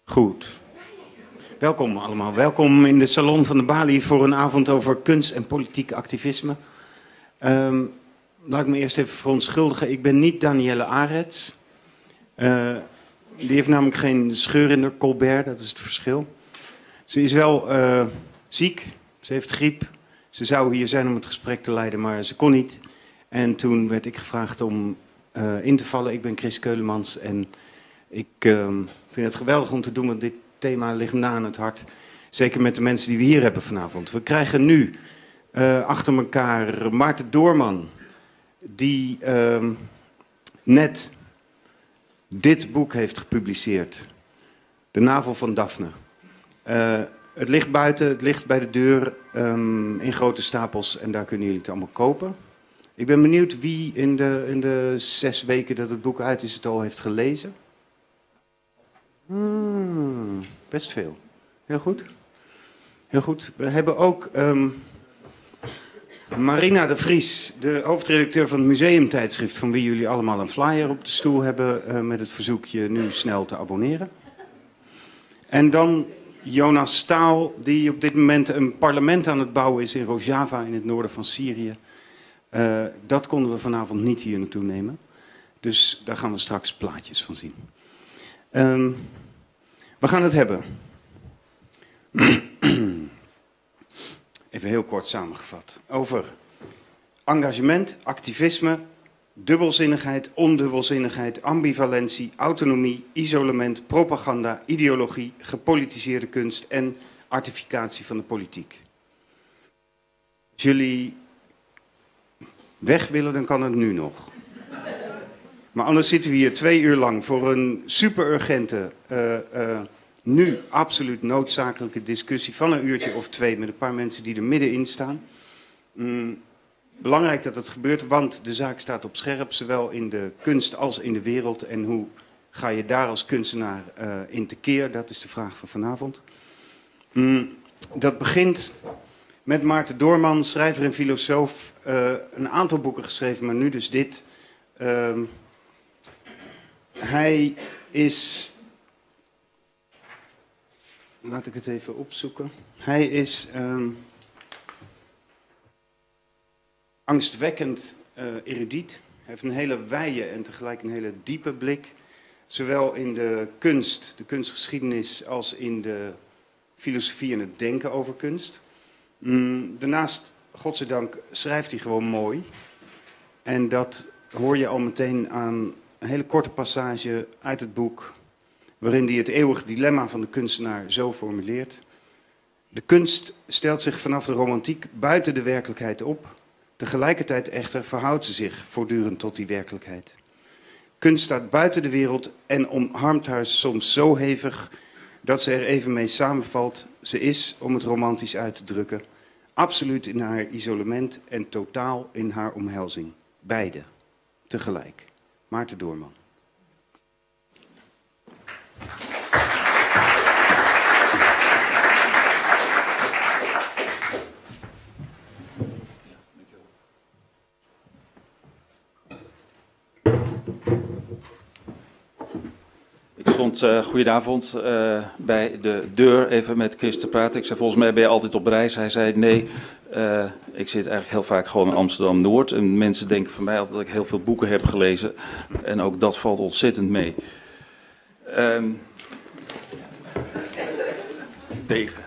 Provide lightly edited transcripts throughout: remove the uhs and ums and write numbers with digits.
Goed. Welkom allemaal. Welkom in de Salon van de Bali voor een avond over kunst en politiek activisme. Laat ik me eerst even verontschuldigen. Ik ben niet Danielle Arets. Die heeft namelijk geen scheur in haar colbert, dat is het verschil. Ze is wel ziek, ze heeft griep. Ze zou hier zijn om het gesprek te leiden, maar ze kon niet. En toen werd ik gevraagd om in te vallen. Ik ben Chris Keulemans en ik vind het geweldig om te doen, want dit thema ligt me na aan het hart. Zeker met de mensen die we hier hebben vanavond. We krijgen nu achter elkaar Maarten Doorman, die net dit boek heeft gepubliceerd. De Navel van Daphne. Het ligt buiten, het ligt bij de deur in grote stapels en daar kunnen jullie het allemaal kopen. Ik ben benieuwd wie in de 6 weken dat het boek uit is het al heeft gelezen. Best veel. Heel goed. Heel goed. We hebben ook Marina de Vries, de hoofdredacteur van het museumtijdschrift, van wie jullie allemaal een flyer op de stoel hebben met het verzoek je nu snel te abonneren. En dan Jonas Staal, die op dit moment een parlement aan het bouwen is in Rojava in het noorden van Syrië. Dat konden we vanavond niet hier naartoe nemen. Dus daar gaan we straks plaatjes van zien. We gaan het hebben. Even heel kort samengevat. Over engagement, activisme, dubbelzinnigheid, ondubbelzinnigheid, ambivalentie, autonomie, isolement, propaganda, ideologie, gepolitiseerde kunst en artificatie van de politiek. Als jullie weg willen, dan kan het nu nog. Maar anders zitten we hier 2 uur lang voor een super urgente, nu absoluut noodzakelijke discussie van een uurtje of 2 met een paar mensen die er middenin staan. Belangrijk dat het gebeurt, want de zaak staat op scherp, zowel in de kunst als in de wereld. En hoe ga je daar als kunstenaar in tekeer? Dat is de vraag van vanavond. Dat begint met Maarten Doorman, schrijver en filosoof. Een aantal boeken geschreven, maar nu dus dit. Hij is... Laat ik het even opzoeken. Hij is angstwekkend erudiet. Hij heeft een hele wijde en tegelijk een hele diepe blik. Zowel in de kunst, de kunstgeschiedenis, als in de filosofie en het denken over kunst. Daarnaast, godzijdank, schrijft hij gewoon mooi. En dat hoor je al meteen aan een hele korte passage uit het boek, waarin hij het eeuwige dilemma van de kunstenaar zo formuleert. De kunst stelt zich vanaf de romantiek buiten de werkelijkheid op. Tegelijkertijd echter verhoudt ze zich voortdurend tot die werkelijkheid. Kunst staat buiten de wereld en omarmt haar soms zo hevig dat ze er even mee samenvalt. Ze is, om het romantisch uit te drukken, absoluut in haar isolement en totaal in haar omhelzing. Beide, tegelijk. Maarten Doorman. Goedenavond, bij de deur even met Chris te praten. Ik zei, volgens mij ben je altijd op reis. Hij zei, nee, ik zit eigenlijk heel vaak gewoon in Amsterdam-Noord. En mensen denken van mij altijd dat ik heel veel boeken heb gelezen. En ook dat valt ontzettend mee. Tegen.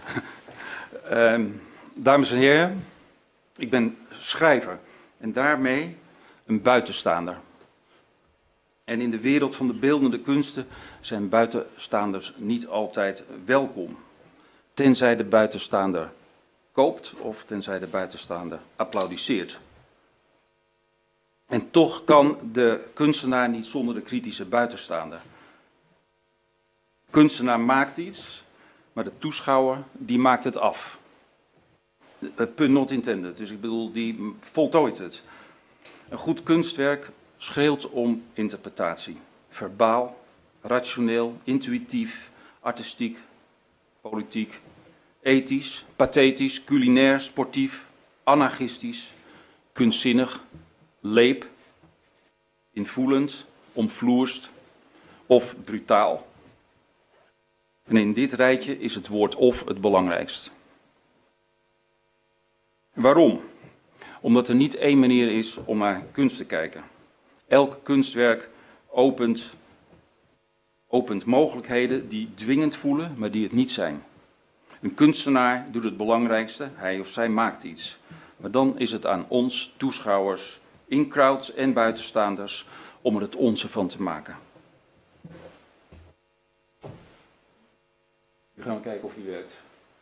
Dames en heren, ik ben schrijver en daarmee een buitenstaander. En in de wereld van de beeldende kunsten zijn buitenstaanders niet altijd welkom. Tenzij de buitenstaander koopt of tenzij de buitenstaander applaudisseert. En toch kan de kunstenaar niet zonder de kritische buitenstaander. De kunstenaar maakt iets, maar de toeschouwer die maakt het af. Pun not intended, dus ik bedoel, die voltooit het. Een goed kunstwerk schreeuwt om interpretatie. Verbaal, rationeel, intuïtief, artistiek, politiek, ethisch, pathetisch, culinair, sportief, anarchistisch, kunstzinnig, leep, invoelend, omvloerst of brutaal. En in dit rijtje is het woord of het belangrijkst. Waarom? Omdat er niet één manier is om naar kunst te kijken. Elk kunstwerk opent mogelijkheden die dwingend voelen, maar die het niet zijn. Een kunstenaar doet het belangrijkste, hij of zij maakt iets. Maar dan is het aan ons, toeschouwers, in-crowds en buitenstaanders, om er het onze van te maken. Nu gaan we kijken of die werkt.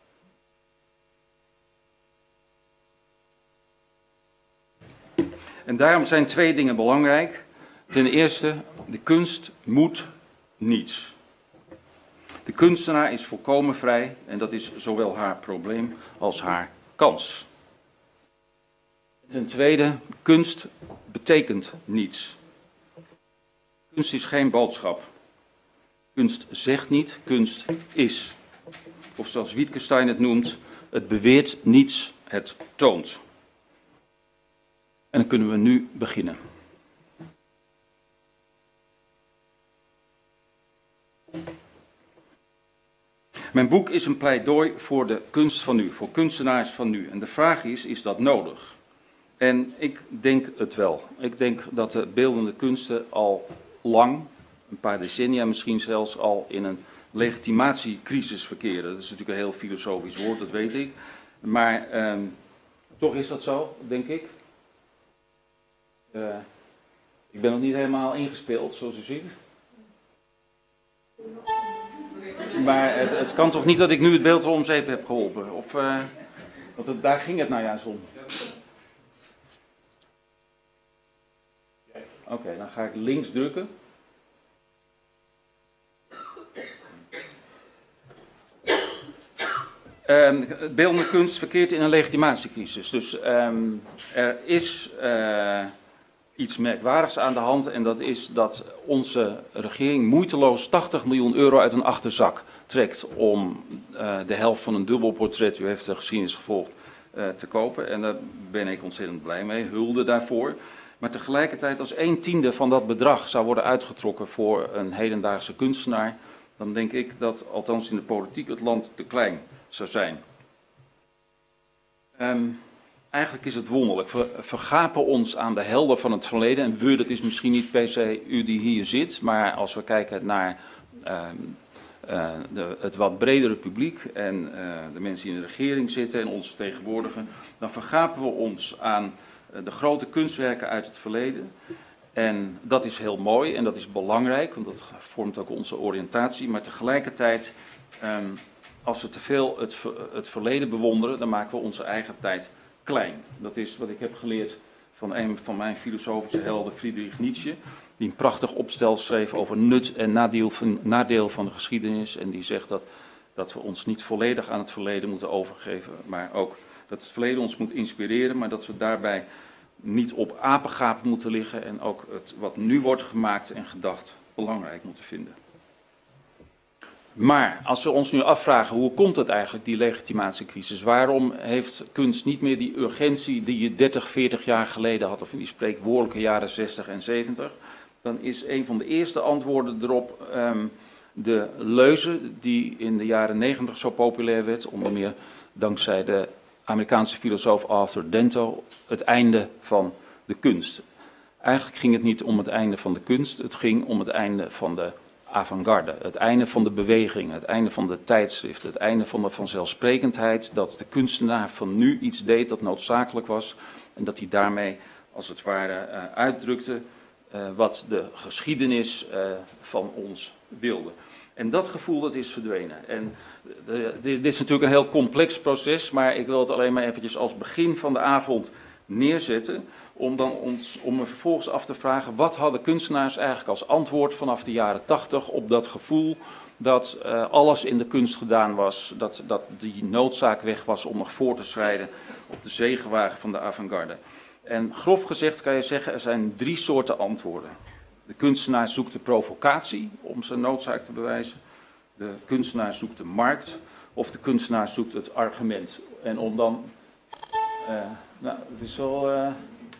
En daarom zijn twee dingen belangrijk. Ten eerste, de kunst moet niets. De kunstenaar is volkomen vrij en dat is zowel haar probleem als haar kans. Ten tweede, kunst betekent niets. Kunst is geen boodschap. Kunst zegt niet, kunst is. Of zoals Wittgenstein het noemt, het beweert niets, het toont. En dan kunnen we nu beginnen. Mijn boek is een pleidooi voor de kunst van nu, voor kunstenaars van nu. En de vraag is dat nodig? En ik denk het wel. Ik denk dat de beeldende kunsten al lang, een paar decennia misschien zelfs, al in een legitimatiecrisis verkeren. Dat is natuurlijk een heel filosofisch woord, dat weet ik. Maar toch is dat zo, denk ik. Ik ben nog niet helemaal ingespeeld, zoals u ziet. Maar het kan toch niet dat ik nu het beeld om zeep heb geholpen? Of, want daar ging het nou juist om. Oké, dan ga ik links drukken. Beeldende kunst verkeert in een legitimatiecrisis. Dus er is iets merkwaardigs aan de hand en dat is dat onze regering moeiteloos 80 miljoen euro uit een achterzak trekt om de helft van een dubbelportret, u heeft de geschiedenis gevolgd, te kopen. En daar ben ik ontzettend blij mee, hulde daarvoor. Maar tegelijkertijd als 1/10 van dat bedrag zou worden uitgetrokken voor een hedendaagse kunstenaar, dan denk ik dat, althans in de politiek, het land te klein zou zijn. Eigenlijk is het wonderlijk. We vergapen ons aan de helden van het verleden. En we, dat is misschien niet per se u die hier zit, maar als we kijken naar het wat bredere publiek en de mensen die in de regering zitten en ons vertegenwoordigen, dan vergapen we ons aan de grote kunstwerken uit het verleden. En dat is heel mooi en dat is belangrijk, want dat vormt ook onze oriëntatie. Maar tegelijkertijd, als we te veel het verleden bewonderen, dan maken we onze eigen tijd klein. Dat is wat ik heb geleerd van een van mijn filosofische helden, Friedrich Nietzsche, die een prachtig opstel schreef over nut en nadeel van de geschiedenis. En die zegt dat we ons niet volledig aan het verleden moeten overgeven, maar ook dat het verleden ons moet inspireren, maar dat we daarbij niet op apengapen moeten liggen en ook het wat nu wordt gemaakt en gedacht belangrijk moeten vinden. Maar als we ons nu afvragen, hoe komt het eigenlijk, die legitimatiecrisis? Waarom heeft kunst niet meer die urgentie die je 30, 40 jaar geleden had, of in die spreekwoordelijke jaren 60 en 70? Dan is een van de eerste antwoorden erop de leuze die in de jaren 90 zo populair werd, onder meer dankzij de Amerikaanse filosoof Arthur Dento, het einde van de kunst. Eigenlijk ging het niet om het einde van de kunst, het ging om het einde van de avant-garde, het einde van de beweging, het einde van de tijdschrift, het einde van de vanzelfsprekendheid dat de kunstenaar van nu iets deed dat noodzakelijk was en dat hij daarmee als het ware uitdrukte wat de geschiedenis van ons wilde. En dat gevoel dat is verdwenen. En dit is natuurlijk een heel complex proces, maar ik wil het alleen maar eventjes als begin van de avond neerzetten, om me vervolgens af te vragen, wat hadden kunstenaars eigenlijk als antwoord vanaf de jaren 80 op dat gevoel dat alles in de kunst gedaan was, dat die noodzaak weg was om nog voor te schrijden op de zegewagen van de avant-garde. En grof gezegd kan je zeggen, er zijn 3 soorten antwoorden. De kunstenaar zoekt de provocatie om zijn noodzaak te bewijzen. De kunstenaar zoekt de markt. Of de kunstenaar zoekt het argument. En om dan... nou, het is wel...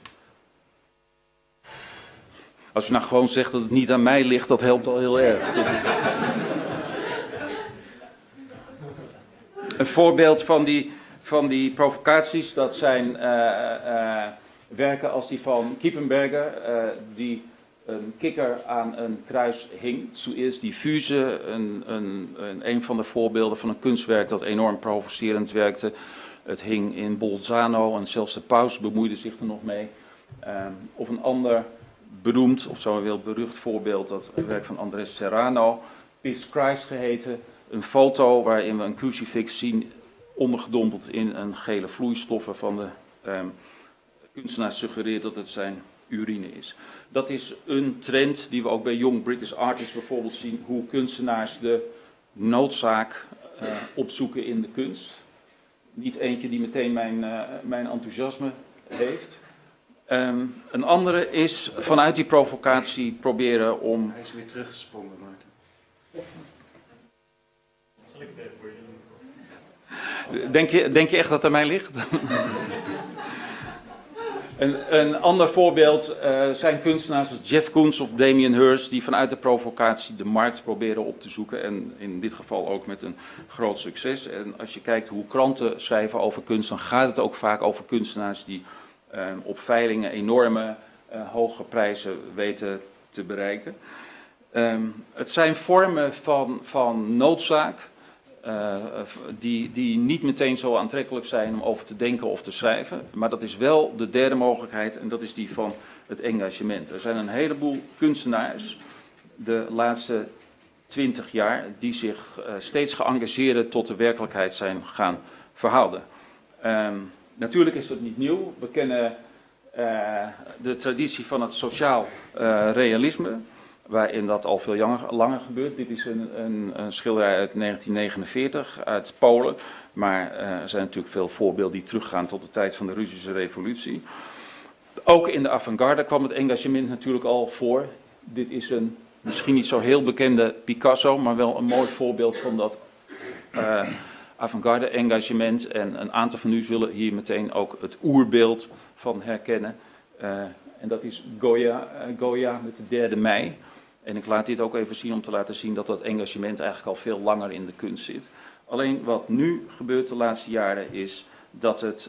Als je nou gewoon zegt dat het niet aan mij ligt, dat helpt al heel erg. Een voorbeeld van die provocaties, dat zijn werken als die van Kiepenberger, die een kikker aan een kruis hing. Eerst die Fuse, een van de voorbeelden van een kunstwerk dat enorm provocerend werkte. Het hing in Bolzano en zelfs de paus bemoeide zich er nog mee. Of een ander beroemd, of zo wil berucht voorbeeld, dat werk van Andres Serrano, Peace Christ geheten. Een foto waarin we een crucifix zien ondergedompeld in een gele vloeistof waarvan de kunstenaar suggereert dat het zijn urine is. Dat is een trend die we ook bij Young British Artists bijvoorbeeld zien, hoe kunstenaars de noodzaak opzoeken in de kunst. Niet eentje die meteen mijn enthousiasme heeft. Een andere is vanuit die provocatie proberen om... Hij is weer teruggesprongen, Maarten. Zal ik het even voor je doen? Denk je echt dat het aan mij ligt? Een ander voorbeeld zijn kunstenaars als Jeff Koons of Damien Hirst, die vanuit de provocatie de markt proberen op te zoeken. En in dit geval ook met een groot succes. En als je kijkt hoe kranten schrijven over kunst, dan gaat het ook vaak over kunstenaars die op veilingen enorme hoge prijzen weten te bereiken. Het zijn vormen van noodzaak die niet meteen zo aantrekkelijk zijn om over te denken of te schrijven. Maar dat is wel de derde mogelijkheid en dat is die van het engagement. Er zijn een heleboel kunstenaars de laatste 20 jaar die zich steeds geëngageerder tot de werkelijkheid zijn gaan verhouden. Natuurlijk is dat niet nieuw. We kennen de traditie van het sociaal realisme, waarin dat al veel langer gebeurt. Dit is een schilderij uit 1949 uit Polen, maar er zijn natuurlijk veel voorbeelden die teruggaan tot de tijd van de Russische revolutie. Ook in de avant-garde kwam het engagement natuurlijk al voor. Dit is een misschien niet zo heel bekende Picasso, maar wel een mooi voorbeeld van dat avant-garde engagement. En een aantal van u zullen hier meteen ook het oerbeeld van herkennen. En dat is Goya met de 3e mei. En ik laat dit ook even zien om te laten zien dat dat engagement eigenlijk al veel langer in de kunst zit. Alleen wat nu gebeurt de laatste jaren is dat het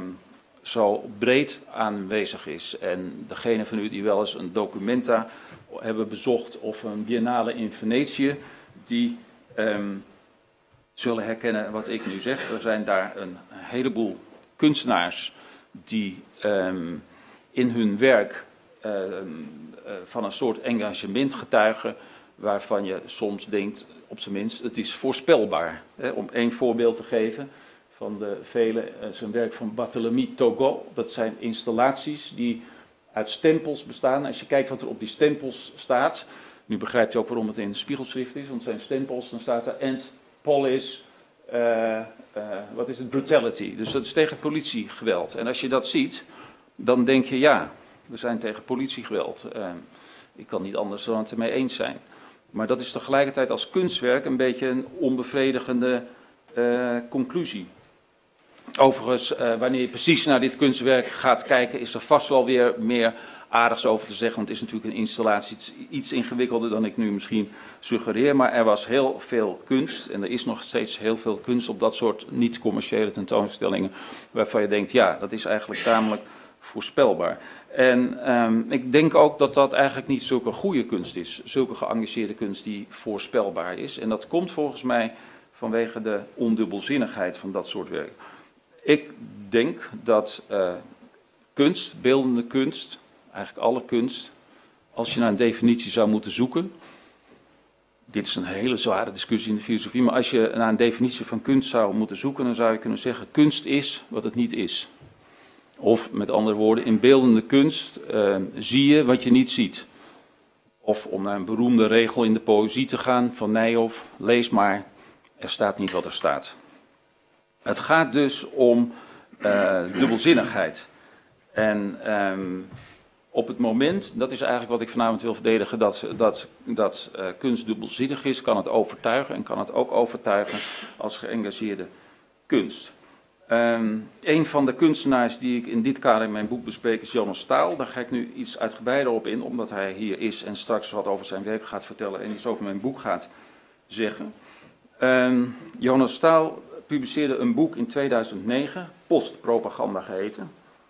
zo breed aanwezig is. En degene van u die wel eens een Documenta hebben bezocht of een biennale in Venetië, die zullen herkennen wat ik nu zeg. Er zijn daar een heleboel kunstenaars die in hun werk van een soort engagement getuigen, waarvan je soms denkt, op zijn minst, het is voorspelbaar. Om één voorbeeld te geven van de vele, het is een werk van Barthélemy Togo. Dat zijn installaties die uit stempels bestaan. Als je kijkt wat er op die stempels staat, nu begrijpt je ook waarom het in spiegelschrift is, want het zijn stempels, dan staat er and police, wat is het, brutality. Dus dat is tegen het politiegeweld. En als je dat ziet, dan denk je, ja, we zijn tegen politiegeweld. Ik kan niet anders dan het ermee eens zijn. Maar dat is tegelijkertijd als kunstwerk een beetje een onbevredigende conclusie. Overigens, wanneer je precies naar dit kunstwerk gaat kijken, is er vast wel weer meer aardigs over te zeggen. Want het is natuurlijk een installatie iets ingewikkelder dan ik nu misschien suggereer. Maar er was heel veel kunst en er is nog steeds heel veel kunst op dat soort niet-commerciële tentoonstellingen. Waarvan je denkt, ja, dat is eigenlijk tamelijk voorspelbaar. En ik denk ook dat dat eigenlijk niet zulke goede kunst is. Zulke geëngageerde kunst die voorspelbaar is. En dat komt volgens mij vanwege de ondubbelzinnigheid van dat soort werk. Ik denk dat kunst, beeldende kunst, eigenlijk alle kunst, als je naar een definitie zou moeten zoeken. Dit is een hele zware discussie in de filosofie, maar als je naar een definitie van kunst zou moeten zoeken, dan zou je kunnen zeggen, kunst is wat het niet is. Of met andere woorden, in beeldende kunst zie je wat je niet ziet. Of om naar een beroemde regel in de poëzie te gaan van Nijhoff, lees maar, er staat niet wat er staat. Het gaat dus om dubbelzinnigheid. En op het moment, dat is eigenlijk wat ik vanavond wil verdedigen, dat kunst dubbelzinnig is, kan het overtuigen en kan het ook overtuigen als geëngageerde kunst. Een van de kunstenaars die ik in dit kader in mijn boek bespreek is Jonas Staal. Daar ga ik nu iets uitgebreider op in, omdat hij hier is en straks wat over zijn werk gaat vertellen en iets over mijn boek gaat zeggen. Jonas Staal publiceerde een boek in 2009, Postpropaganda geheten.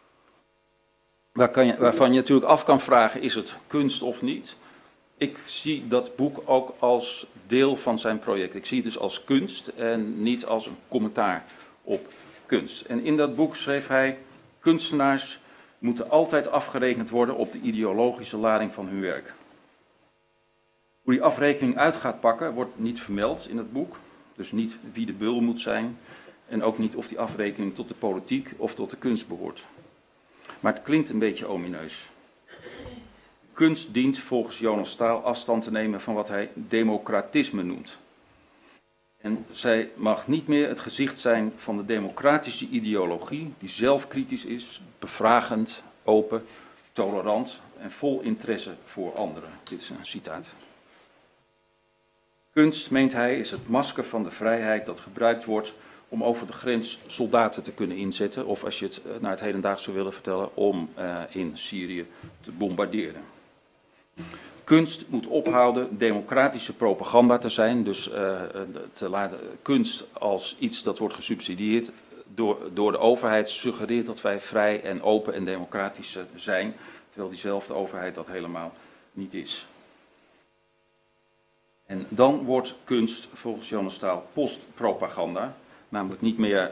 Waarvan je natuurlijk af kan vragen, is het kunst of niet? Ik zie dat boek ook als deel van zijn project. Ik zie het dus als kunst en niet als een commentaar op kunst. En in dat boek schreef hij, kunstenaars moeten altijd afgerekend worden op de ideologische lading van hun werk. Hoe die afrekening uit gaat pakken, wordt niet vermeld in het boek. Dus niet wie de beul moet zijn en ook niet of die afrekening tot de politiek of tot de kunst behoort. Maar het klinkt een beetje omineus. Kunst dient volgens Jonas Staal afstand te nemen van wat hij democratisme noemt. En zij mag niet meer het gezicht zijn van de democratische ideologie die zelfkritisch is, bevragend, open, tolerant en vol interesse voor anderen. Dit is een citaat. Kunst, meent hij, is het masker van de vrijheid dat gebruikt wordt om over de grens soldaten te kunnen inzetten, of als je het naar het hedendaags zou willen vertellen, om in Syrië te bombarderen. Kunst moet ophouden democratische propaganda te zijn, dus te laten kunst als iets dat wordt gesubsidieerd door de overheid suggereert dat wij vrij en open en democratisch zijn, terwijl diezelfde overheid dat helemaal niet is. En dan wordt kunst volgens Jonas Staal postpropaganda, namelijk niet meer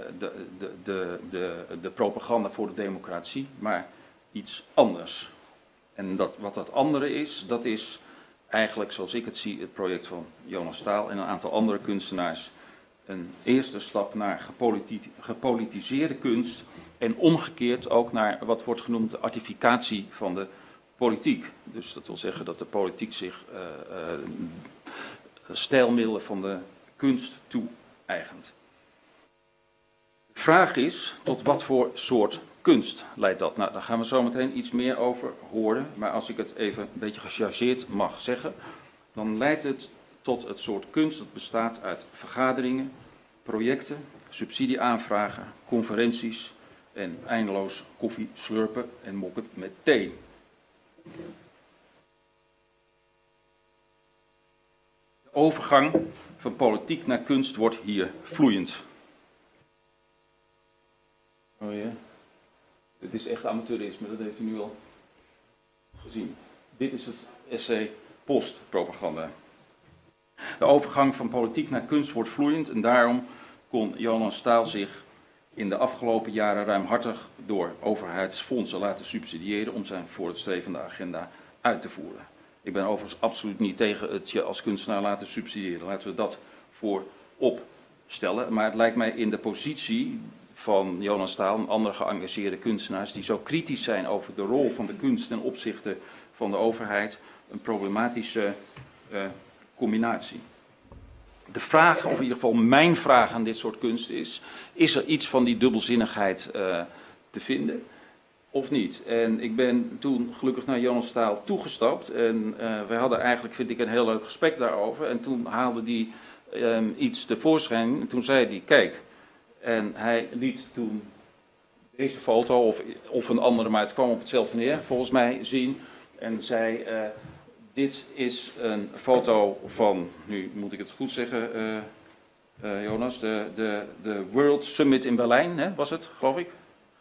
de propaganda voor de democratie, maar iets anders. En wat dat andere is, dat is eigenlijk, zoals ik het zie, het project van Jonas Staal en een aantal andere kunstenaars. Een eerste stap naar gepolitiseerde kunst en omgekeerd ook naar wat wordt genoemd de artificatie van de politiek. Dus dat wil zeggen dat de politiek zich stijlmiddelen van de kunst toe-eigent. De vraag is, tot wat voor soort kunst leidt dat? Nou, daar gaan we zo meteen iets meer over horen. Maar als ik het even een beetje gechargeerd mag zeggen, dan leidt het tot het soort kunst dat bestaat uit vergaderingen, projecten, subsidieaanvragen, conferenties en eindeloos koffie slurpen en mokken met thee. De overgang van politiek naar kunst wordt hier vloeiend. Oh ja. Dit is echt amateurisme, dat heeft u nu al gezien. Dit is het essay Postpropaganda. De overgang van politiek naar kunst wordt vloeiend en daarom kon Jonas Staal zich in de afgelopen jaren ruimhartig door overheidsfondsen laten subsidiëren om zijn vooruitstrevende agenda uit te voeren. Ik ben overigens absoluut niet tegen het je als kunstenaar laten subsidiëren. Laten we dat voorop stellen. Maar het lijkt mij in de positie van Jonas Staal en andere geëngageerde kunstenaars die zo kritisch zijn over de rol van de kunst ten opzichte van de overheid een problematische combinatie. De vraag, of in ieder geval mijn vraag aan dit soort kunst is er iets van die dubbelzinnigheid te vinden of niet? En ik ben toen gelukkig naar Jonas Staal toegestapt en wij hadden eigenlijk, vind ik, een heel leuk gesprek daarover. En toen haalde hij iets tevoorschijn en toen zei hij, kijk, en hij liet toen deze foto of een andere, maar het kwam op hetzelfde neer, volgens mij zien en zei, dit is een foto van, nu moet ik het goed zeggen, Jonas, de World Summit in Berlijn, hè, was het, geloof ik?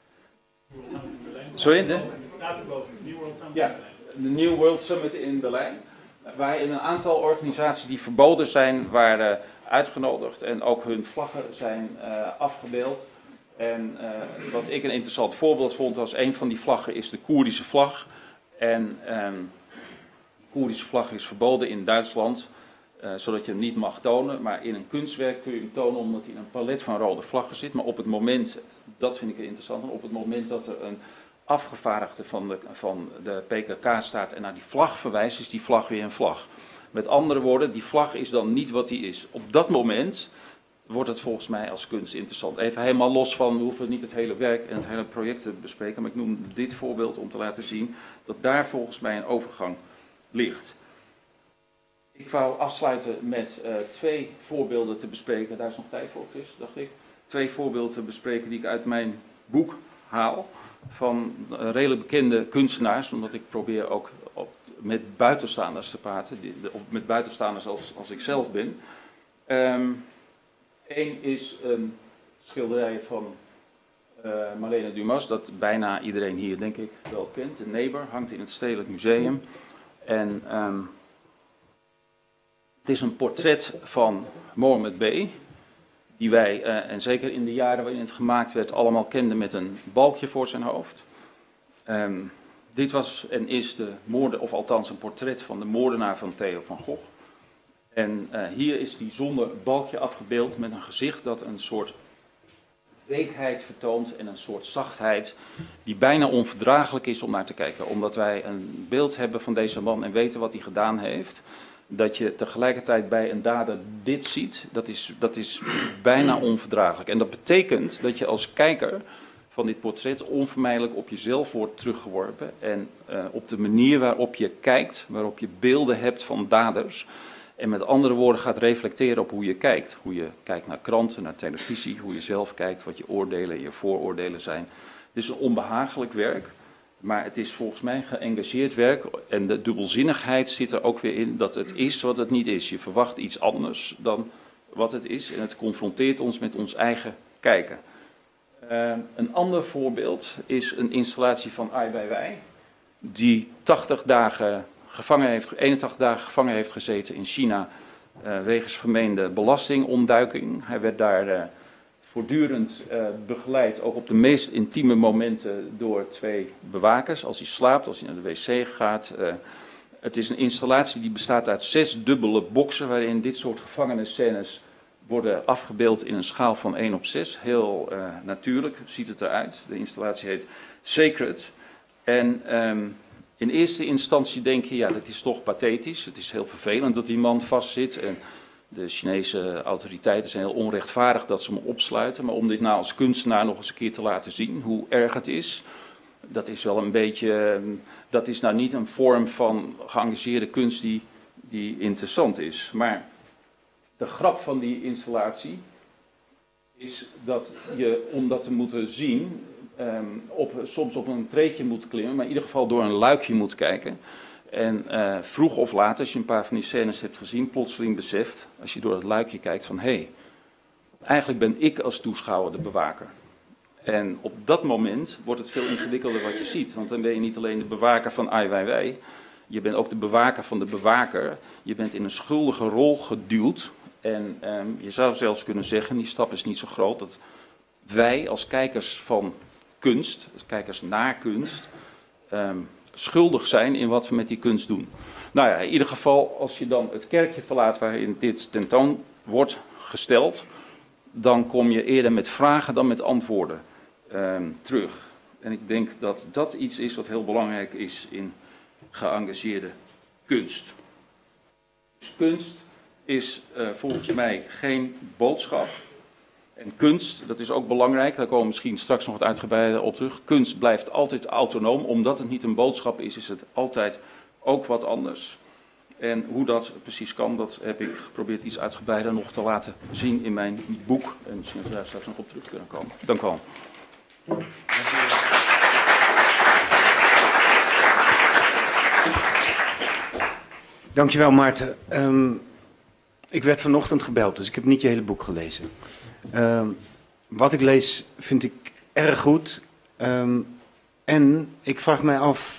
Sorry? Het staat erboven, New World Summit in Ja, de New World Summit in Berlijn, waarin een aantal organisaties die verboden zijn, waren uitgenodigd en ook hun vlaggen zijn afgebeeld. En wat ik een interessant voorbeeld vond, was een van die vlaggen is de Koerdische vlag. En de Koerdische vlag is verboden in Duitsland, zodat je hem niet mag tonen. Maar in een kunstwerk kun je hem tonen omdat hij in een palet van rode vlaggen zit. Maar op het moment, dat vind ik interessant, op het moment dat er een afgevaardigde van de PKK staat en naar die vlag verwijst, is die vlag weer een vlag. Met andere woorden, die vlag is dan niet wat die is. Op dat moment wordt het volgens mij als kunst interessant. Even helemaal los van, we hoeven niet het hele werk en het hele project te bespreken, maar ik noem dit voorbeeld om te laten zien dat daar volgens mij een overgang ligt. Ik wou afsluiten met 2 voorbeelden te bespreken. Daar is nog tijd voor, Chris, dacht ik. 2 voorbeelden te bespreken die ik uit mijn boek haal van redelijk bekende kunstenaars, omdat ik probeer ook met buitenstaanders te praten, of met buitenstaanders als ik zelf ben. Eén is een schilderij van Marlene Dumas, dat bijna iedereen hier denk ik wel kent. De Neighbor, hangt in het Stedelijk Museum. En het is een portret van Mohammed B. Die wij, en zeker in de jaren waarin het gemaakt werd, allemaal kenden met een balkje voor zijn hoofd. Dit was en is de moorden, of althans een portret van de moordenaar van Theo van Gogh. En hier is die zonder balkje afgebeeld met een gezicht dat een soort weekheid vertoont en een soort zachtheid die bijna onverdraaglijk is om naar te kijken. Omdat wij een beeld hebben van deze man en weten wat hij gedaan heeft, dat je tegelijkertijd bij een dader dit ziet, dat is bijna onverdraaglijk. En dat betekent dat je als kijker van dit portret onvermijdelijk op jezelf wordt teruggeworpen en op de manier waarop je kijkt, waarop je beelden hebt van daders. En met andere woorden gaat reflecteren op hoe je kijkt. Hoe je kijkt naar kranten, naar televisie, hoe je zelf kijkt, wat je oordelen en je vooroordelen zijn. Het is een onbehagelijk werk, maar het is volgens mij geëngageerd werk. En de dubbelzinnigheid zit er ook weer in dat het is wat het niet is. Je verwacht iets anders dan wat het is en het confronteert ons met ons eigen kijken. Een ander voorbeeld is een installatie van Ai Weiwei, die 81 dagen gevangen heeft gezeten in China wegens vermeende belastingontduiking. Hij werd daar voortdurend begeleid, ook op de meest intieme momenten, door 2 bewakers. Als hij slaapt, als hij naar de wc gaat. Het is een installatie die bestaat uit 6 dubbele boksen waarin dit soort gevangenenscènes worden afgebeeld in een schaal van 1/6. Heel natuurlijk ziet het eruit. De installatie heet Sacred. En in eerste instantie denk je, ja, dat is toch pathetisch. Het is heel vervelend dat die man vastzit. En de Chinese autoriteiten zijn heel onrechtvaardig dat ze hem opsluiten. Maar om dit nou als kunstenaar nog eens een keer te laten zien, hoe erg het is, dat is wel een beetje, dat is nou niet een vorm van geëngageerde kunst die interessant is. Maar de grap van die installatie is dat je, om dat te moeten zien, soms op een treedje moet klimmen, maar in ieder geval door een luikje moet kijken. En vroeg of laat, als je een paar van die scènes hebt gezien, plotseling beseft, als je door het luikje kijkt, van hé, eigenlijk ben ik als toeschouwer de bewaker. En op dat moment wordt het veel ingewikkelder wat je ziet, want dan ben je niet alleen de bewaker van Ai Weiwei, je bent ook de bewaker van de bewaker. Je bent in een schuldige rol geduwd. En je zou zelfs kunnen zeggen, die stap is niet zo groot, dat wij als kijkers van kunst, als kijkers naar kunst, schuldig zijn in wat we met die kunst doen. Nou ja, in ieder geval, als je dan het kerkje verlaat waarin dit tentoon wordt gesteld, dan kom je eerder met vragen dan met antwoorden terug. En ik denk dat dat iets is wat heel belangrijk is in geëngageerde kunst. Dus kunst is volgens mij geen boodschap. En kunst, dat is ook belangrijk, daar komen we misschien straks nog wat uitgebreider op terug. Kunst blijft altijd autonoom, omdat het niet een boodschap is, is het altijd ook wat anders. En hoe dat precies kan, dat heb ik geprobeerd iets uitgebreider nog te laten zien in mijn boek. En misschien dat we daar straks nog op terug kunnen komen. Dank u wel. Dankjewel, Maarten. Ik werd vanochtend gebeld, dus ik heb niet je hele boek gelezen. Wat ik lees vind ik erg goed. En ik vraag mij af,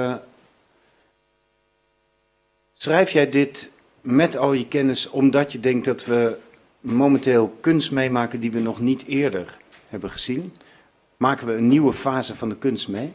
schrijf jij dit met al je kennis omdat je denkt dat we momenteel kunst meemaken die we nog niet eerder hebben gezien? Maken we een nieuwe fase van de kunst mee?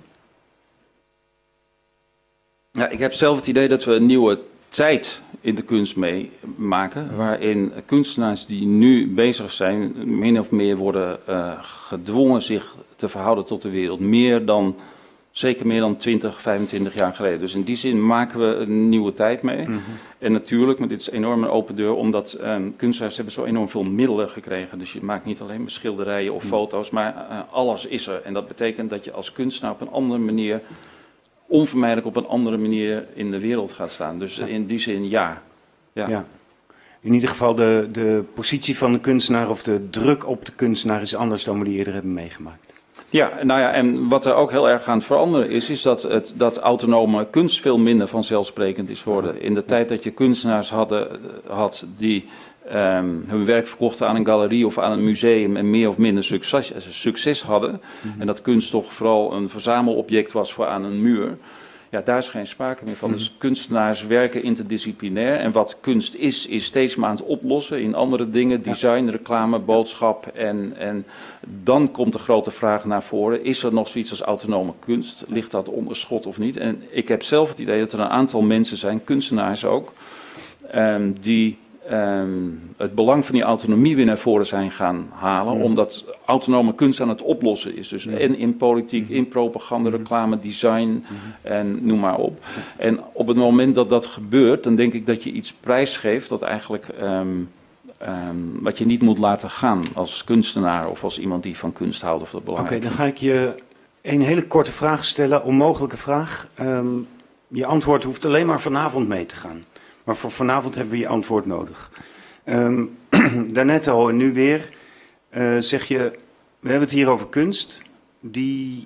Ja, ik heb zelf het idee dat we een nieuwe tijd in de kunst meemaken, waarin kunstenaars die nu bezig zijn, min of meer worden gedwongen zich te verhouden tot de wereld. Zeker meer dan 20, 25 jaar geleden. Dus in die zin maken we een nieuwe tijd mee. Mm-hmm. En natuurlijk, maar dit is enorm een open deur, omdat kunstenaars hebben zo enorm veel middelen gekregen. Dus je maakt niet alleen maar schilderijen of foto's, maar alles is er. En dat betekent dat je als kunstenaar op een andere manier, onvermijdelijk op een andere manier in de wereld gaat staan. Dus in die zin ja. In ieder geval de positie van de kunstenaar of de druk op de kunstenaar is anders dan we die eerder hebben meegemaakt. Ja, nou ja, en wat er ook heel erg aan het veranderen is dat autonome kunst veel minder vanzelfsprekend is geworden. In de tijd dat je kunstenaars had die hun werk verkochten aan een galerie of aan een museum en meer of minder succes hadden. En dat kunst toch vooral een verzamelobject was voor aan een muur. Ja, daar is geen sprake meer van. Dus kunstenaars werken interdisciplinair. En wat kunst is steeds maar aan het oplossen in andere dingen. Design, reclame, boodschap. En dan komt de grote vraag naar voren. Is er nog zoiets als autonome kunst? Ligt dat onder schot of niet? En ik heb zelf het idee dat er een aantal mensen zijn, kunstenaars ook, die het belang van die autonomie weer naar voren zijn gaan halen. Omdat autonome kunst aan het oplossen is. Dus en in politiek, in propaganda, reclame, design en noem maar op. En op het moment dat dat gebeurt, dan denk ik dat je iets prijsgeeft dat eigenlijk wat je niet moet laten gaan als kunstenaar of als iemand die van kunst houdt of dat belangrijk Oké, dan ga ik je een hele korte vraag stellen, onmogelijke vraag. Je antwoord hoeft alleen maar vanavond mee te gaan. Maar voor vanavond hebben we je antwoord nodig. Daarnet al en nu weer zeg je, we hebben het hier over kunst die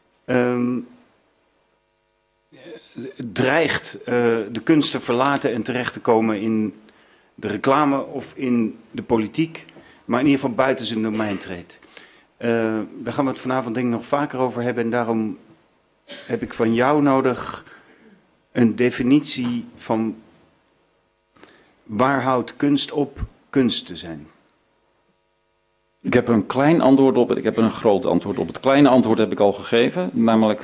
dreigt de kunst te verlaten en terecht te komen in de reclame of in de politiek, maar in ieder geval buiten zijn domein treedt. Daar gaan we het vanavond denk ik nog vaker over hebben en daarom heb ik van jou nodig een definitie van waar houdt kunst op kunst te zijn? Ik heb een klein antwoord op en ik heb een groot antwoord op. Het kleine antwoord heb ik al gegeven, namelijk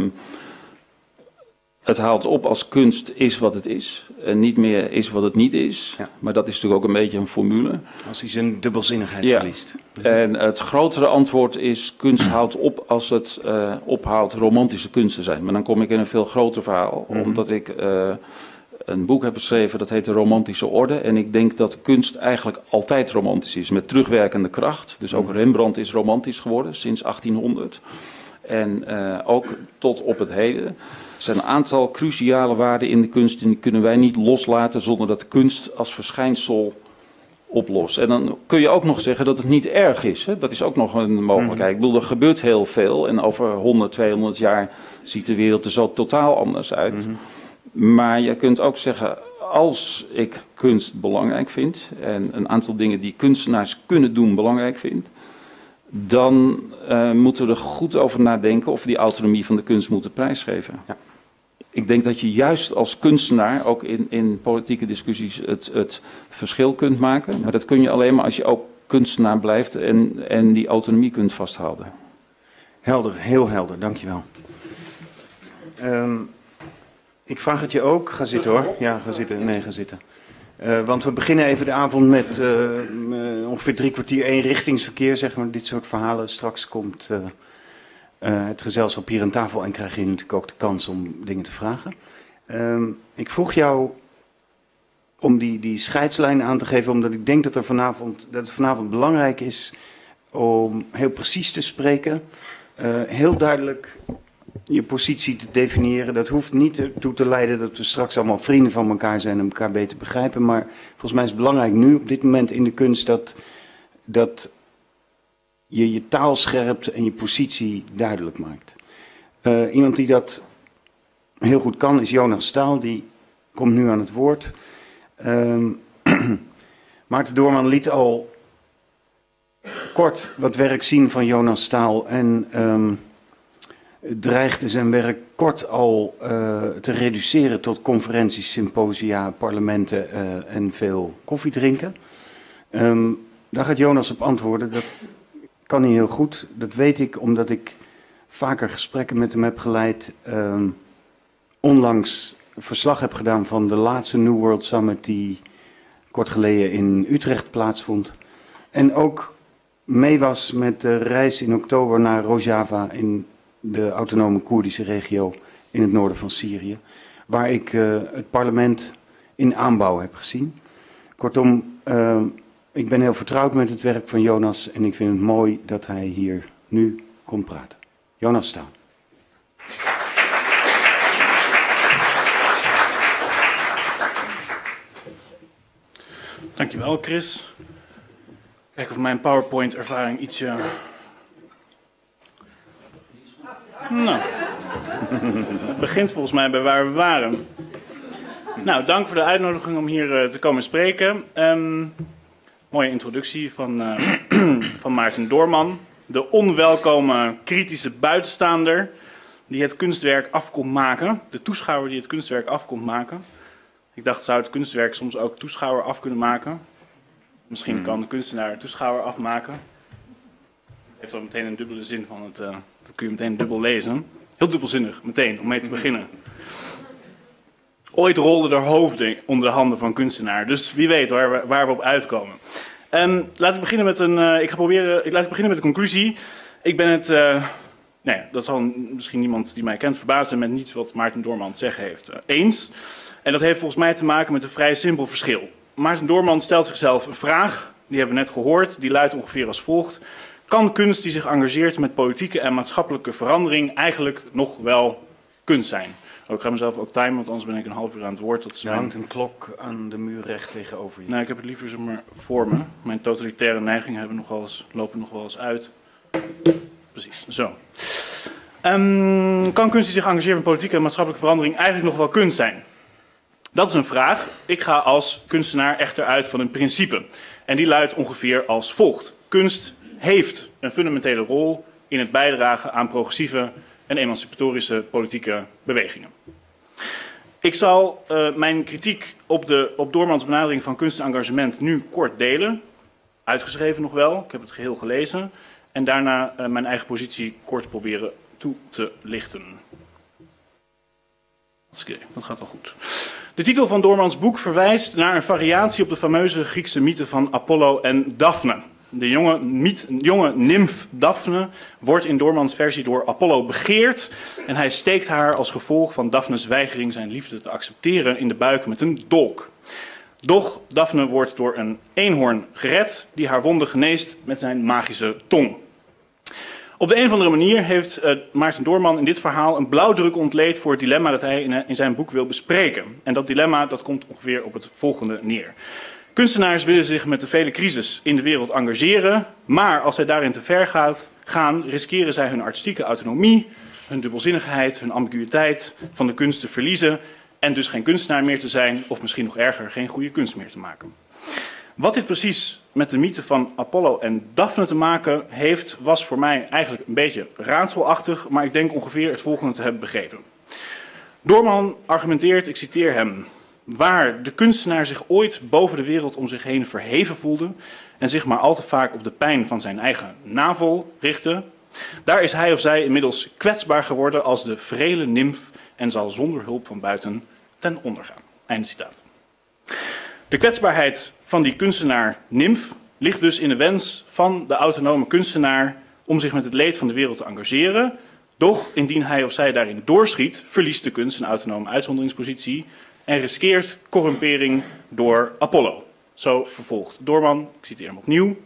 het houdt op als kunst is wat het is en niet meer is wat het niet is. Ja. Maar dat is natuurlijk ook een beetje een formule. Als hij zijn dubbelzinnigheid verliest. En het grotere antwoord is kunst houdt op als het ophoudt romantische kunst te zijn. Maar dan kom ik in een veel groter verhaal, omdat ik een boek heb geschreven dat heet De Romantische Orde. En ik denk dat kunst eigenlijk altijd romantisch is, met terugwerkende kracht. Dus ook Rembrandt is romantisch geworden sinds 1800. En ook tot op het heden. Er zijn een aantal cruciale waarden in de kunst en die kunnen wij niet loslaten zonder dat de kunst als verschijnsel oplost. En dan kun je ook nog zeggen dat het niet erg is. Hè? Dat is ook nog een mogelijkheid. Ik bedoel, er gebeurt heel veel en over 100, 200 jaar ziet de wereld er zo totaal anders uit. Maar je kunt ook zeggen, als ik kunst belangrijk vind en een aantal dingen die kunstenaars kunnen doen belangrijk vind, dan moeten we er goed over nadenken of we die autonomie van de kunst moeten prijsgeven. Ja. Ik denk dat je juist als kunstenaar ook in politieke discussies het verschil kunt maken. Maar dat kun je alleen maar als je ook kunstenaar blijft en die autonomie kunt vasthouden. Helder, heel helder, dankjewel. Ik vraag het je ook. Ga zitten hoor. Ja, ga zitten. Nee, ga zitten. Want we beginnen even de avond met ongeveer 3 kwartier eenrichtingsverkeer, zeg maar, dit soort verhalen. Straks komt het gezelschap hier aan tafel en krijg je natuurlijk ook de kans om dingen te vragen. Ik vroeg jou om die scheidslijn aan te geven, omdat ik denk dat het vanavond belangrijk is om heel precies te spreken, heel duidelijk je positie te definiëren. Dat hoeft niet ertoe te leiden dat we straks allemaal vrienden van elkaar zijn en elkaar beter begrijpen. Maar volgens mij is het belangrijk nu op dit moment in de kunst dat je je taal scherpt en je positie duidelijk maakt. Iemand die dat heel goed kan is Jonas Staal. Die komt nu aan het woord. Maarten Doorman liet al kort wat werk zien van Jonas Staal en dreigde zijn werk kort al te reduceren tot conferenties, symposia, parlementen en veel koffiedrinken. Daar gaat Jonas op antwoorden. Dat kan hij heel goed. Dat weet ik omdat ik vaker gesprekken met hem heb geleid. Onlangs verslag heb gedaan van de laatste New World Summit die kort geleden in Utrecht plaatsvond. En ook mee was met de reis in oktober naar Rojava in de autonome Koerdische regio in het noorden van Syrië, waar ik het parlement in aanbouw heb gezien. Kortom, ik ben heel vertrouwd met het werk van Jonas en ik vind het mooi dat hij hier nu komt praten. Jonas Staal. Dankjewel, Chris. Kijk of mijn PowerPoint-ervaring ietsje. Nou, het begint volgens mij bij waar we waren. Nou, dank voor de uitnodiging om hier te komen spreken. Mooie introductie van, van Maarten Doorman. De onwelkome kritische buitenstaander die het kunstwerk af komt maken. De toeschouwer die het kunstwerk af komt maken. Ik dacht, zou het kunstwerk soms ook toeschouwer af kunnen maken? Misschien kan de kunstenaar de toeschouwer afmaken. Heeft wel meteen een dubbele zin van het... dat kun je meteen dubbel lezen. Heel dubbelzinnig, meteen, om mee te beginnen. Ooit rolden er hoofden onder de handen van kunstenaar. Dus wie weet waar we op uitkomen. Laat ik beginnen met een conclusie. Ik ben het... nou ja, dat zal misschien niemand die mij kent verbazen met niets wat Maarten Doorman te zeggen heeft eens. En dat heeft volgens mij te maken met een vrij simpel verschil. Maarten Doorman stelt zichzelf een vraag, die hebben we net gehoord, die luidt ongeveer als volgt. Kan kunst die zich engageert met politieke en maatschappelijke verandering eigenlijk nog wel kunst zijn? Ik ga mezelf ook timen, want anders ben ik een half uur aan het woord. Dat is er hangt een klok aan de muur recht tegenover je. Nou, ik heb het liever zomaar voor me. Mijn totalitaire neigingen lopen nog wel eens uit. Precies, zo. Kan kunst die zich engageert met politieke en maatschappelijke verandering eigenlijk nog wel kunst zijn? Dat is een vraag. Ik ga als kunstenaar echter uit van een principe. En die luidt ongeveer als volgt. Kunst heeft een fundamentele rol in het bijdragen aan progressieve en emancipatorische politieke bewegingen. Ik zal mijn kritiek op Doormans benadering van kunst en engagement nu kort delen. Uitgeschreven nog wel, ik heb het geheel gelezen. En daarna mijn eigen positie kort proberen toe te lichten. Oké, dat gaat al goed. De titel van Doormans boek verwijst naar een variatie op de fameuze Griekse mythe van Apollo en Daphne. De jonge nimf Daphne wordt in Doormans versie door Apollo begeerd en hij steekt haar als gevolg van Daphnes weigering zijn liefde te accepteren in de buik met een dolk. Doch Daphne wordt door een eenhoorn gered die haar wonden geneest met zijn magische tong. Op de een of andere manier heeft Maarten Doorman in dit verhaal een blauwdruk ontleed voor het dilemma dat hij in zijn boek wil bespreken. En dat dilemma dat komt ongeveer op het volgende neer. Kunstenaars willen zich met de vele crises in de wereld engageren, maar als zij daarin te ver gaan, riskeren zij hun artistieke autonomie, hun dubbelzinnigheid, hun ambiguïteit van de kunst te verliezen en dus geen kunstenaar meer te zijn of misschien nog erger, geen goede kunst meer te maken. Wat dit precies met de mythe van Apollo en Daphne te maken heeft, was voor mij eigenlijk een beetje raadselachtig, maar ik denk ongeveer het volgende te hebben begrepen. Doorman argumenteert, ik citeer hem, waar de kunstenaar zich ooit boven de wereld om zich heen verheven voelde en zich maar al te vaak op de pijn van zijn eigen navel richtte, daar is hij of zij inmiddels kwetsbaar geworden als de vrele nimf en zal zonder hulp van buiten ten onder gaan. Einde citaat. De kwetsbaarheid van die kunstenaar-nimf ligt dus in de wens van de autonome kunstenaar om zich met het leed van de wereld te engageren. Doch indien hij of zij daarin doorschiet, verliest de kunst een autonome uitzonderingspositie en riskeert corrumpering door Apollo. Zo vervolgt Doorman, ik citeer hem opnieuw.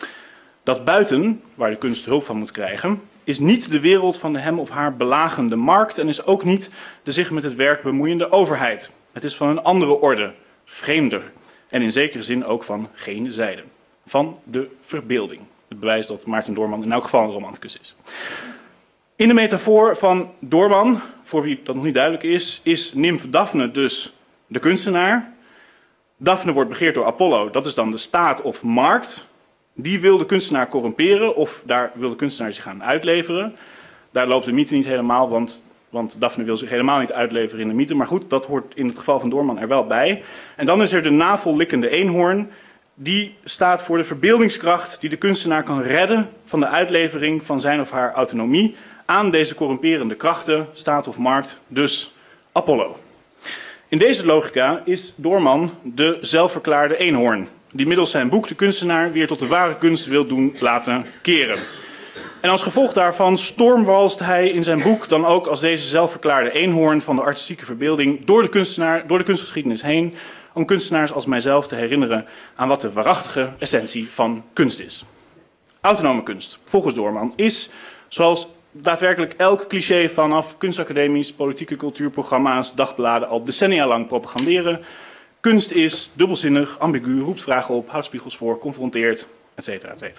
Dat buiten, waar de kunst hulp van moet krijgen, is niet de wereld van de hem of haar belagende markt en is ook niet de zich met het werk bemoeiende overheid. Het is van een andere orde, vreemder en in zekere zin ook van geen zijde. Van de verbeelding. Het bewijst dat Maarten Doorman in elk geval een romanticus is. In de metafoor van Doorman, voor wie dat nog niet duidelijk is nimf Daphne dus de kunstenaar. Daphne wordt begeerd door Apollo, dat is dan de staat of markt. Die wil de kunstenaar corrumperen of daar wil de kunstenaar zich aan uitleveren. Daar loopt de mythe niet helemaal, want Daphne wil zich helemaal niet uitleveren in de mythe. Maar goed, dat hoort in het geval van Doorman er wel bij. En dan is er de navellikkende eenhoorn. Die staat voor de verbeeldingskracht die de kunstenaar kan redden van de uitlevering van zijn of haar autonomie aan deze corrumperende krachten, staat of markt, dus Apollo. In deze logica is Doorman de zelfverklaarde eenhoorn, die middels zijn boek de kunstenaar weer tot de ware kunst wil doen laten keren. En als gevolg daarvan stormwalst hij in zijn boek dan ook als deze zelfverklaarde eenhoorn van de artistieke verbeelding door de kunstgeschiedenis heen, om kunstenaars als mijzelf te herinneren aan wat de waarachtige essentie van kunst is. Autonome kunst, volgens Doorman, is, zoals daadwerkelijk elk cliché vanaf kunstacademies, politieke cultuurprogramma's, dagbladen al decennia lang propaganderen. Kunst is dubbelzinnig, ambigu, roept vragen op, houdt spiegels voor, confronteert, etc. etc.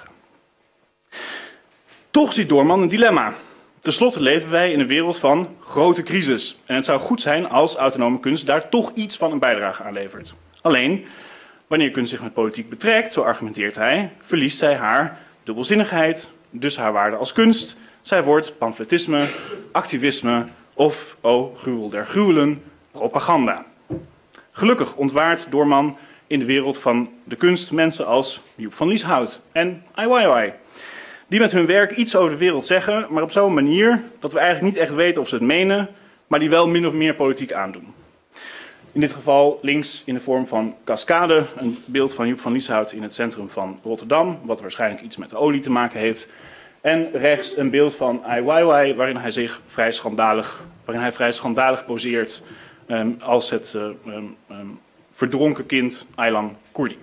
Toch ziet Doorman een dilemma. Ten slotte leven wij in een wereld van grote crisis. En het zou goed zijn als autonome kunst daar toch iets van een bijdrage aan levert. Alleen, Wanneer kunst zich met politiek betrekt, zo argumenteert hij, verliest zij haar dubbelzinnigheid, dus haar waarde als kunst. Zij wordt pamfletisme, activisme of, oh gruwel der gruwelen, propaganda. Gelukkig ontwaart Doorman in de wereld van de kunst mensen als Joep van Lieshout en Ai Weiwei, die met hun werk iets over de wereld zeggen, maar op zo'n manier dat we eigenlijk niet echt weten of ze het menen, maar die wel min of meer politiek aandoen. In dit geval links in de vorm van Cascade, een beeld van Joep van Lieshout in het centrum van Rotterdam, wat waarschijnlijk iets met olie te maken heeft. En rechts een beeld van Ai Weiwei, waarin hij vrij schandalig poseert als het verdronken kind Aylan Kurdi.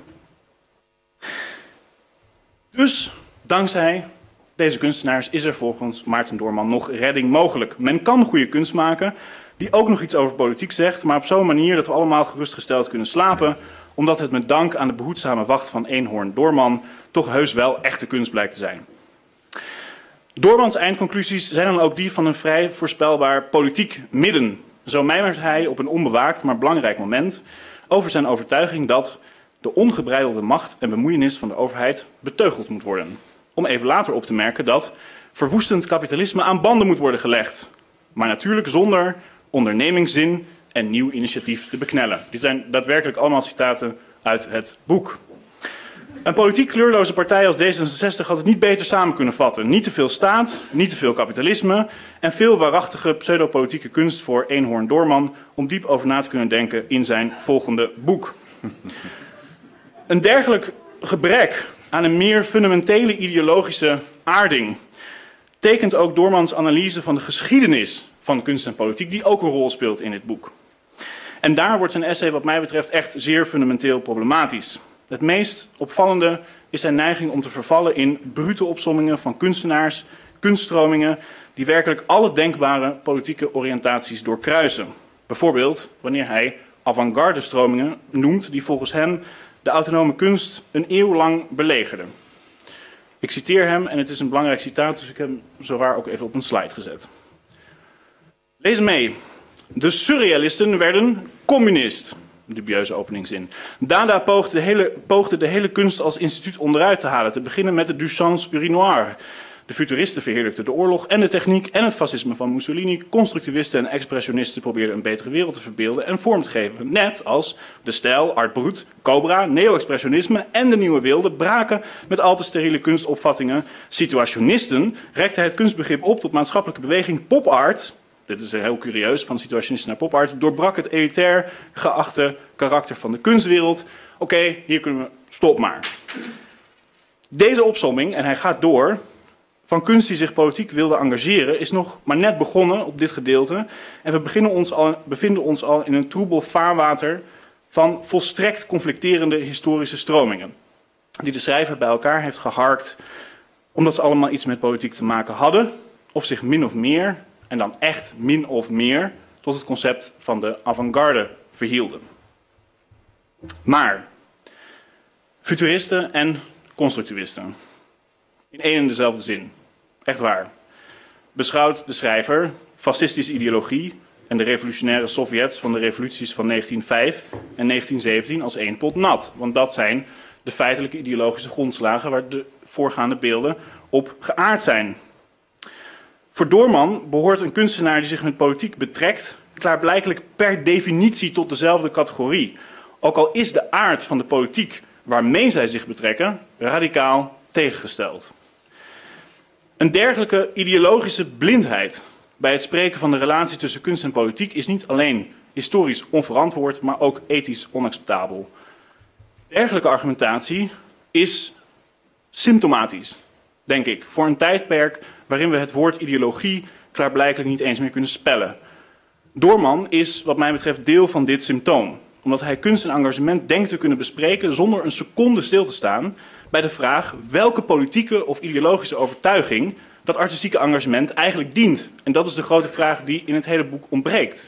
Dus, dankzij deze kunstenaars is er volgens Maarten Doorman nog redding mogelijk. Men kan goede kunst maken die ook nog iets over politiek zegt, maar op zo'n manier dat we allemaal gerustgesteld kunnen slapen, omdat het met dank aan de behoedzame wacht van Eenhoorn Doorman toch heus wel echte kunst blijkt te zijn. Doormans eindconclusies zijn dan ook die van een vrij voorspelbaar politiek midden. Zo mijmert hij op een onbewaakt maar belangrijk moment over zijn overtuiging dat de ongebreidelde macht en bemoeienis van de overheid beteugeld moet worden. Om even later op te merken dat verwoestend kapitalisme aan banden moet worden gelegd. Maar natuurlijk zonder ondernemingszin en nieuw initiatief te beknellen. Dit zijn daadwerkelijk allemaal citaten uit het boek. Een politiek kleurloze partij als D66 had het niet beter samen kunnen vatten. Niet te veel staat, niet te veel kapitalisme en veel waarachtige pseudopolitieke kunst voor Eenhoorn Doorman om diep over na te kunnen denken in zijn volgende boek. Een dergelijk gebrek aan een meer fundamentele ideologische aarding tekent ook Doormans analyse van de geschiedenis van kunst en politiek, die ook een rol speelt in dit boek. En daar wordt zijn essay wat mij betreft echt zeer fundamenteel problematisch. Het meest opvallende is zijn neiging om te vervallen in brute opsommingen van kunstenaars, kunststromingen die werkelijk alle denkbare politieke oriëntaties doorkruisen. Bijvoorbeeld wanneer hij avant-garde stromingen noemt die volgens hem de autonome kunst een eeuw lang belegerden. Ik citeer hem en het is een belangrijk citaat, dus ik heb hem zowaar ook even op een slide gezet. Lees mee. De surrealisten werden communist. Dubieuze openingzin. Dada poogde de hele kunst als instituut onderuit te halen, te beginnen met de Duchamps urinoir. De futuristen verheerlijkten de oorlog en de techniek en het fascisme van Mussolini. Constructivisten en expressionisten probeerden een betere wereld te verbeelden en vorm te geven. Net als de stijl, Art Brut, Cobra, neo-expressionisme en de nieuwe wilde braken met al te steriele kunstopvattingen. Situationisten rekten het kunstbegrip op tot maatschappelijke beweging pop art. Dit is heel curieus, van situationisten naar pop art. Doorbrak het elitair geachte karakter van de kunstwereld. Oké, hier kunnen we, stop maar. Deze opsomming, en hij gaat door, van kunst die zich politiek wilde engageren, is nog maar net begonnen op dit gedeelte. En we bevinden ons al in een troebel vaarwater van volstrekt conflicterende historische stromingen. Die de schrijver bij elkaar heeft geharkt omdat ze allemaal iets met politiek te maken hadden. Of zich min of meer, en dan echt min of meer, tot het concept van de avant-garde verhielden. Maar futuristen en constructivisten. In één en dezelfde zin. Echt waar. Beschouwt de schrijver fascistische ideologie en de revolutionaire Sovjets van de revoluties van 1905 en 1917 als één pot nat. Want dat zijn de feitelijke ideologische grondslagen waar de voorgaande beelden op geaard zijn. Voor Doorman behoort een kunstenaar die zich met politiek betrekt klaarblijkelijk per definitie tot dezelfde categorie. Ook al is de aard van de politiek waarmee zij zich betrekken radicaal tegengesteld. Een dergelijke ideologische blindheid bij het spreken van de relatie tussen kunst en politiek is niet alleen historisch onverantwoord, maar ook ethisch onacceptabel. Dergelijke argumentatie is symptomatisch, denk ik, voor een tijdperk waarin we het woord ideologie klaarblijkelijk niet eens meer kunnen spellen. Doorman is wat mij betreft deel van dit symptoom, omdat hij kunst en engagement denkt te kunnen bespreken zonder een seconde stil te staan bij de vraag welke politieke of ideologische overtuiging dat artistieke engagement eigenlijk dient. En dat is de grote vraag die in het hele boek ontbreekt.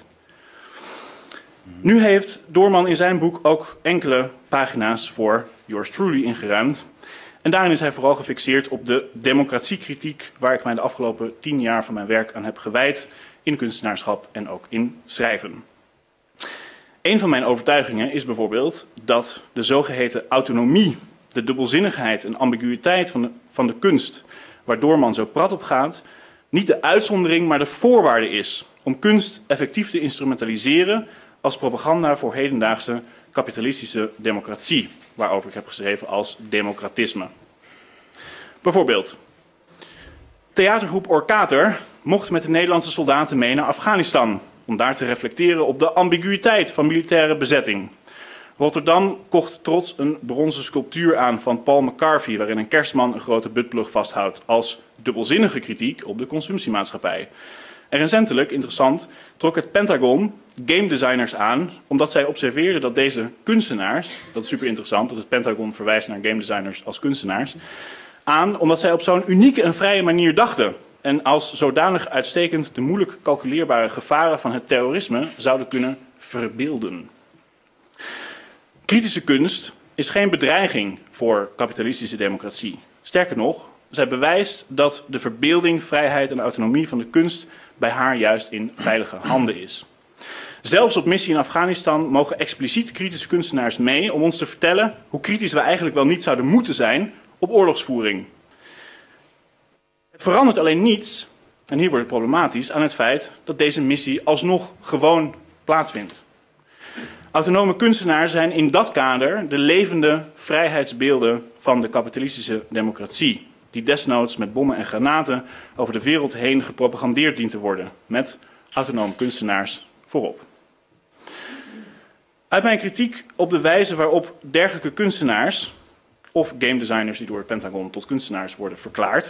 Nu heeft Doorman in zijn boek ook enkele pagina's voor yours truly ingeruimd. En daarin is hij vooral gefixeerd op de democratiekritiek waar ik mij de afgelopen 10 jaar van mijn werk aan heb gewijd in kunstenaarschap en ook in schrijven. Een van mijn overtuigingen is bijvoorbeeld dat de zogeheten autonomie, de dubbelzinnigheid en ambiguïteit van de kunst, waar Doorman zo prat op gaat, niet de uitzondering, maar de voorwaarde is om kunst effectief te instrumentaliseren als propaganda voor hedendaagse kapitalistische democratie, waarover ik heb geschreven als democratisme. Bijvoorbeeld, theatergroep Orkater mocht met de Nederlandse soldaten mee naar Afghanistan om daar te reflecteren op de ambiguïteit van militaire bezetting. Rotterdam kocht trots een bronzen sculptuur aan van Paul McCarthy, waarin een kerstman een grote buttplug vasthoudt als dubbelzinnige kritiek op de consumptiemaatschappij. En recentelijk, interessant, trok het Pentagon game designers aan, omdat zij observeerden dat deze kunstenaars, dat is super interessant, dat het Pentagon verwijst naar game designers als kunstenaars, aan omdat zij op zo'n unieke en vrije manier dachten en als zodanig uitstekend de moeilijk calculeerbare gevaren van het terrorisme zouden kunnen verbeelden. Kritische kunst is geen bedreiging voor kapitalistische democratie. Sterker nog, zij bewijst dat de verbeelding, vrijheid en autonomie van de kunst bij haar juist in veilige handen is. Zelfs op missie in Afghanistan mogen expliciet kritische kunstenaars mee om ons te vertellen hoe kritisch we eigenlijk wel niet zouden moeten zijn op oorlogsvoering. Het verandert alleen niets, en hier wordt het problematisch, aan het feit dat deze missie alsnog gewoon plaatsvindt. Autonome kunstenaars zijn in dat kader de levende vrijheidsbeelden van de kapitalistische democratie, die desnoods met bommen en granaten over de wereld heen gepropagandeerd dient te worden, met autonome kunstenaars voorop. Uit mijn kritiek op de wijze waarop dergelijke kunstenaars, of game designers die door het Pentagon tot kunstenaars worden verklaard,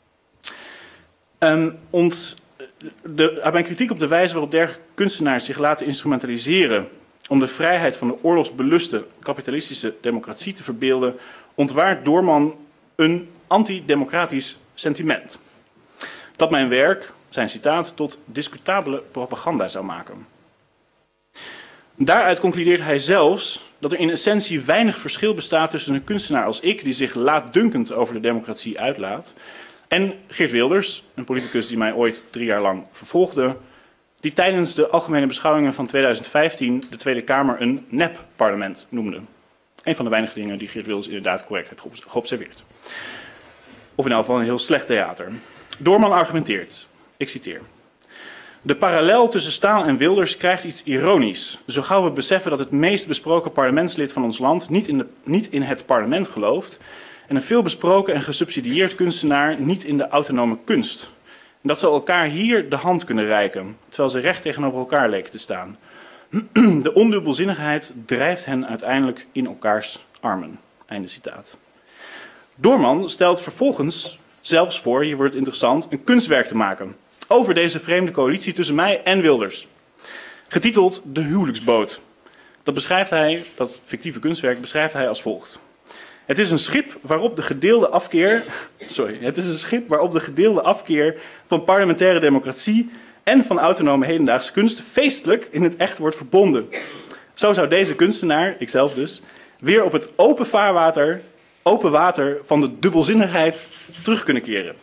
uit mijn kritiek op de wijze waarop dergelijke kunstenaars zich laten instrumentaliseren om de vrijheid van de oorlogsbeluste kapitalistische democratie te verbeelden, ontwaart Doorman een antidemocratisch sentiment. Dat mijn werk, zijn citaat, tot discutabele propaganda zou maken. Daaruit concludeert hij zelfs dat er in essentie weinig verschil bestaat tussen een kunstenaar als ik, die zich laatdunkend over de democratie uitlaat, en Geert Wilders, een politicus die mij ooit 3 jaar lang vervolgde, die tijdens de algemene beschouwingen van 2015 de Tweede Kamer een nep-parlement noemde. Een van de weinige dingen die Geert Wilders inderdaad correct heeft geobserveerd. Of in elk geval een heel slecht theater. Doorman argumenteert, ik citeer: de parallel tussen Staal en Wilders krijgt iets ironisch. Zo gauw we beseffen dat het meest besproken parlementslid van ons land niet in het parlement gelooft en een veel besproken en gesubsidieerd kunstenaar niet in de autonome kunst. En dat ze elkaar hier de hand kunnen reiken, terwijl ze recht tegenover elkaar leken te staan. De ondubbelzinnigheid drijft hen uiteindelijk in elkaars armen. Einde citaat. Doorman stelt vervolgens zelfs voor, hier wordt het interessant, een kunstwerk te maken over deze vreemde coalitie tussen mij en Wilders. Getiteld De Huwelijksboot. Dat fictieve kunstwerk beschrijft hij als volgt. Het is een schip waarop de gedeelde afkeer van parlementaire democratie en van autonome hedendaagse kunst feestelijk in het echt wordt verbonden. Zo zou deze kunstenaar, ikzelf dus, weer op het open water van de dubbelzinnigheid terug kunnen keren.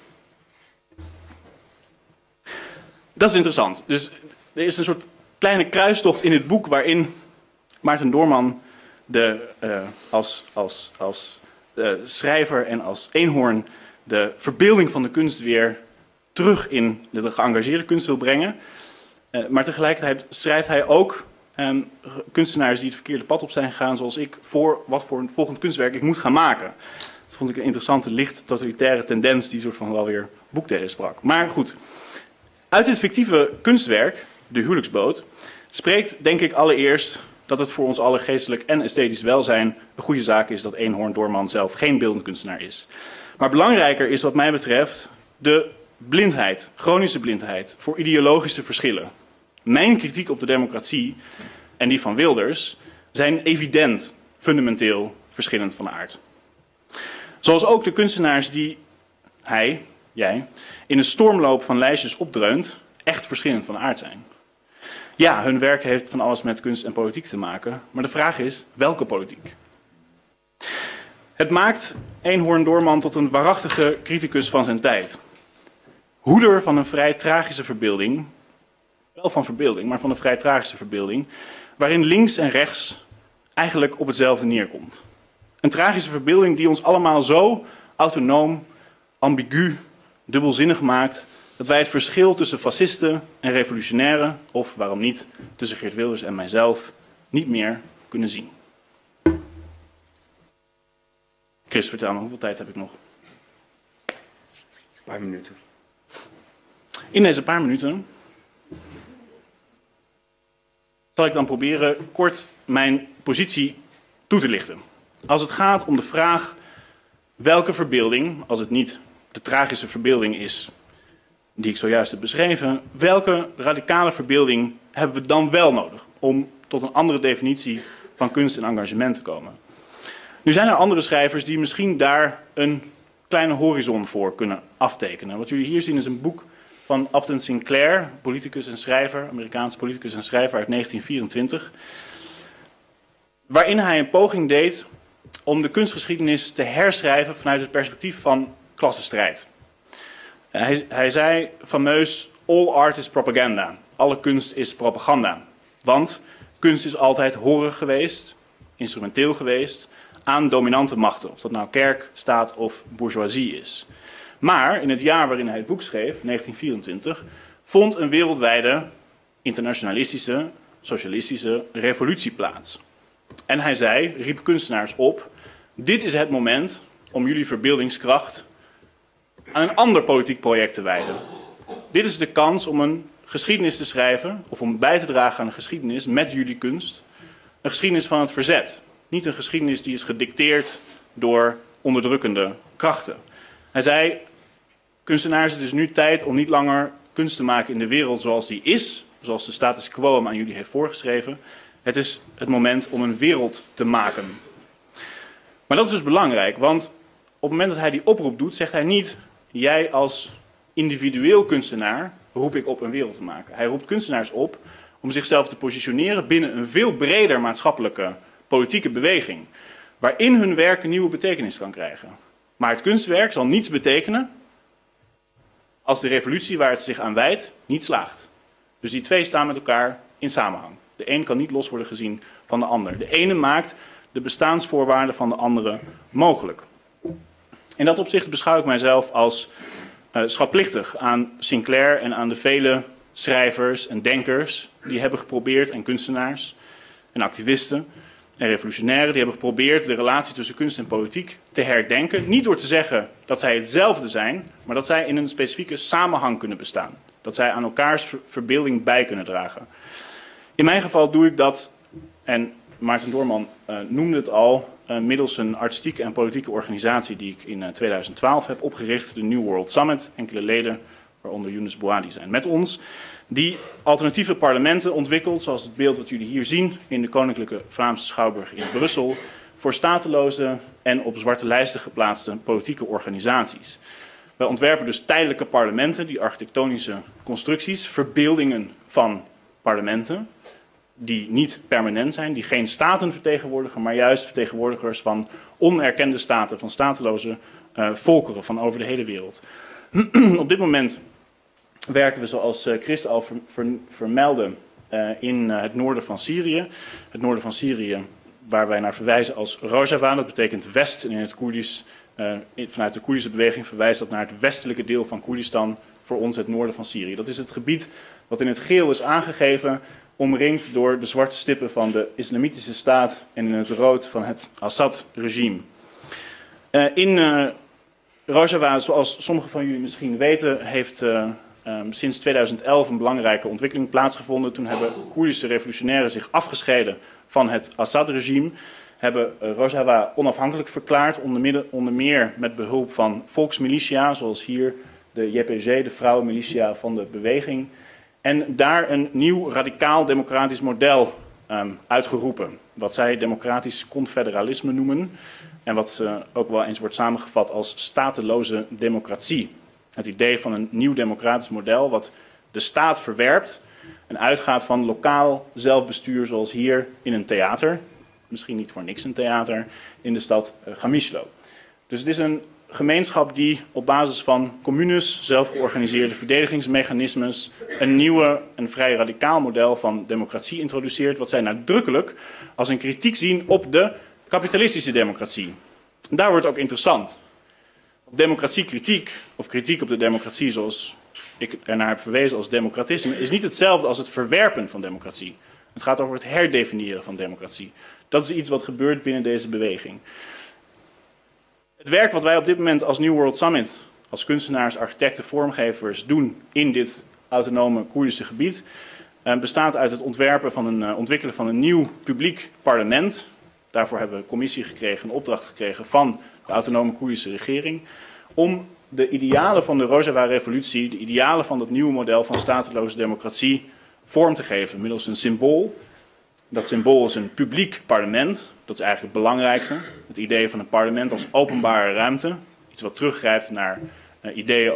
Dat is interessant. Dus er is een soort kleine kruistocht in het boek waarin Maarten Doorman als schrijver en als eenhoorn de verbeelding van de kunst weer terug in de geëngageerde kunst wil brengen. Maar tegelijkertijd schrijft hij ook kunstenaars die het verkeerde pad op zijn gegaan, zoals ik, voor wat voor een volgend kunstwerk ik moet gaan maken. Dat vond ik een interessante, licht totalitaire tendens die soort van wel weer boekdelen sprak. Maar goed, uit dit fictieve kunstwerk, De Huwelijksboot, spreekt denk ik allereerst dat het voor ons alle geestelijk en esthetisch welzijn een goede zaak is dat Eenhoorn Doorman zelf geen beeldend kunstenaar is. Maar belangrijker is wat mij betreft de blindheid, chronische blindheid voor ideologische verschillen. Mijn kritiek op de democratie en die van Wilders zijn evident fundamenteel verschillend van aard. Zoals ook de kunstenaars die jij, in een stormloop van lijstjes opdreunt, echt verschillend van aard zijn. Ja, hun werk heeft van alles met kunst en politiek te maken, maar de vraag is, welke politiek? Het maakt Eenhoorn Doorman tot een waarachtige criticus van zijn tijd. Hoeder van een vrij tragische verbeelding, wel van verbeelding, maar van een vrij tragische verbeelding, waarin links en rechts eigenlijk op hetzelfde neerkomt. Een tragische verbeelding die ons allemaal zo autonoom, ambigu, dubbelzinnig maakt, dat wij het verschil tussen fascisten en revolutionairen, of waarom niet, tussen Geert Wilders en mijzelf, niet meer kunnen zien. Chris, vertel me, hoeveel tijd heb ik nog? Een paar minuten. In deze paar minuten zal ik dan proberen kort mijn positie toe te lichten. Als het gaat om de vraag welke verbeelding, als het niet de tragische verbeelding is die ik zojuist heb beschreven, welke radicale verbeelding hebben we dan wel nodig om tot een andere definitie van kunst en engagement te komen? Nu zijn er andere schrijvers die misschien daar een kleine horizon voor kunnen aftekenen. Wat jullie hier zien is een boek van Upton Sinclair, politicus en schrijver, Amerikaanse politicus en schrijver uit 1924, waarin hij een poging deed om de kunstgeschiedenis te herschrijven vanuit het perspectief van klassenstrijd. Hij zei fameus, all art is propaganda. Alle kunst is propaganda. Want kunst is altijd horig geweest, instrumenteel geweest, aan dominante machten. Of dat nou kerk, staat of bourgeoisie is. Maar in het jaar waarin hij het boek schreef, 1924, vond een wereldwijde internationalistische, socialistische revolutie plaats. En hij zei, riep kunstenaars op, dit is het moment om jullie verbeeldingskracht aan een ander politiek project te wijden. Dit is de kans om een geschiedenis te schrijven, of om bij te dragen aan een geschiedenis met jullie kunst. Een geschiedenis van het verzet. Niet een geschiedenis die is gedicteerd door onderdrukkende krachten. Hij zei, kunstenaars, het is nu tijd om niet langer kunst te maken in de wereld zoals die is, zoals de status quo hem aan jullie heeft voorgeschreven. Het is het moment om een wereld te maken. Maar dat is dus belangrijk, want op het moment dat hij die oproep doet, zegt hij niet, jij als individueel kunstenaar roep ik op een wereld te maken. Hij roept kunstenaars op om zichzelf te positioneren binnen een veel breder maatschappelijke politieke beweging, waarin hun werk een nieuwe betekenis kan krijgen. Maar het kunstwerk zal niets betekenen als de revolutie waar het zich aan wijdt niet slaagt. Dus die twee staan met elkaar in samenhang. De een kan niet los worden gezien van de ander. De ene maakt de bestaansvoorwaarden van de andere mogelijk. In dat opzicht beschouw ik mijzelf als schatplichtig aan Sinclair en aan de vele schrijvers en denkers die hebben geprobeerd, en kunstenaars en activisten en revolutionairen, die hebben geprobeerd de relatie tussen kunst en politiek te herdenken. Niet door te zeggen dat zij hetzelfde zijn, maar dat zij in een specifieke samenhang kunnen bestaan. Dat zij aan elkaars verbeelding bij kunnen dragen. In mijn geval doe ik dat, en Maarten Doorman noemde het al, middels een artistieke en politieke organisatie die ik in 2012 heb opgericht, de New World Summit. Enkele leden, waaronder Younes Bouadi, zijn met ons, die alternatieve parlementen ontwikkelt, zoals het beeld dat jullie hier zien in de Koninklijke Vlaamse Schouwburg in Brussel, voor stateloze en op zwarte lijsten geplaatste politieke organisaties. Wij ontwerpen dus tijdelijke parlementen, die architectonische constructies, verbeeldingen van parlementen, die niet permanent zijn, die geen staten vertegenwoordigen, maar juist vertegenwoordigers van onerkende staten, van stateloze volkeren van over de hele wereld. Op dit moment werken we, zoals Chris al vermeldde, in het noorden van Syrië. Het noorden van Syrië, waar wij naar verwijzen als Rojava, dat betekent west, en in het Koerdisch, vanuit de Koerdische beweging verwijst dat naar het westelijke deel van Koerdistan, voor ons het noorden van Syrië. Dat is het gebied wat in het geel is aangegeven, omringd door de zwarte stippen van de Islamitische Staat en in het rood van het Assad-regime. In Rojava, zoals sommigen van jullie misschien weten, heeft sinds 2011 een belangrijke ontwikkeling plaatsgevonden. Toen hebben Koerdische revolutionairen zich afgescheiden van het Assad-regime, hebben Rojava onafhankelijk verklaard, onder meer met behulp van volksmilitia, zoals hier de JPG, de vrouwenmilitia van de beweging. En daar een nieuw radicaal democratisch model uitgeroepen. Wat zij democratisch confederalisme noemen. En wat ook wel eens wordt samengevat als stateloze democratie. Het idee van een nieuw democratisch model wat de staat verwerpt en uitgaat van lokaal zelfbestuur, zoals hier in een theater. Misschien niet voor niks een theater in de stad Gamishlo. Dus het is een gemeenschap die op basis van communes, zelfgeorganiseerde verdedigingsmechanismes, een nieuwe en vrij radicaal model van democratie introduceert, wat zij nadrukkelijk als een kritiek zien op de kapitalistische democratie. En daar wordt het ook interessant. Democratiekritiek, of kritiek op de democratie zoals ik ernaar heb verwezen als democratisme, is niet hetzelfde als het verwerpen van democratie. Het gaat over het herdefiniëren van democratie. Dat is iets wat gebeurt binnen deze beweging. Het werk wat wij op dit moment als New World Summit, als kunstenaars, architecten, vormgevers doen in dit autonome Koerdische gebied, bestaat uit het ontwikkelen van een nieuw publiek parlement. Daarvoor hebben we een commissie gekregen, een opdracht gekregen van de autonome Koerdische regering, om de idealen van de Rojava-revolutie, de idealen van dat nieuwe model van stateloze democratie vorm te geven middels een symbool. Dat symbool is een publiek parlement. Dat is eigenlijk het belangrijkste. Het idee van een parlement als openbare ruimte. Iets wat teruggrijpt naar ideeën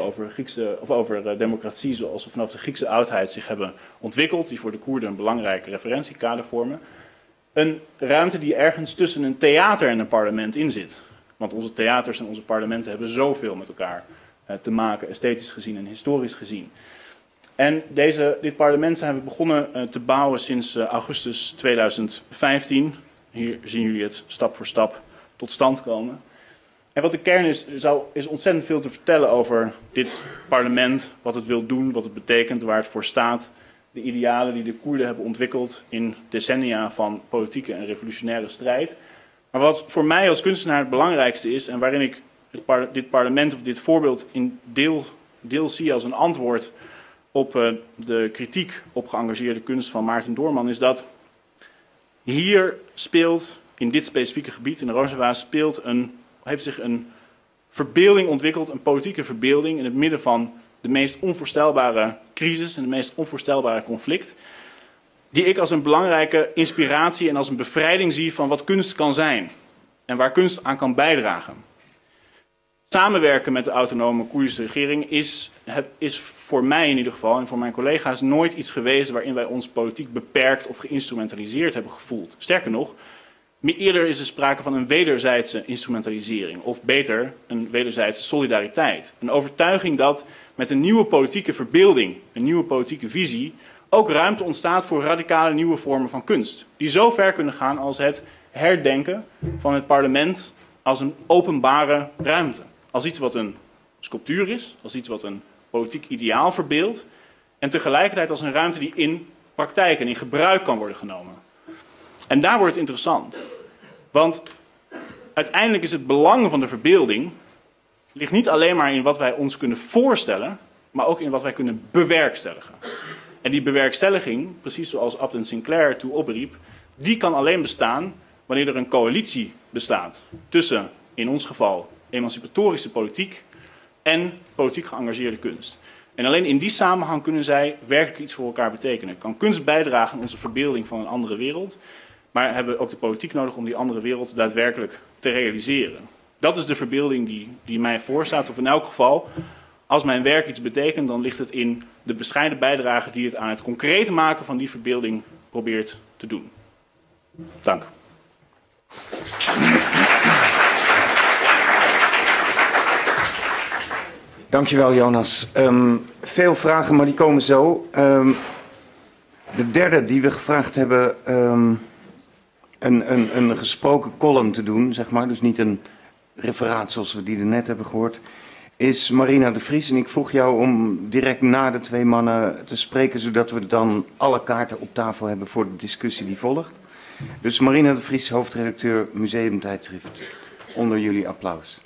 over democratie zoals ze vanaf de Griekse oudheid zich hebben ontwikkeld. Die voor de Koerden een belangrijk referentiekader vormen. Een ruimte die ergens tussen een theater en een parlement in zit. Want onze theaters en onze parlementen hebben zoveel met elkaar te maken, esthetisch gezien en historisch gezien. En dit parlement zijn we begonnen te bouwen sinds augustus 2015. Hier zien jullie het stap voor stap tot stand komen. En wat de kern is ontzettend veel te vertellen over dit parlement, wat het wil doen, wat het betekent, waar het voor staat. De idealen die de Koerden hebben ontwikkeld in decennia van politieke en revolutionaire strijd. Maar wat voor mij als kunstenaar het belangrijkste is en waarin ik dit parlement of dit voorbeeld in deel zie als een antwoord op de kritiek op geëngageerde kunst van Maarten Doorman, is dat hier speelt, in dit specifieke gebied, in de Rojava, heeft zich een verbeelding ontwikkeld, een politieke verbeelding in het midden van de meest onvoorstelbare crisis en de meest onvoorstelbare conflict, die ik als een belangrijke inspiratie en als een bevrijding zie van wat kunst kan zijn en waar kunst aan kan bijdragen. Samenwerken met de autonome Koerdische regering is voor mij in ieder geval en voor mijn collega's nooit iets geweest waarin wij ons politiek beperkt of geïnstrumentaliseerd hebben gevoeld. Sterker nog, eerder is er sprake van een wederzijdse instrumentalisering, of beter, een wederzijdse solidariteit. Een overtuiging dat met een nieuwe politieke verbeelding, een nieuwe politieke visie, ook ruimte ontstaat voor radicale nieuwe vormen van kunst. Die zo ver kunnen gaan als het herdenken van het parlement als een openbare ruimte. Als iets wat een sculptuur is, als iets wat een politiek ideaal verbeeldt. En tegelijkertijd als een ruimte die in praktijk en in gebruik kan worden genomen. En daar wordt het interessant. Want uiteindelijk is het belang van de verbeelding ligt niet alleen maar in wat wij ons kunnen voorstellen, maar ook in wat wij kunnen bewerkstelligen. En die bewerkstelliging, precies zoals Upton Sinclair toe opriep, die kan alleen bestaan wanneer er een coalitie bestaat tussen, in ons geval, emancipatorische politiek en politiek geëngageerde kunst. En alleen in die samenhang kunnen zij werkelijk iets voor elkaar betekenen. Kan kunst bijdragen aan onze verbeelding van een andere wereld, maar hebben we ook de politiek nodig om die andere wereld daadwerkelijk te realiseren. Dat is de verbeelding die mij voorstaat, of in elk geval, als mijn werk iets betekent, dan ligt het in de bescheiden bijdrage die het aan het concreet maken van die verbeelding probeert te doen. Dank. Dankjewel, Jonas. Veel vragen, maar die komen zo. De derde die we gevraagd hebben een gesproken column te doen, zeg maar, dus niet een referaat zoals we die er net hebben gehoord, is Marina de Vries. En ik vroeg jou om direct na de twee mannen te spreken, zodat we dan alle kaarten op tafel hebben voor de discussie die volgt. Dus Marina de Vries, hoofdredacteur Museumtijdschrift. Onder jullie applaus.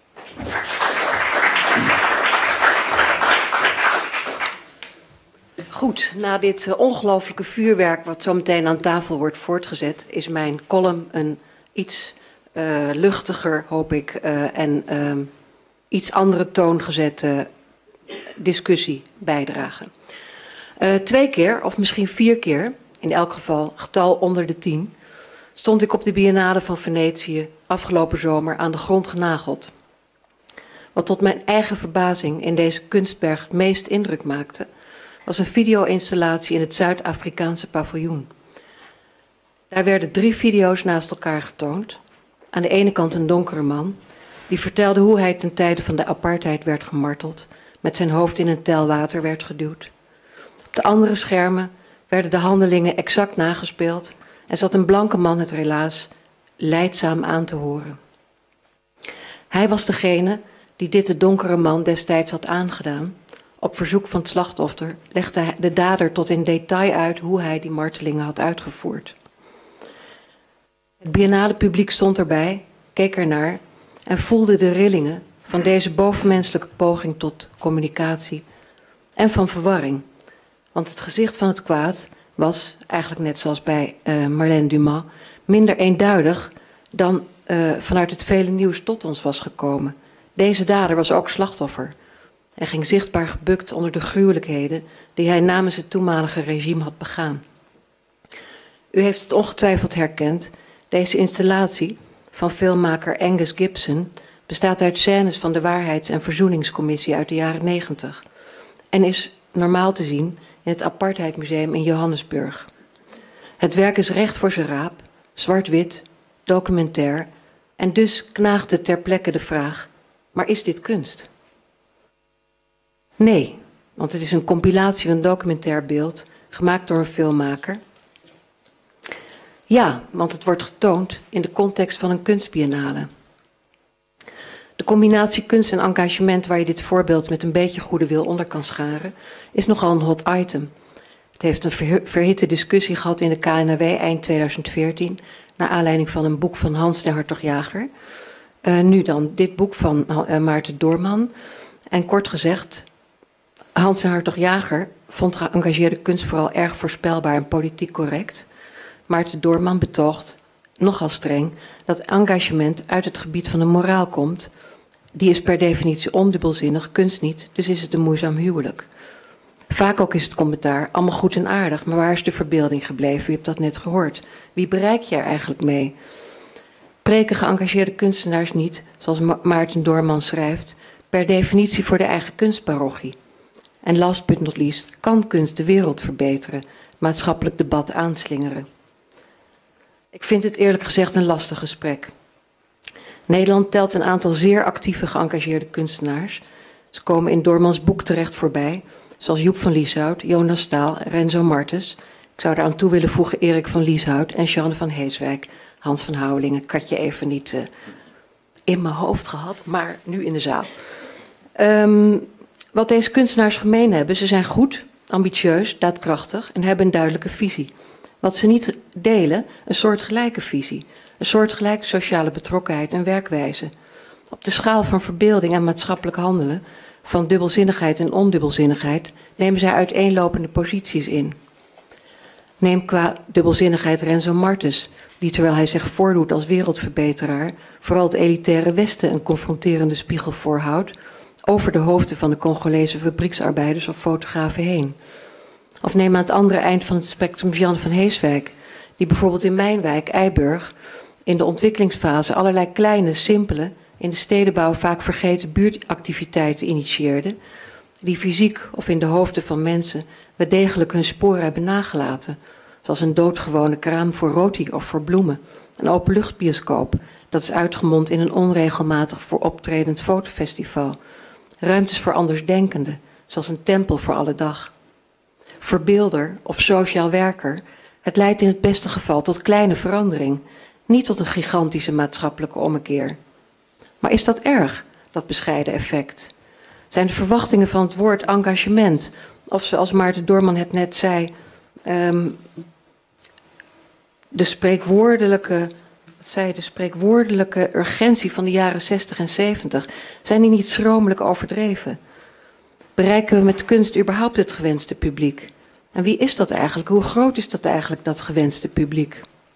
Goed, na dit ongelooflijke vuurwerk wat zo meteen aan tafel wordt voortgezet, is mijn column een iets luchtiger, hoop ik, en iets andere toon gezette discussie bijdragen. 2 keer, of misschien 4 keer, in elk geval getal onder de 10, stond ik op de Biennale van Venetië afgelopen zomer aan de grond genageld. Wat tot mijn eigen verbazing in deze kunstberg het meest indruk maakte, was een video-installatie in het Zuid-Afrikaanse paviljoen. Daar werden 3 video's naast elkaar getoond. Aan de ene kant een donkere man, Die vertelde hoe hij ten tijde van de apartheid werd gemarteld, met zijn hoofd in een tel water werd geduwd. Op de andere schermen werden de handelingen exact nagespeeld en zat een blanke man het relaas lijdzaam aan te horen. Hij was degene die dit de donkere man destijds had aangedaan. Op verzoek van het slachtoffer legde de dader tot in detail uit hoe hij die martelingen had uitgevoerd. Het biennale publiek stond erbij, keek ernaar en voelde de rillingen van deze bovenmenselijke poging tot communicatie en van verwarring. Want het gezicht van het kwaad was, eigenlijk net zoals bij Marlène Dumas, minder eenduidig dan vanuit het vele nieuws tot ons was gekomen. Deze dader was ook slachtoffer en ging zichtbaar gebukt onder de gruwelijkheden die hij namens het toenmalige regime had begaan. U heeft het ongetwijfeld herkend. Deze installatie van filmmaker Angus Gibson bestaat uit scènes van de Waarheids- en Verzoeningscommissie uit de jaren 90 en is normaal te zien in het Apartheidmuseum in Johannesburg. Het werk is recht voor zijn raap, zwart-wit, documentair en dus knaagde ter plekke de vraag: maar is dit kunst? Nee, want het is een compilatie van een documentair beeld gemaakt door een filmmaker. Ja, want het wordt getoond in de context van een kunstbiennale. De combinatie kunst en engagement waar je dit voorbeeld met een beetje goede wil onder kan scharen, is nogal een hot item. Het heeft een verhitte discussie gehad in de KNAW eind 2014, naar aanleiding van een boek van Hans de Hartog-Jager. Nu dan dit boek van Maarten Doorman. En kort gezegd, Hans de Hartog-Jager vond geëngageerde kunst vooral erg voorspelbaar en politiek correct. Maarten Doorman betoogt, nogal streng, dat engagement uit het gebied van de moraal komt. Die is per definitie ondubbelzinnig, kunst niet, dus is het een moeizaam huwelijk. Vaak ook is het commentaar allemaal goed en aardig, maar waar is de verbeelding gebleven? U hebt dat net gehoord. Wie bereik je er eigenlijk mee? Preken geëngageerde kunstenaars niet, zoals Maarten Doorman schrijft, per definitie voor de eigen kunstparochie. En last but not least, kan kunst de wereld verbeteren, het maatschappelijk debat aanslingeren. Ik vind het eerlijk gezegd een lastig gesprek. Nederland telt een aantal zeer actieve geëngageerde kunstenaars. Ze komen in Doormans boek terecht voorbij, zoals Joep van Lieshout, Jonas Staal en Renzo Martens. Ik zou daar aan toe willen voegen Erik van Lieshout en Jeanne van Heeswijk. Hans van Houwelingen, ik had je even niet in mijn hoofd gehad, maar nu in de zaal. Wat deze kunstenaars gemeen hebben, ze zijn goed, ambitieus, daadkrachtig en hebben een duidelijke visie. Wat ze niet delen, een soortgelijke visie. Een soortgelijke sociale betrokkenheid en werkwijze. Op de schaal van verbeelding en maatschappelijk handelen, van dubbelzinnigheid en ondubbelzinnigheid, nemen zij uiteenlopende posities in. Neem qua dubbelzinnigheid Renzo Martens, die terwijl hij zich voordoet als wereldverbeteraar, vooral het elitaire Westen een confronterende spiegel voorhoudt, over de hoofden van de Congolese fabrieksarbeiders of fotografen heen. Of neem aan het andere eind van het spectrum Jeanne van Heeswijk, die bijvoorbeeld in mijn wijk, Eiburg, in de ontwikkelingsfase allerlei kleine, simpele, in de stedenbouw vaak vergeten buurtactiviteiten initieerde, die fysiek of in de hoofden van mensen wel degelijk hun sporen hebben nagelaten, zoals een doodgewone kraam voor roti of voor bloemen, een openluchtbioscoop, dat is uitgemond in een onregelmatig voor optredend fotofestival, ruimtes voor andersdenkenden, zoals een tempel voor alle dag. Verbeelder of sociaal werker, het leidt in het beste geval tot kleine verandering, niet tot een gigantische maatschappelijke ommekeer. Maar is dat erg, dat bescheiden effect? Zijn de verwachtingen van het woord engagement, of zoals Maarten Doorman het net zei, de spreekwoordelijke urgentie van de jaren 60 en 70, zijn die niet schromelijk overdreven? Bereiken we met kunst überhaupt het gewenste publiek? En wie is dat eigenlijk? Hoe groot is dat eigenlijk, dat gewenste publiek?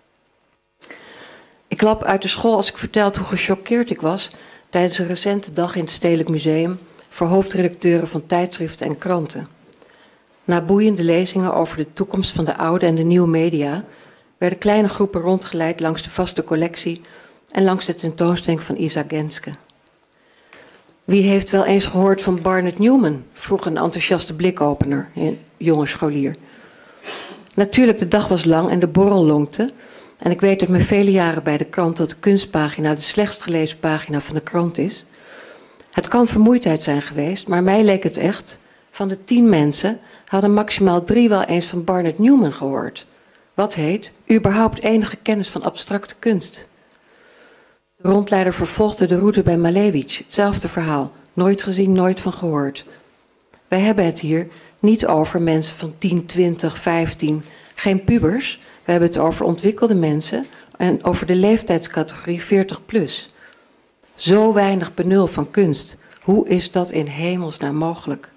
Ik klap uit de school als ik vertelde hoe gechoqueerd ik was tijdens een recente dag in het Stedelijk Museum voor hoofdredacteuren van tijdschriften en kranten. Na boeiende lezingen over de toekomst van de oude en de nieuwe media werden kleine groepen rondgeleid langs de vaste collectie en langs de tentoonstelling van Isa Genske. Wie heeft wel eens gehoord van Barnett Newman? Vroeg een enthousiaste blikopener, een jonge scholier. Natuurlijk, de dag was lang en de borrel lonkte, En ik weet uit mijn vele jaren bij de krant dat de kunstpagina de slechtst gelezen pagina van de krant is. Het kan vermoeidheid zijn geweest, maar mij leek het echt. Van de 10 mensen hadden maximaal 3 wel eens van Barnett Newman gehoord. Wat heet überhaupt enige kennis van abstracte kunst. De rondleider vervolgde de route bij Malevich. Hetzelfde verhaal. Nooit gezien, nooit van gehoord. Wij hebben het hier niet over mensen van 10, 20, 15, geen pubers. We hebben het over ontwikkelde mensen en over de leeftijdscategorie 40 plus. Zo weinig benul van kunst. Hoe is dat in hemelsnaam mogelijk?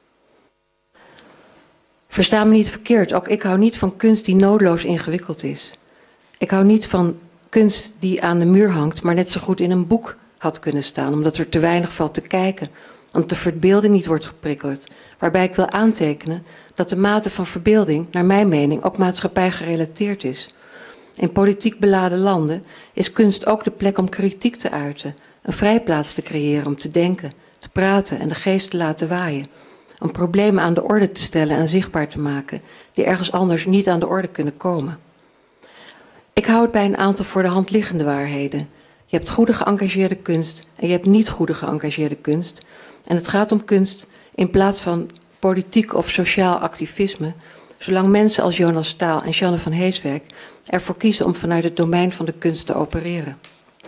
Versta me niet verkeerd, ook ik hou niet van kunst die noodloos ingewikkeld is. Ik hou niet van kunst die aan de muur hangt, maar net zo goed in een boek had kunnen staan, omdat er te weinig valt te kijken, omdat de verbeelding niet wordt geprikkeld. Waarbij ik wil aantekenen dat de mate van verbeelding, naar mijn mening, ook maatschappij gerelateerd is. In politiek beladen landen is kunst ook de plek om kritiek te uiten, een vrijplaats te creëren om te denken, te praten en de geest te laten waaien. Om problemen aan de orde te stellen en zichtbaar te maken, die ergens anders niet aan de orde kunnen komen. Ik hou het bij een aantal voor de hand liggende waarheden. Je hebt goede geëngageerde kunst en je hebt niet goede geëngageerde kunst. En het gaat om kunst in plaats van politiek of sociaal activisme, zolang mensen als Jonas Staal en Jeanne van Heeswijk ervoor kiezen om vanuit het domein van de kunst te opereren.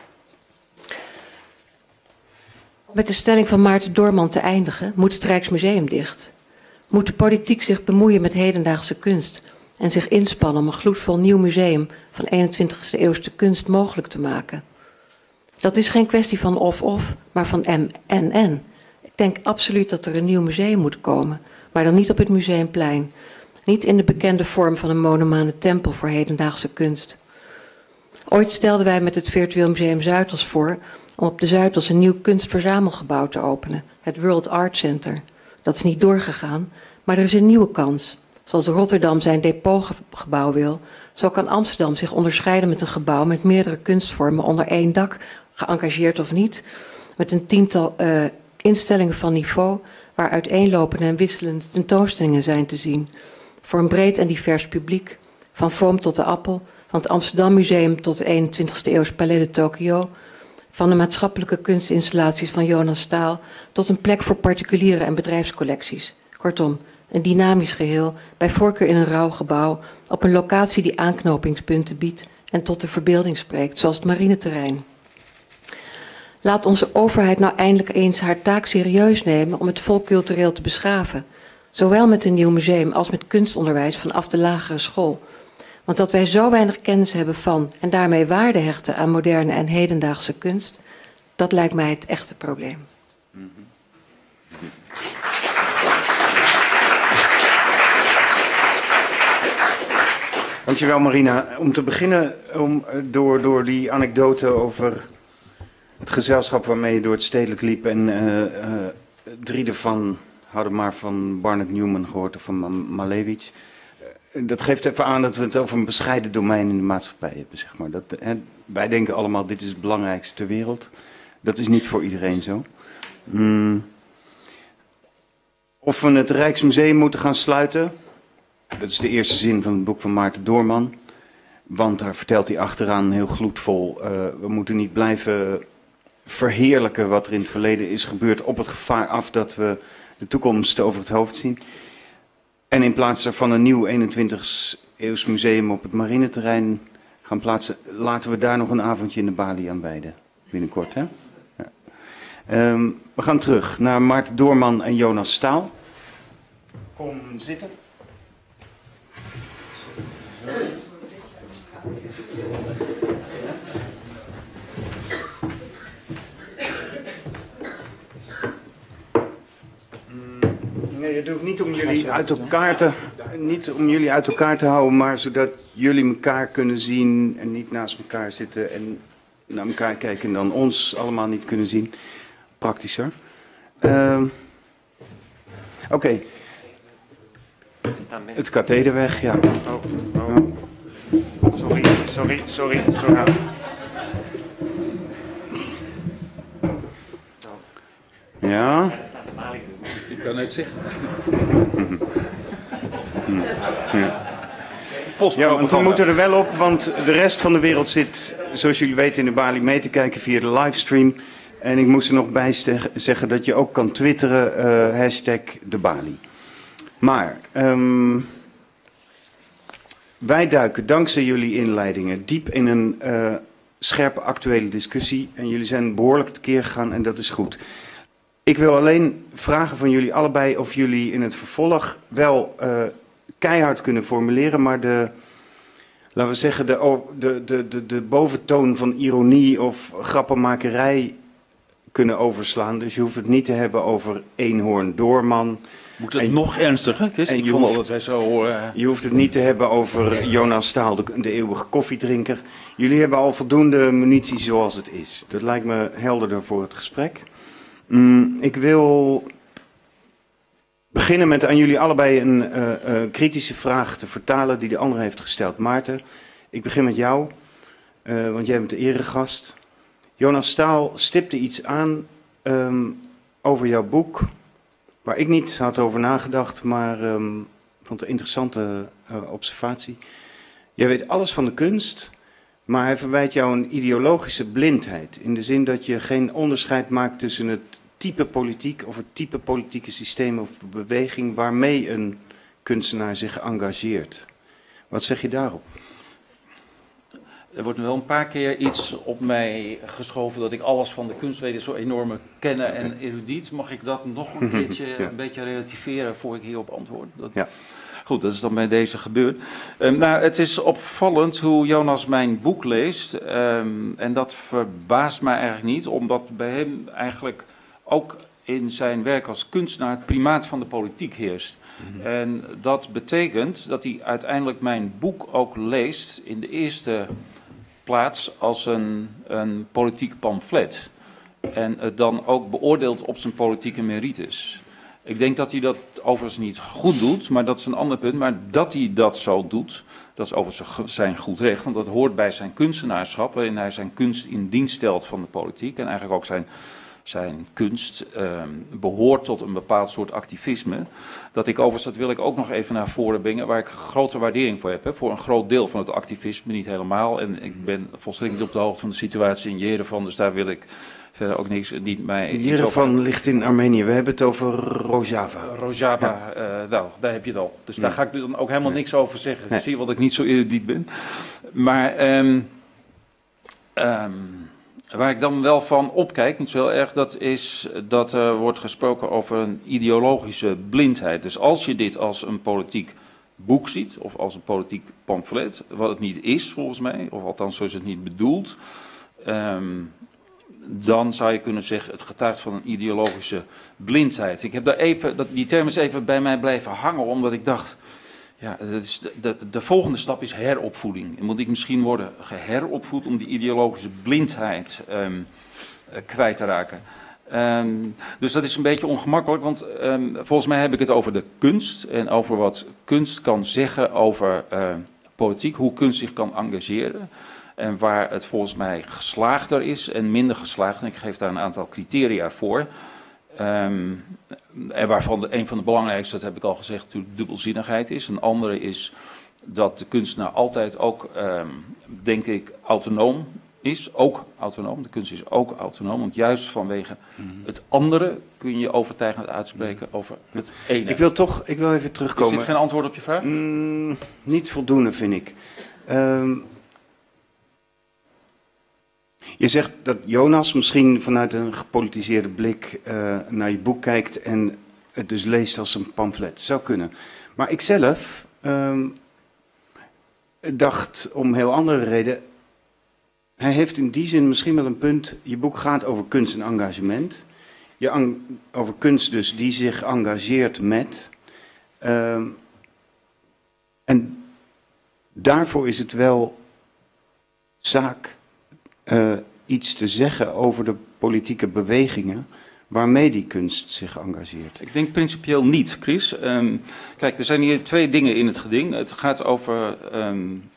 Om met de stelling van Maarten Doorman te eindigen, moet het Rijksmuseum dicht. Moet de politiek zich bemoeien met hedendaagse kunst en zich inspannen om een gloedvol nieuw museum van 21e eeuwse kunst mogelijk te maken. Dat is geen kwestie van of, maar van en. Ik denk absoluut dat er een nieuw museum moet komen, maar dan niet op het Museumplein. Niet in de bekende vorm van een monomane tempel voor hedendaagse kunst. Ooit stelden wij met het Virtueel Museum Zuidas voor om op de Zuidas een nieuw kunstverzamelgebouw te openen, het World Art Center. Dat is niet doorgegaan, maar er is een nieuwe kans. Zoals Rotterdam zijn depotgebouw wil, zo kan Amsterdam zich onderscheiden met een gebouw met meerdere kunstvormen onder één dak, geëngageerd of niet, met een 10-tal instellingen van niveau waar uiteenlopende en wisselende tentoonstellingen zijn te zien. Voor een breed en divers publiek, van Foam tot de Appel, van het Amsterdam Museum tot de 21e eeuws Palais de Tokyo, van de maatschappelijke kunstinstallaties van Jonas Staal tot een plek voor particuliere en bedrijfscollecties. Kortom, een dynamisch geheel, bij voorkeur in een rauw gebouw, op een locatie die aanknopingspunten biedt en tot de verbeelding spreekt, zoals het marineterrein. Laat onze overheid nou eindelijk eens haar taak serieus nemen om het volk cultureel te beschaven. Zowel met een nieuw museum als met kunstonderwijs vanaf de lagere school. Want dat wij zo weinig kennis hebben van en daarmee waarde hechten aan moderne en hedendaagse kunst, dat lijkt mij het echte probleem. Dankjewel Marina. Om te beginnen door die anekdote over het gezelschap waarmee je door het stedelijk liep en 3 ervan hadden maar van Barnett Newman gehoord of van Malevich. Dat geeft even aan dat we het over een bescheiden domein in de maatschappij hebben, zeg maar. Wij denken allemaal, dit is het belangrijkste ter wereld. Dat is niet voor iedereen zo. Of we het Rijksmuseum moeten gaan sluiten. Dat is de eerste zin van het boek van Maarten Doorman. Want daar vertelt hij achteraan heel gloedvol. We moeten niet blijven verheerlijken wat er in het verleden is gebeurd, op het gevaar af dat we de toekomst over het hoofd zien. En in plaats daarvan een nieuw 21e eeuws museum op het marineterrein gaan plaatsen, laten we daar nog een avondje in de balie aan wijden. Binnenkort, hè? Ja. We gaan terug naar Maarten Doorman en Jonas Staal. Kom zitten. Nee, dat doe ik niet om jullie uit elkaar te houden, maar zodat jullie elkaar kunnen zien en niet naast elkaar zitten en naar elkaar kijken en dan ons allemaal niet kunnen zien. Praktischer. Oké. Het kathederweg, ja. Sorry. Ja. Ik kan het zeggen. postpropaganda. want we moeten er wel op, want de rest van de wereld zit, zoals jullie weten, in de Bali mee te kijken via de livestream. En ik moest er nog bij zeggen dat je ook kan twitteren, hashtag de Bali. Maar wij duiken dankzij jullie inleidingen diep in een scherpe actuele discussie. En jullie zijn behoorlijk tekeer gegaan en dat is goed. Ik wil alleen vragen van jullie allebei of jullie in het vervolg wel keihard kunnen formuleren, maar laten we zeggen, de boventoon van ironie of grappenmakerij kunnen overslaan. Dus je hoeft het niet te hebben over eenhoorn doorman. Moet het nog ernstiger, Chris? Ik vond al dat wij zo... Je hoeft het niet te hebben over Jonas Staal, de eeuwige koffiedrinker. Jullie hebben al voldoende munitie zoals het is. Dat lijkt me helderder voor het gesprek. Ik wil beginnen met aan jullie allebei een kritische vraag te vertalen die de andere heeft gesteld. Maarten, ik begin met jou, want jij bent de eregast. Jonas Staal stipte iets aan over jouw boek, waar ik niet had over nagedacht, maar vond een interessante observatie. Jij weet alles van de kunst, maar hij verwijt jou een ideologische blindheid. In de zin dat je geen onderscheid maakt tussen het type politiek of het type politieke systeem of beweging waarmee een kunstenaar zich engageert. Wat zeg je daarop? Er wordt wel een paar keer iets op mij geschoven dat ik alles van de kunstweten zo enorm kennen en erudiet. Mag ik dat nog een keertje een beetje relativeren voor ik hierop antwoord? Ja. Goed, dat is dan bij deze gebeurd. Nou, het is opvallend hoe Jonas mijn boek leest. En dat verbaast mij eigenlijk niet, omdat bij hem eigenlijk ook in zijn werk als kunstenaar het primaat van de politiek heerst. En dat betekent dat hij uiteindelijk mijn boek ook leest in de eerste plaats als een politiek pamflet. En het dan ook beoordeelt op zijn politieke merites. Ik denk dat hij dat overigens niet goed doet, maar dat is een ander punt. Maar dat hij dat zo doet, dat is overigens zijn goed recht. Want dat hoort bij zijn kunstenaarschap, waarin hij zijn kunst in dienst stelt van de politiek. En eigenlijk ook zijn kunst behoort tot een bepaald soort activisme. Dat ik overigens, dat wil ik ook nog even naar voren brengen, waar ik grote waardering voor heb. Hè, voor een groot deel van het activisme, niet helemaal. En ik ben volstrekt niet op de hoogte van de situatie in Jerevan, dus daar wil ik verder ook niet mij... Jerevan ligt in Armenië, we hebben het over Rojava. Rojava, nou, daar heb je het al. Dus daar ga ik dan ook helemaal niks over zeggen. Ik zie wat ik niet zo erudiet ben. Maar waar ik dan wel van opkijk, niet zo heel erg, dat is dat er wordt gesproken over een ideologische blindheid. Dus als je dit als een politiek boek ziet, of als een politiek pamflet, wat het niet is volgens mij, of althans zo is het niet bedoeld, dan zou je kunnen zeggen, het getuigt van een ideologische blindheid. Ik heb daar even, die term is even bij mij blijven hangen, omdat ik dacht, ja, de volgende stap is heropvoeding. En moet ik misschien worden geheropvoed om die ideologische blindheid kwijt te raken. Dus dat is een beetje ongemakkelijk, want volgens mij heb ik het over de kunst en over wat kunst kan zeggen over politiek, hoe kunst zich kan engageren. En waar het volgens mij geslaagder is en minder geslaagd. En ik geef daar een aantal criteria voor. En waarvan een van de belangrijkste, dat heb ik al gezegd, natuurlijk dubbelzinnigheid is. Een andere is dat de kunstenaar altijd ook, denk ik, autonoom is. Ook autonoom. De kunst is ook autonoom. Want juist vanwege het andere kun je overtuigend uitspreken over het ene. Ik wil even terugkomen. Is dit geen antwoord op je vraag? Niet voldoende, vind ik. Je zegt dat Jonas misschien vanuit een gepolitiseerde blik naar je boek kijkt en het dus leest als een pamflet. Zou kunnen. Maar ik zelf dacht om een heel andere reden. Hij heeft in die zin misschien wel een punt. Je boek gaat over kunst en engagement. Over kunst dus die zich engageert met. En daarvoor is het wel zaak iets te zeggen over de politieke bewegingen waarmee die kunst zich engageert. Ik denk principieel niet, Chris. Kijk, er zijn hier twee dingen in het geding. Het gaat over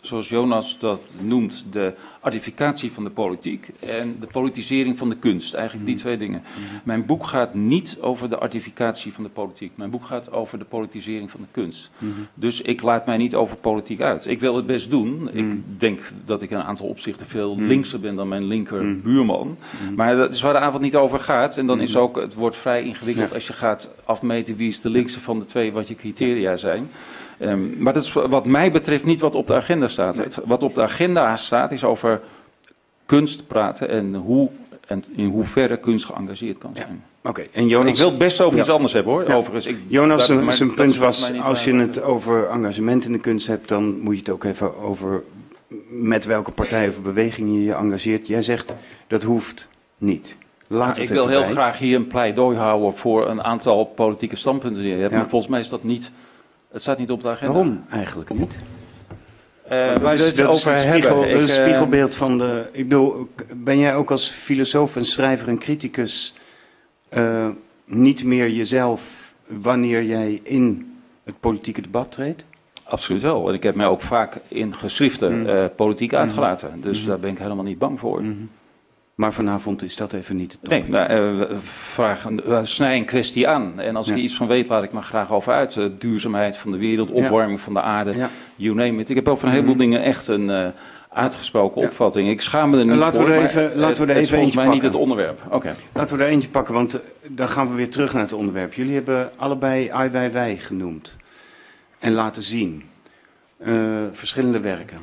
zoals Jonas dat noemt, de artificatie van de politiek en de politisering van de kunst. Eigenlijk die twee dingen. Mijn boek gaat niet over de artificatie van de politiek. Mijn boek gaat over de politisering van de kunst. Dus ik laat mij niet over politiek uit. Ik wil het best doen. Ik denk dat ik in een aantal opzichten veel linkser ben dan mijn linker buurman. Maar dat is waar de avond niet over gaat. En dan is ook, het wordt vrij ingewikkeld als je gaat afmeten wie is de linkse van de twee, wat je criteria zijn. Maar dat is wat mij betreft niet wat op de agenda staat. Wat op de agenda staat is over kunst praten en in hoeverre kunst geëngageerd kan zijn. Oké. En Jonas, ik wil het best over iets anders hebben hoor. Ja. Overigens, Jonas, zijn punt was, als je het over engagement in de kunst hebt, dan moet je het ook even over met welke partij of beweging je je engageert. Jij zegt, dat hoeft niet. Ik wil heel graag hier een pleidooi houden voor een aantal politieke standpunten die je hebt. Maar volgens mij is dat niet, het staat niet op de agenda. Waarom eigenlijk niet? Waar we het over hebben. Dat is een spiegelbeeld van de... Ik bedoel, ben jij ook als filosoof en schrijver en criticus niet meer jezelf wanneer jij in het politieke debat treedt? Absoluut wel. En ik heb mij ook vaak in geschriften politiek uitgelaten. Dus daar ben ik helemaal niet bang voor. Maar vanavond is dat even niet het topic. Nee, snij een kwestie aan. En als ik er iets van weet, laat ik me graag over uit. Duurzaamheid van de wereld, opwarming van de aarde, you name it. Ik heb over een heleboel dingen echt een uitgesproken opvatting. Ik schaam me er niet laten voor, laten we er het is volgens mij pakken. niet het onderwerp. Okay. Laten we er eentje pakken, want dan gaan we weer terug naar het onderwerp. Jullie hebben allebei Ai Weiwei genoemd. En laten zien. Verschillende werken.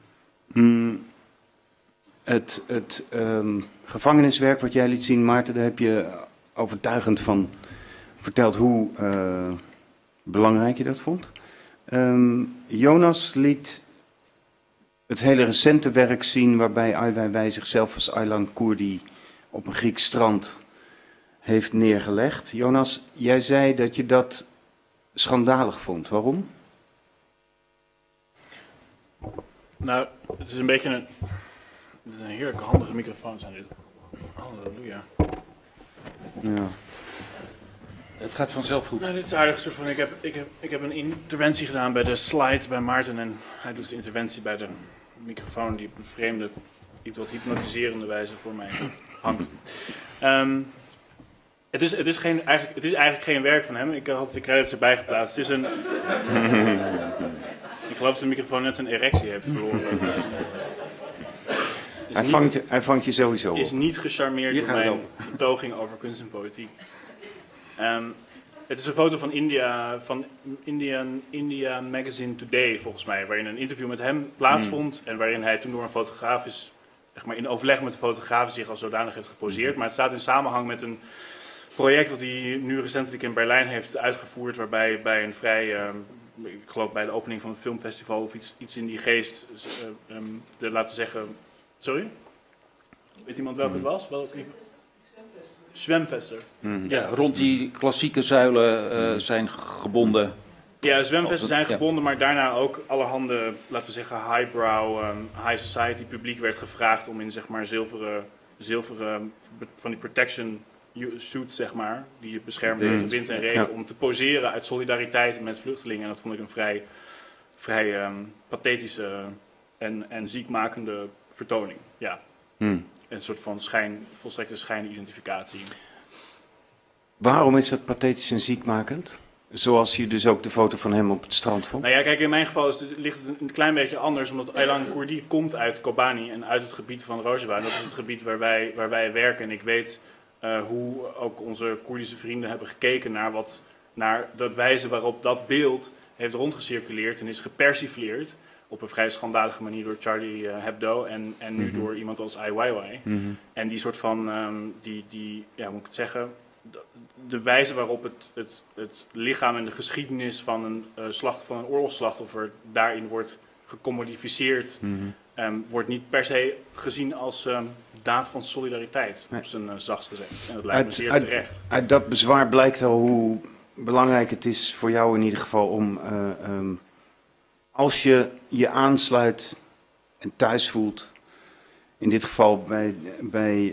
Het gevangeniswerk wat jij liet zien, Maarten, daar heb je overtuigend van verteld hoe belangrijk je dat vond. Jonas liet het hele recente werk zien waarbij Ai Weiwei zichzelf als Aylan Kurdi op een Grieks strand heeft neergelegd. Jonas, jij zei dat je dat schandalig vond. Waarom? Nou, het is een beetje een... Dit is een heerlijke handige microfoon zijn dit. Halleluja. Ja. Het gaat vanzelf goed. Nou, dit is aardig. Soort van, ik heb een interventie gedaan bij de slides bij Maarten. En hij doet de interventie bij de microfoon die op een vreemde, iets wat hypnotiserende wijze voor mij hangt. Het is eigenlijk geen werk van hem. Ik had de credits erbij geplaatst. Het is een... Ik geloof dat de microfoon net zijn erectie heeft verloren. Hij vangt je sowieso op. Is niet gecharmeerd door mijn betoging over kunst en politiek. Het is een foto van India Magazine Today, volgens mij, waarin een interview met hem plaatsvond en waarin hij toen door een fotograaf is, zeg maar in overleg met de fotograaf, zich als zodanig heeft geposeerd. Maar het staat in samenhang met een project dat hij nu recentelijk in Berlijn heeft uitgevoerd, waarbij bij een vrij, ik geloof bij de opening van een filmfestival of iets in die geest, laten we zeggen... Sorry? Weet iemand welke het was? Zwemvesten. Ja, rond die klassieke zuilen zijn gebonden. Ja, zwemvesten zijn gebonden, maar daarna ook allerhande, laten we zeggen, highbrow, high society publiek werd gevraagd om in zeg maar zilveren van die protection suits, zeg maar, die je beschermt tegen wind en regen, om te poseren uit solidariteit met vluchtelingen. En dat vond ik een vrij pathetische en ziekmakende vertoning. Ja. Een soort van volstrekte schijnidentificatie. Waarom is dat pathetisch en ziekmakend? Zoals je dus ook de foto van hem op het strand vond? Nou ja, kijk, in mijn geval ligt het een klein beetje anders, omdat Aylan Kurdi komt uit Kobani en uit het gebied van Rojava. Dat is het gebied waar wij werken. En ik weet hoe ook onze Koerdische vrienden hebben gekeken naar de wijze waarop dat beeld heeft rondgecirculeerd en is gepersifleerd. Op een vrij schandalige manier door Charlie Hebdo en nu door iemand als Ai Weiwei. En die soort van, ja, moet ik het zeggen, de wijze waarop het lichaam en de geschiedenis van een oorlogsslachtoffer daarin wordt gecommodificeerd, wordt niet per se gezien als daad van solidariteit, op zijn zachtst gezegd. En dat lijkt me zeer terecht. Uit dat bezwaar blijkt al hoe belangrijk het is voor jou in ieder geval om... als je je aansluit en thuis voelt, in dit geval bij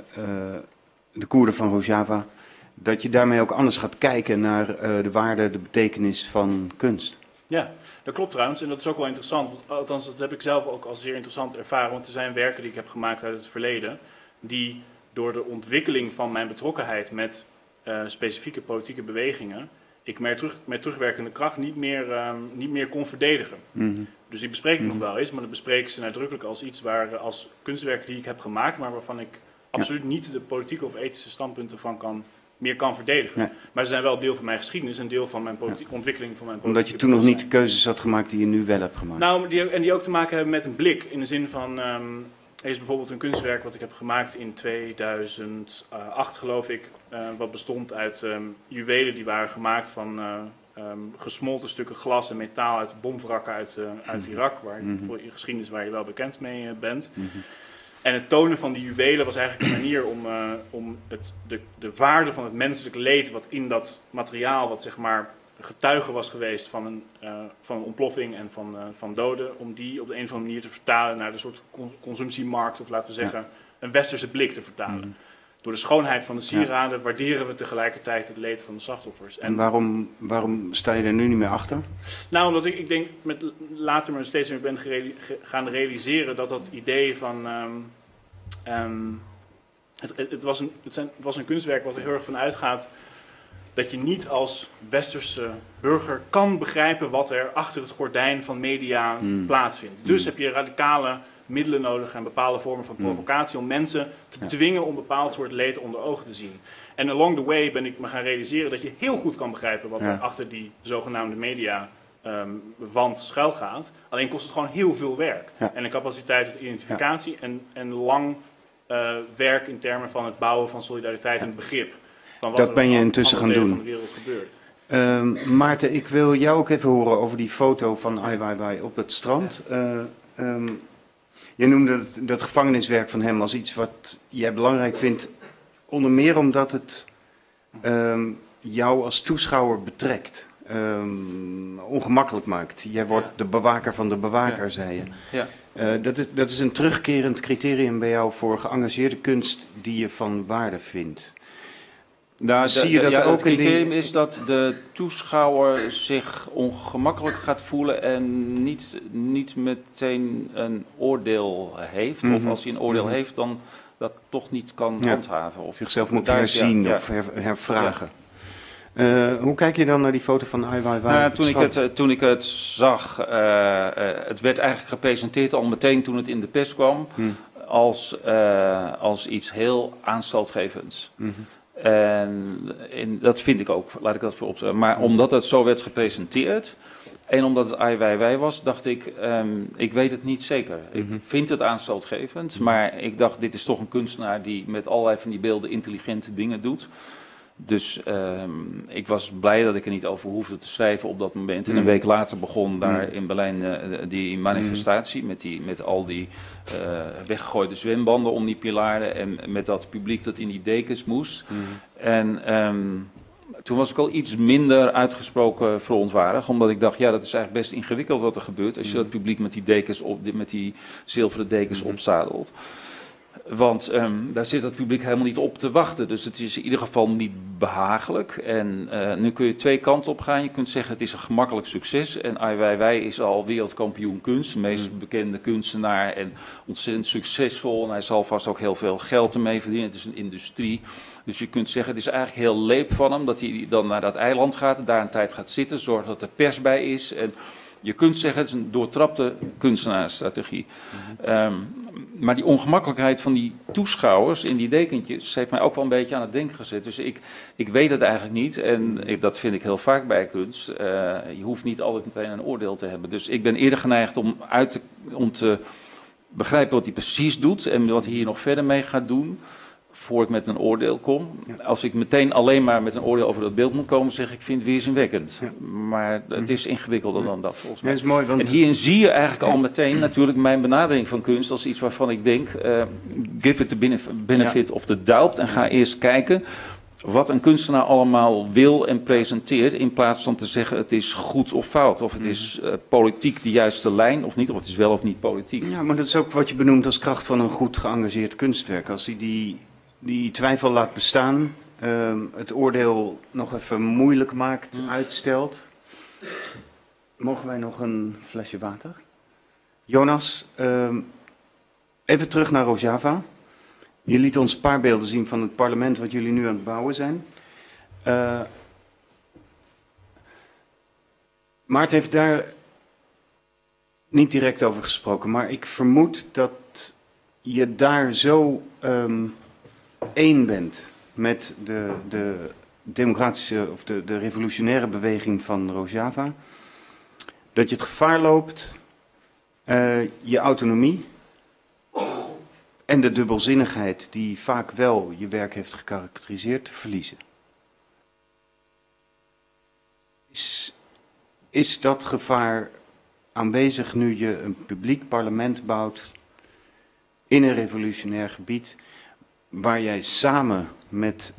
de Koerden van Rojava, dat je daarmee ook anders gaat kijken naar de waarde, de betekenis van kunst. Ja, Dat klopt trouwens, en dat is ook wel interessant. Althans, dat heb ik zelf ook als zeer interessant ervaren. Want er zijn werken die ik heb gemaakt uit het verleden, die door de ontwikkeling van mijn betrokkenheid met specifieke politieke bewegingen, ik met terugwerkende kracht niet meer kon verdedigen. Dus die bespreek ik nog wel eens, maar dan bespreek ik ze nadrukkelijk als iets als kunstwerken die ik heb gemaakt, maar waarvan ik absoluut niet de politieke of ethische standpunten van meer kan verdedigen. Ja. Maar ze zijn wel deel van mijn geschiedenis en deel van mijn ontwikkeling van mijn politieke. Omdat je toen nog niet de keuzes had gemaakt die je nu wel hebt gemaakt. Nou, die ook te maken hebben met een blik. In de zin van, er is bijvoorbeeld een kunstwerk wat ik heb gemaakt in 2008 geloof ik. Wat bestond uit juwelen die waren gemaakt van gesmolten stukken glas en metaal uit bomwrakken uit Irak. Voor je geschiedenis waar je wel bekend mee bent. En het tonen van die juwelen was eigenlijk een manier om de waarde van het menselijk leed wat in dat materiaal, wat zeg maar getuige was geweest van een ontploffing en van doden, om die op de een of andere manier te vertalen naar de soort consumptiemarkt, of laten we zeggen een westerse blik te vertalen. Door de schoonheid van de sieraden waarderen we tegelijkertijd het leed van de slachtoffers. En waarom sta je er nu niet meer achter? Nou, omdat ik denk later me steeds meer ben gaan realiseren dat idee van het was een kunstwerk wat er heel erg van uitgaat dat je niet als westerse burger kan begrijpen wat er achter het gordijn van media plaatsvindt. Dus heb je radicale middelen nodig en bepaalde vormen van provocatie om mensen te dwingen om een bepaald soort leed onder ogen te zien. En along the way ben ik me gaan realiseren dat je heel goed kan begrijpen wat er achter die zogenaamde media wand schuil gaat. Alleen kost het gewoon heel veel werk. Ja. En een capaciteit tot identificatie en lang werk in termen van het bouwen van solidariteit en begrip. Van wat dat ben je intussen gaan doen. Van de wereld gebeurt. Maarten, ik wil jou ook even horen over die foto van Ai Weiwei op het strand. Je noemde dat gevangeniswerk van hem als iets wat jij belangrijk vindt, onder meer omdat het jou als toeschouwer betrekt, ongemakkelijk maakt. Jij wordt de bewaker van de bewaker, zei je. Ja. Dat is een terugkerend criterium bij jou voor geëngageerde kunst die je van waarde vindt. Nou, zie je dat ook het criterium is dat de toeschouwer zich ongemakkelijk gaat voelen en niet meteen een oordeel heeft. Of als hij een oordeel heeft, dan dat toch niet kan handhaven. Of zichzelf moet herzien of hervragen. Hoe kijk je dan naar die foto van Ai Weiwei? Toen ik het zag, het werd eigenlijk gepresenteerd al meteen toen het in de pers kwam, als iets heel aanstootgevends. En dat vind ik ook, laat ik dat voor opstellen. Maar omdat het zo werd gepresenteerd en omdat het Ai Weiwei was, dacht ik, ik weet het niet zeker. Ik vind het aanstootgevend, maar ik dacht, dit is toch een kunstenaar die met allerlei van die beelden intelligente dingen doet. Dus ik was blij dat ik er niet over hoefde te schrijven op dat moment. En een week later begon daar in Berlijn die manifestatie met al die weggegooide zwembanden om die pilaren en met dat publiek dat in die dekens moest. En toen was ik al iets minder uitgesproken verontwaardigd, omdat ik dacht, ja, dat is eigenlijk best ingewikkeld wat er gebeurt als je dat publiek met die dekens met die zilveren dekens opzadelt. Want daar zit het publiek helemaal niet op te wachten. Dus het is in ieder geval niet behagelijk. En nu kun je twee kanten op gaan. Je kunt zeggen het is een gemakkelijk succes. En Ai Weiwei is al wereldkampioen kunst. De meest bekende kunstenaar en ontzettend succesvol. En hij zal vast ook heel veel geld ermee verdienen. Het is een industrie. Dus je kunt zeggen het is eigenlijk heel leep van hem dat hij dan naar dat eiland gaat. En daar een tijd gaat zitten. Zorgt dat er pers bij is. En je kunt zeggen het is een doortrapte kunstenaarsstrategie. Maar die ongemakkelijkheid van die toeschouwers in die dekentjes heeft mij ook wel een beetje aan het denken gezet. Dus ik weet het eigenlijk niet en dat vind ik heel vaak bij kunst. Je hoeft niet altijd meteen een oordeel te hebben. Dus ik ben eerder geneigd om te begrijpen wat hij precies doet en wat hij hier nog verder mee gaat doen, voor ik met een oordeel kom. Als ik meteen alleen maar met een oordeel over dat beeld moet komen, zeg ik vind het weerzinwekkend. Ja. Maar het is ingewikkelder dan dat volgens mij. Ja, is mooi, want en hierin zie je eigenlijk al meteen natuurlijk mijn benadering van kunst als iets waarvan ik denk, give it the benefit of the doubt en ga eerst kijken wat een kunstenaar allemaal wil en presenteert, in plaats van te zeggen het is goed of fout, of het is politiek de juiste lijn of niet, of het is wel of niet politiek. Ja, maar dat is ook wat je benoemt als kracht van een goed geëngageerd kunstwerk. Als hij die twijfel laat bestaan, het oordeel nog even moeilijk maakt, uitstelt. Mogen wij nog een flesje water? Jonas, even terug naar Rojava. Je liet ons een paar beelden zien van het parlement wat jullie nu aan het bouwen zijn. Maart heeft daar niet direct over gesproken, maar ik vermoed dat je daar zo één bent met de democratische of de revolutionaire beweging van Rojava, dat je het gevaar loopt je autonomie en de dubbelzinnigheid die vaak wel je werk heeft gekarakteriseerd te verliezen. Is dat gevaar aanwezig nu je een publiek parlement bouwt in een revolutionair gebied waar jij samen met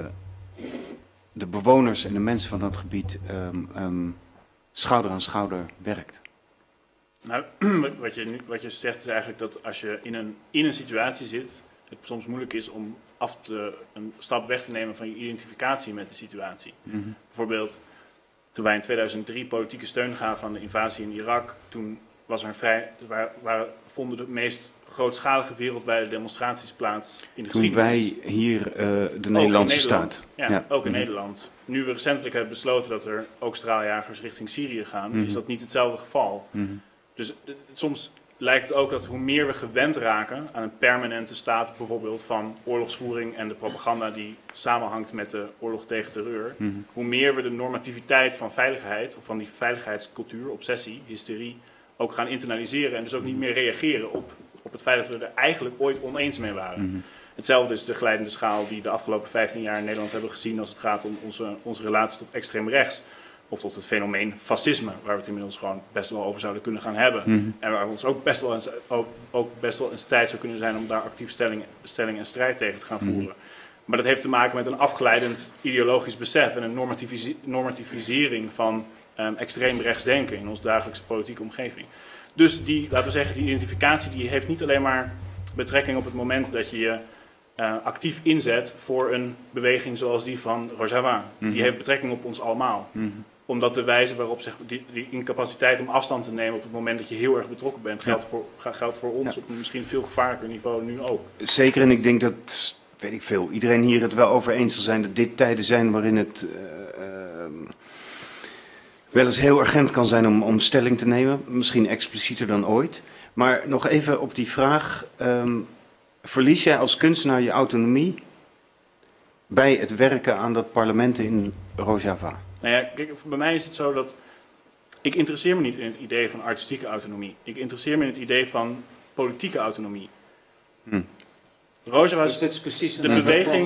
de bewoners en de mensen van dat gebied schouder aan schouder werkt? Nou, wat je zegt is eigenlijk dat als je in een situatie zit, het soms moeilijk is om een stap weg te nemen van je identificatie met de situatie. Mm-hmm. Bijvoorbeeld, toen wij in 2003 politieke steun gaven aan de invasie in Irak, toen was er vonden de meest grootschalige wereldwijde demonstraties plaats in de geschiedenis. Toen wij hier de Nederlandse staat. Ja, ook in Nederland. Nu we recentelijk hebben besloten dat er ook straaljagers richting Syrië gaan, is dat niet hetzelfde geval. Dus soms lijkt het ook dat hoe meer we gewend raken aan een permanente staat, bijvoorbeeld van oorlogsvoering en de propaganda die samenhangt met de oorlog tegen terreur, hoe meer we de normativiteit van veiligheid, of van die veiligheidscultuur, obsessie, hysterie, ook gaan internaliseren en dus ook niet meer reageren op het feit dat we er eigenlijk ooit oneens mee waren. Hetzelfde is de glijdende schaal die de afgelopen 15 jaar in Nederland hebben gezien als het gaat om onze relatie tot extreem rechts. Of tot het fenomeen fascisme, waar we het inmiddels gewoon best wel over zouden kunnen gaan hebben. En waar we ons ook best wel in tijd zou kunnen zijn om daar actief stelling en strijd tegen te gaan voeren. Maar dat heeft te maken met een afgeleidend ideologisch besef en een normativisering van extreem rechts denken in onze dagelijkse politieke omgeving. Dus laten we zeggen, die identificatie die heeft niet alleen maar betrekking op het moment dat je je actief inzet voor een beweging zoals die van Rojava. Die heeft betrekking op ons allemaal. Omdat de wijze waarop die incapaciteit om afstand te nemen op het moment dat je heel erg betrokken bent, geldt voor ons op een misschien veel gevaarlijker niveau nu ook. Zeker, en ik denk dat, weet ik veel, iedereen hier het wel over eens zal zijn dat dit tijden zijn waarin het wel eens heel urgent kan zijn om stelling te nemen. Misschien explicieter dan ooit. Maar nog even op die vraag, verlies jij als kunstenaar je autonomie bij het werken aan dat parlement in Rojava? Nou ja, kijk, bij mij is het zo dat ik interesseer me niet in het idee van artistieke autonomie. Ik interesseer me in het idee van politieke autonomie. Rojava is dit is precies de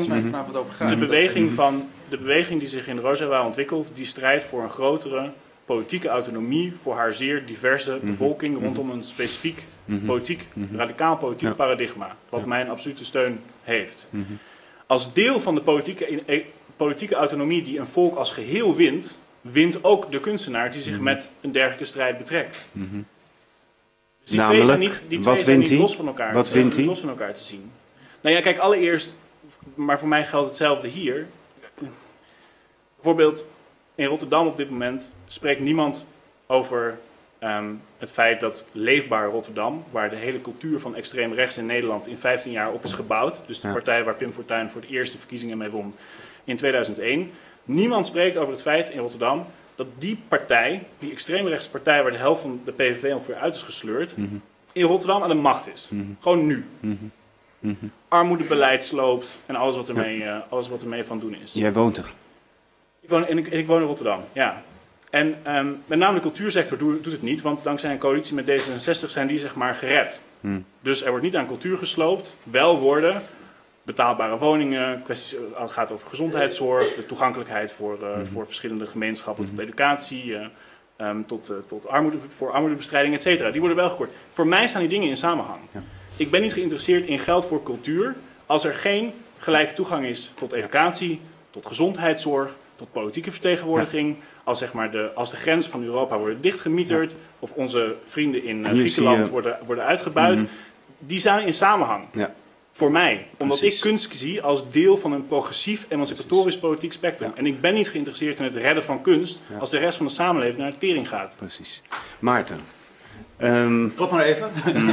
beweging die zich in Rojava ontwikkelt, die strijdt voor een grotere politieke autonomie voor haar zeer diverse bevolking rondom een specifiek radicaal politiek paradigma, wat mijn absolute steun heeft. Als deel van de politieke autonomie die een volk als geheel wint ook de kunstenaar die zich met een dergelijke strijd betrekt. Dus die twee zijn niet los van elkaar, los van elkaar te zien. Nou ja, kijk, allereerst, maar voor mij geldt hetzelfde hier. Bijvoorbeeld in Rotterdam op dit moment spreekt niemand over het feit dat Leefbaar Rotterdam, waar de hele cultuur van extreem rechts in Nederland in 15 jaar op is gebouwd, dus de partij waar Pim Fortuyn voor de eerste verkiezingen mee won in 2001, niemand spreekt over het feit in Rotterdam dat die partij, die extreemrechtse partij waar de helft van de PVV ongeveer uit is gesleurd, in Rotterdam aan de macht is. Gewoon nu. Armoedebeleid sloopt en alles wat ermee van doen is. Jij woont er? Ik woon in Rotterdam, ja. En met name de cultuursector doet het niet, want dankzij een coalitie met D66 zijn die zeg maar gered. Dus er wordt niet aan cultuur gesloopt, wel worden betaalbare woningen, kwesties, het gaat over gezondheidszorg, de toegankelijkheid voor verschillende gemeenschappen tot educatie, voor armoedebestrijding, et cetera. Die worden wel gekort. Voor mij staan die dingen in samenhang. Ja. Ik ben niet geïnteresseerd in geld voor cultuur als er geen gelijke toegang is tot educatie, tot gezondheidszorg, tot politieke vertegenwoordiging. Als, zeg maar als de grenzen van Europa worden dichtgemieterd of onze vrienden in Griekenland worden uitgebuit, die staan in samenhang. Ja. Voor mij. Omdat Precies. ik kunst zie als deel van een progressief emancipatorisch politiek spectrum. En ik ben niet geïnteresseerd in het redden van kunst als de rest van de samenleving naar de tering gaat. Precies. Maarten. Tot maar even.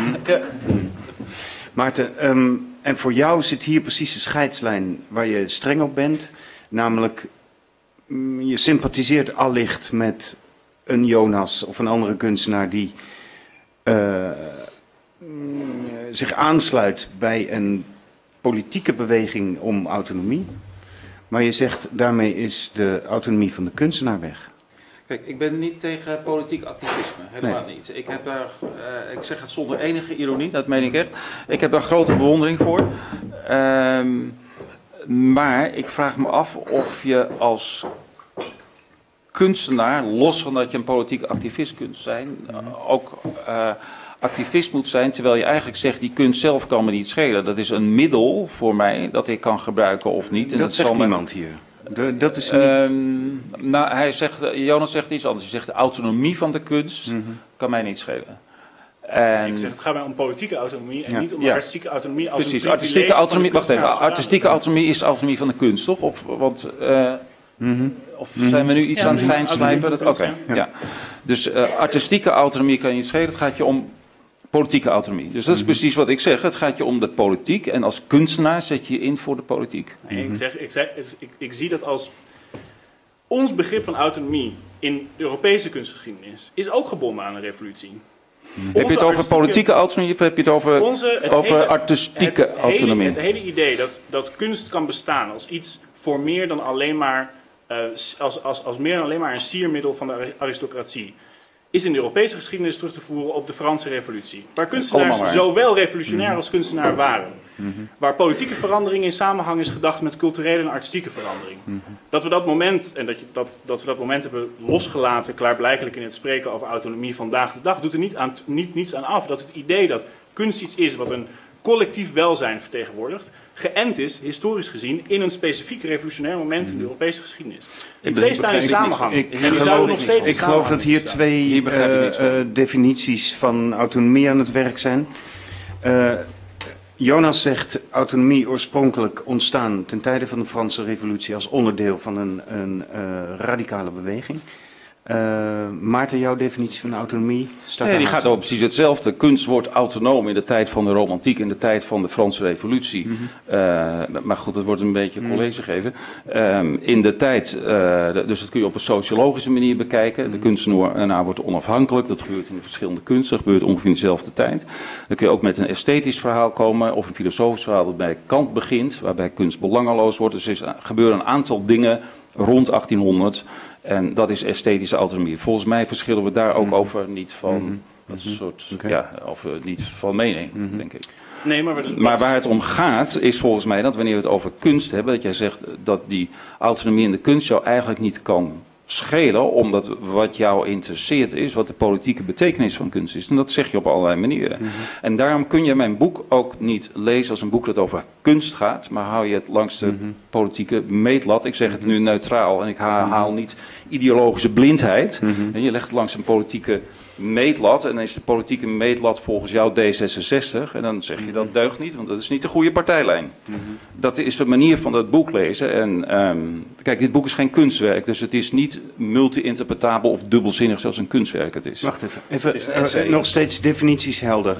Maarten, en voor jou zit hier precies de scheidslijn waar je streng op bent. Namelijk, je sympathiseert allicht met een Jonas of een andere kunstenaar die zich aansluit bij een politieke beweging om autonomie. Maar je zegt, daarmee is de autonomie van de kunstenaar weg. Kijk, ik ben niet tegen politiek activisme, helemaal niet. Ik zeg het zonder enige ironie, dat meen ik echt. Ik heb daar grote bewondering voor. Maar ik vraag me af of je als kunstenaar, los van dat je een politiek activist kunt zijn, ook activist moet zijn, terwijl je eigenlijk zegt, die kunst zelf kan me niet schelen. Dat is een middel voor mij dat ik kan gebruiken of niet. En dat zegt zal niemand hier. Dat is niet... Nou, Jonas zegt iets anders. Hij zegt, de autonomie van de kunst kan mij niet schelen. En Ik zeg, het gaat mij om politieke autonomie en Ja. niet om de artistieke autonomie als precies, een artistieke privilege autonomie. van de Wacht even, kunstenaar. artistieke autonomie is de autonomie van de kunst, toch? Of zijn we nu iets aan het fijnslijpen? Oké, ja. Dus artistieke autonomie kan je niet schelen. Het gaat je om politieke autonomie. Dus dat is precies wat ik zeg. Het gaat je om de politiek. En als kunstenaar zet je je in voor de politiek. Nee, ik zie dat als ons begrip van autonomie in de Europese kunstgeschiedenis is ook gebonden aan een revolutie. Heb je het over politieke autonomie of heb je het over artistieke autonomie? Het hele idee dat kunst kan bestaan als iets voor meer dan alleen maar, als meer dan alleen maar een siermiddel van de aristocratie, is in de Europese geschiedenis terug te voeren op de Franse revolutie. Waar kunstenaars zowel revolutionair als kunstenaar waren. Waar politieke verandering in samenhang is gedacht met culturele en artistieke verandering. Dat we dat moment, en dat we dat moment hebben losgelaten, klaarblijkelijk in het spreken over autonomie vandaag de dag, doet er niets aan af dat het idee dat kunst iets is wat een collectief welzijn vertegenwoordigt, geënt is, historisch gezien, in een specifiek revolutionair moment in de Europese geschiedenis. Die twee staan in samenhang. Ik geloof dat hier twee definities van autonomie aan het werk zijn. Jonas zegt autonomie oorspronkelijk ontstaan ten tijde van de Franse Revolutie als onderdeel van een radicale beweging. Maarten, jouw definitie van autonomie staat Nee, die gaat over precies hetzelfde. Kunst wordt autonoom in de tijd van de romantiek, in de tijd van de Franse Revolutie. Maar goed, het wordt een beetje college geven. In de tijd, dus dat kun je op een sociologische manier bekijken. De kunstenaar wordt onafhankelijk. Dat gebeurt in de verschillende kunsten. Dat gebeurt ongeveer in dezelfde tijd. Dan kun je ook met een esthetisch verhaal komen of een filosofisch verhaal dat bij Kant begint, waarbij kunst belangeloos wordt. Dus er gebeuren een aantal dingen rond 1800. En dat is esthetische autonomie. Volgens mij verschillen we daar ook over niet van, niet van mening, denk ik. Nee, maar waar het om gaat is volgens mij dat wanneer we het over kunst hebben, dat jij zegt dat die autonomie in de kunst jou eigenlijk niet kan schelen, omdat wat jou interesseert is wat de politieke betekenis van kunst is. En dat zeg je op allerlei manieren. En daarom kun je mijn boek ook niet lezen als een boek dat over kunst gaat, maar hou je het langs de politieke meetlat. Ik zeg het nu neutraal en ik haal niet ideologische blindheid. En je legt het langs een politieke meetlat en dan is de politieke meetlat volgens jou D66 en dan zeg je dat deugt niet, want dat is niet de goede partijlijn. Dat is de manier van dat boek lezen en kijk, dit boek is geen kunstwerk, dus het is niet multi-interpretabel of dubbelzinnig zoals een kunstwerk het is. Wacht even nog steeds definities helder.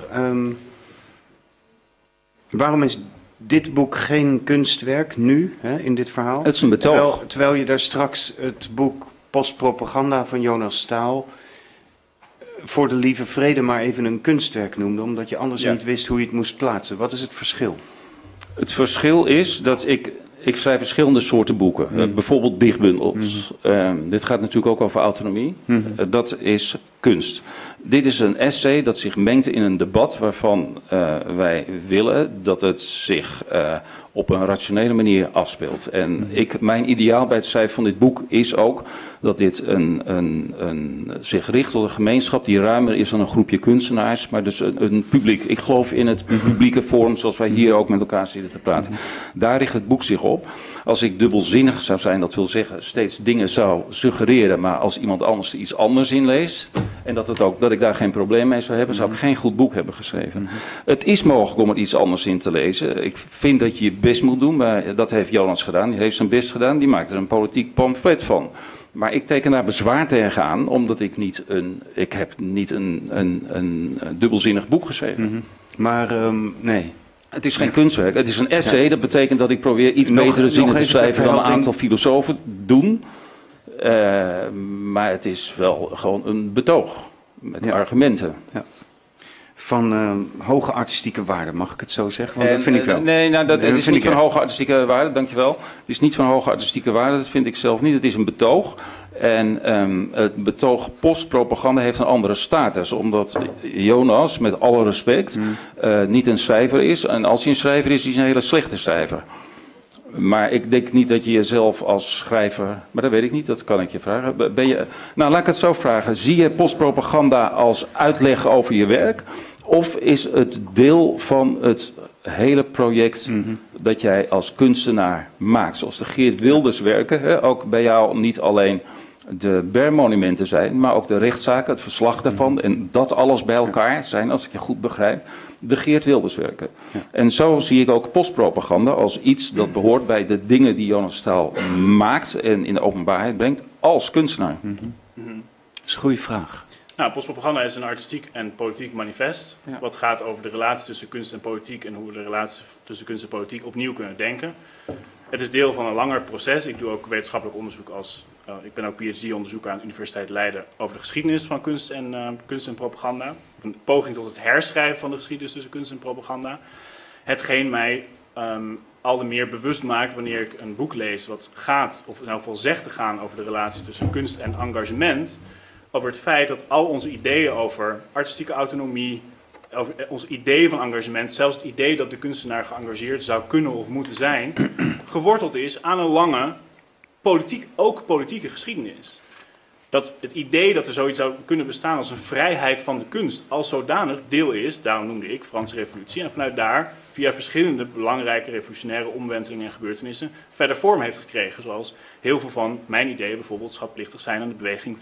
Waarom is dit boek geen kunstwerk nu, in dit verhaal? Het is een betoog. Terwijl je daar straks het boek Postpropaganda van Jonas Staal voor de lieve vrede maar even een kunstwerk noemde, omdat je anders niet wist hoe je het moest plaatsen. Wat is het verschil? Het verschil is dat ik schrijf verschillende soorten boeken. Bijvoorbeeld dichtbundels. Dit gaat natuurlijk ook over autonomie. Dat is kunst. Dit is een essay dat zich mengt in een debat waarvan wij willen dat het zich op een rationele manier afspeelt. En mijn ideaal bij het schrijven van dit boek is ook dat dit zich richt tot een gemeenschap die ruimer is dan een groepje kunstenaars, maar dus een publiek. Ik geloof in het publieke forum zoals wij hier ook met elkaar zitten te praten. Daar richt het boek zich op. Als ik dubbelzinnig zou zijn, dat wil zeggen steeds dingen zou suggereren, maar als iemand anders er iets anders in leest En dat ik daar geen probleem mee zou hebben, zou ik geen goed boek hebben geschreven. Het is mogelijk om er iets anders in te lezen. Ik vind dat je je best moet doen, maar dat heeft Jonas gedaan. Die heeft zijn best gedaan, die maakt er een politiek pamflet van. Maar ik teken daar bezwaar tegen aan, omdat ik niet een dubbelzinnig boek geschreven. Maar nee. Het is geen kunstwerk, het is een essay. Ja. Dat betekent dat ik probeer iets betere zinnen te schrijven dan een aantal filosofen doen. Maar het is wel gewoon een betoog met argumenten. Ja. Van hoge artistieke waarde, mag ik het zo zeggen? Want dat vind ik wel. Nee, nou, het is niet van hoge artistieke waarde, dankjewel. Het is niet van hoge artistieke waarde, dat vind ik zelf niet. Het is een betoog. En het betoog postpropaganda heeft een andere status. Omdat Jonas, met alle respect, niet een schrijver is. En als hij een schrijver is, is hij een hele slechte schrijver. Maar ik denk niet dat je jezelf als schrijver... Maar dat weet ik niet, dat kan ik je vragen. Nou, laat ik het zo vragen. Zie je postpropaganda als uitleg over je werk? Of is het deel van het hele project dat jij als kunstenaar maakt? Zoals de Geert Wilders werken, hè? Ook bij jou niet alleen de bermmonumenten zijn, maar ook de rechtszaken, het verslag daarvan. En dat alles bij elkaar zijn, als ik je goed begrijp, de Geert Wilders werken. Ja. En zo zie ik ook postpropaganda als iets dat behoort bij de dingen die Jonas Staal maakt en in de openbaarheid brengt als kunstenaar. Dat is een goede vraag. Nou, postpropaganda is een artistiek en politiek manifest. Ja. Wat gaat over de relatie tussen kunst en politiek en hoe we de relatie tussen kunst en politiek opnieuw kunnen denken. Het is deel van een langer proces. Ik doe ook wetenschappelijk onderzoek ik ben ook PhD-onderzoeker aan de Universiteit Leiden over de geschiedenis van kunst en propaganda. Of een poging tot het herschrijven van de geschiedenis tussen kunst en propaganda. Hetgeen mij al te meer bewust maakt wanneer ik een boek lees wat gaat, of in elk geval zegt te gaan over de relatie tussen kunst en engagement. Over het feit dat al onze ideeën over artistieke autonomie, over onze ideeën van engagement, zelfs het idee dat de kunstenaar geëngageerd zou kunnen of moeten zijn, geworteld is aan een lange politieke geschiedenis. Dat het idee dat er zoiets zou kunnen bestaan als een vrijheid van de kunst als zodanig deel is, daarom noemde ik Franse Revolutie, en vanuit daar via verschillende belangrijke revolutionaire omwentelingen en gebeurtenissen verder vorm heeft gekregen, zoals heel veel van mijn ideeën bijvoorbeeld schatplichtig zijn aan de beweging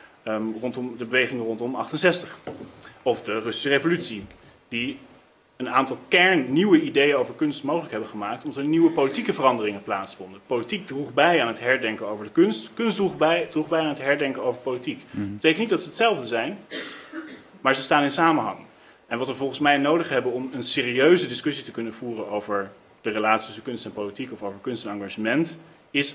rondom 68. Of de Russische Revolutie, die een aantal nieuwe ideeën over kunst mogelijk hebben gemaakt, omdat er nieuwe politieke veranderingen plaatsvonden. Politiek droeg bij aan het herdenken over de kunst, kunst droeg bij aan het herdenken over politiek. Dat betekent niet dat ze hetzelfde zijn, maar ze staan in samenhang. En wat we volgens mij nodig hebben om een serieuze discussie te kunnen voeren over de relatie tussen kunst en politiek of over kunst en engagement, is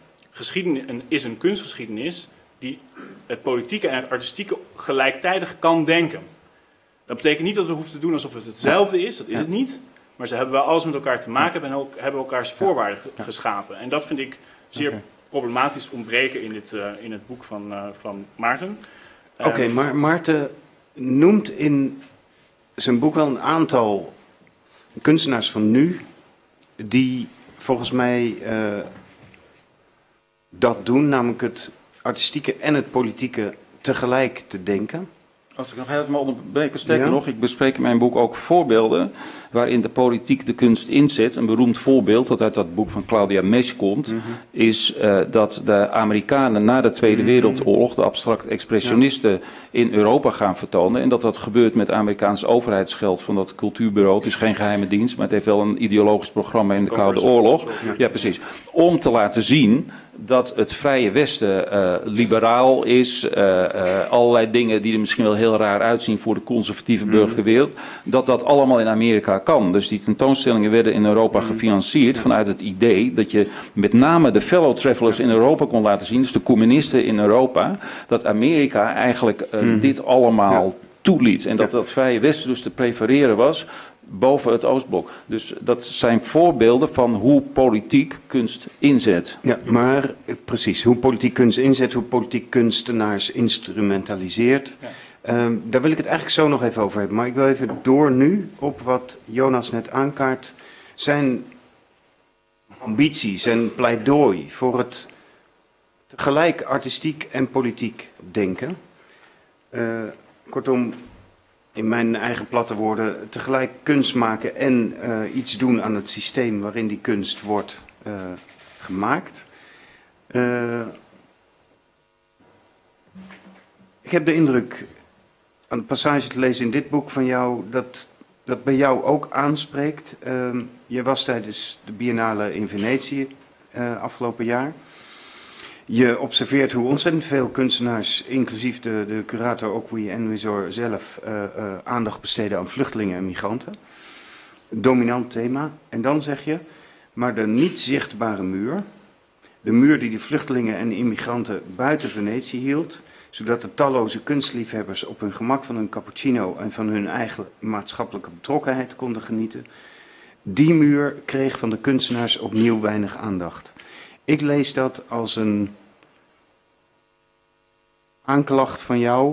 een kunstgeschiedenis die het politieke en het artistieke gelijktijdig kan denken. Dat betekent niet dat we hoeven te doen alsof het hetzelfde is, dat is het niet. Maar ze hebben wel alles met elkaar te maken en hebben elkaars voorwaarden geschapen. En dat vind ik zeer problematisch ontbreken in het boek van Maarten. Oké, maar Maarten noemt in zijn boek wel een aantal kunstenaars van nu die volgens mij dat doen, namelijk het artistieke en het politieke tegelijk te denken. Als ik nog helemaal onderbreken, sterker nog, ik bespreek in mijn boek ook voorbeelden waarin de politiek de kunst inzet. Een beroemd voorbeeld dat uit dat boek van Claudia Mesch komt, is dat de Amerikanen na de Tweede Wereldoorlog de abstract expressionisten in Europa gaan vertonen. En dat gebeurt met Amerikaans overheidsgeld van dat cultuurbureau. Het is geen geheime dienst, maar het heeft wel een ideologisch programma in de Koude Oorlog. Ja, precies. Om te laten zien dat het Vrije Westen liberaal is, allerlei dingen die er misschien wel heel raar uitzien voor de conservatieve burgerwereld, dat allemaal in Amerika kan. Dus die tentoonstellingen werden in Europa gefinancierd vanuit het idee dat je met name de fellow travelers in Europa kon laten zien, dus de communisten in Europa, dat Amerika eigenlijk dit allemaal toeliet. En dat dat Vrije Westen dus te prefereren was boven het Oostblok. Dus dat zijn voorbeelden van hoe politiek kunst inzet. Ja, maar precies, hoe politiek kunst inzet, hoe politiek kunstenaars instrumentaliseert. Ja. Daar wil ik het eigenlijk zo nog even over hebben. Maar ik wil even door nu op wat Jonas net aankaart. Zijn ambitie, zijn pleidooi voor het tegelijk artistiek en politiek denken. Kortom, in mijn eigen platte woorden, tegelijk kunst maken en iets doen aan het systeem waarin die kunst wordt gemaakt. Ik heb de indruk, aan de passage te lezen in dit boek van jou, dat bij jou ook aanspreekt. Je was tijdens de Biennale in Venetië afgelopen jaar. Je observeert hoe ontzettend veel kunstenaars, inclusief de curator Okwi en Wisor zelf, aandacht besteden aan vluchtelingen en migranten. Dominant thema. En dan zeg je, maar de niet zichtbare muur, de muur die de vluchtelingen en immigranten buiten Venetië hield, zodat de talloze kunstliefhebbers op hun gemak van hun cappuccino en van hun eigen maatschappelijke betrokkenheid konden genieten, die muur kreeg van de kunstenaars opnieuw weinig aandacht. Ik lees dat als een aanklacht van jou,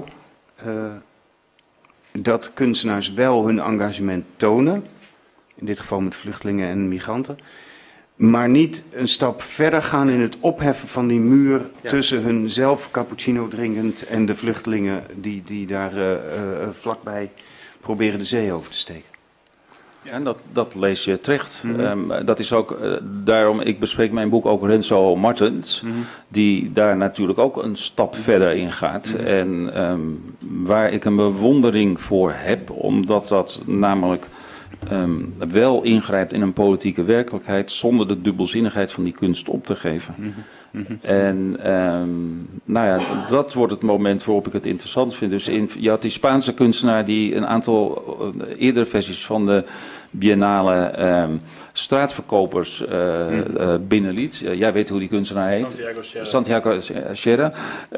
dat kunstenaars wel hun engagement tonen, in dit geval met vluchtelingen en migranten, maar niet een stap verder gaan in het opheffen van die muur tussen hun zelf cappuccino drinkend en de vluchtelingen die daar vlakbij proberen de zee over te steken. Ja, en dat lees je terecht. Dat is ook, daarom, ik bespreek mijn boek ook Renzo Martens, die daar natuurlijk ook een stap verder in gaat. En waar ik een bewondering voor heb, omdat dat namelijk wel ingrijpt in een politieke werkelijkheid zonder de dubbelzinnigheid van die kunst op te geven. En nou ja, dat wordt het moment waarop ik het interessant vind. Dus je had die Spaanse kunstenaar die een aantal eerdere versies van de Biennale straatverkopers binnenliet. Jij weet hoe die kunstenaar heet. Santiago Sierra.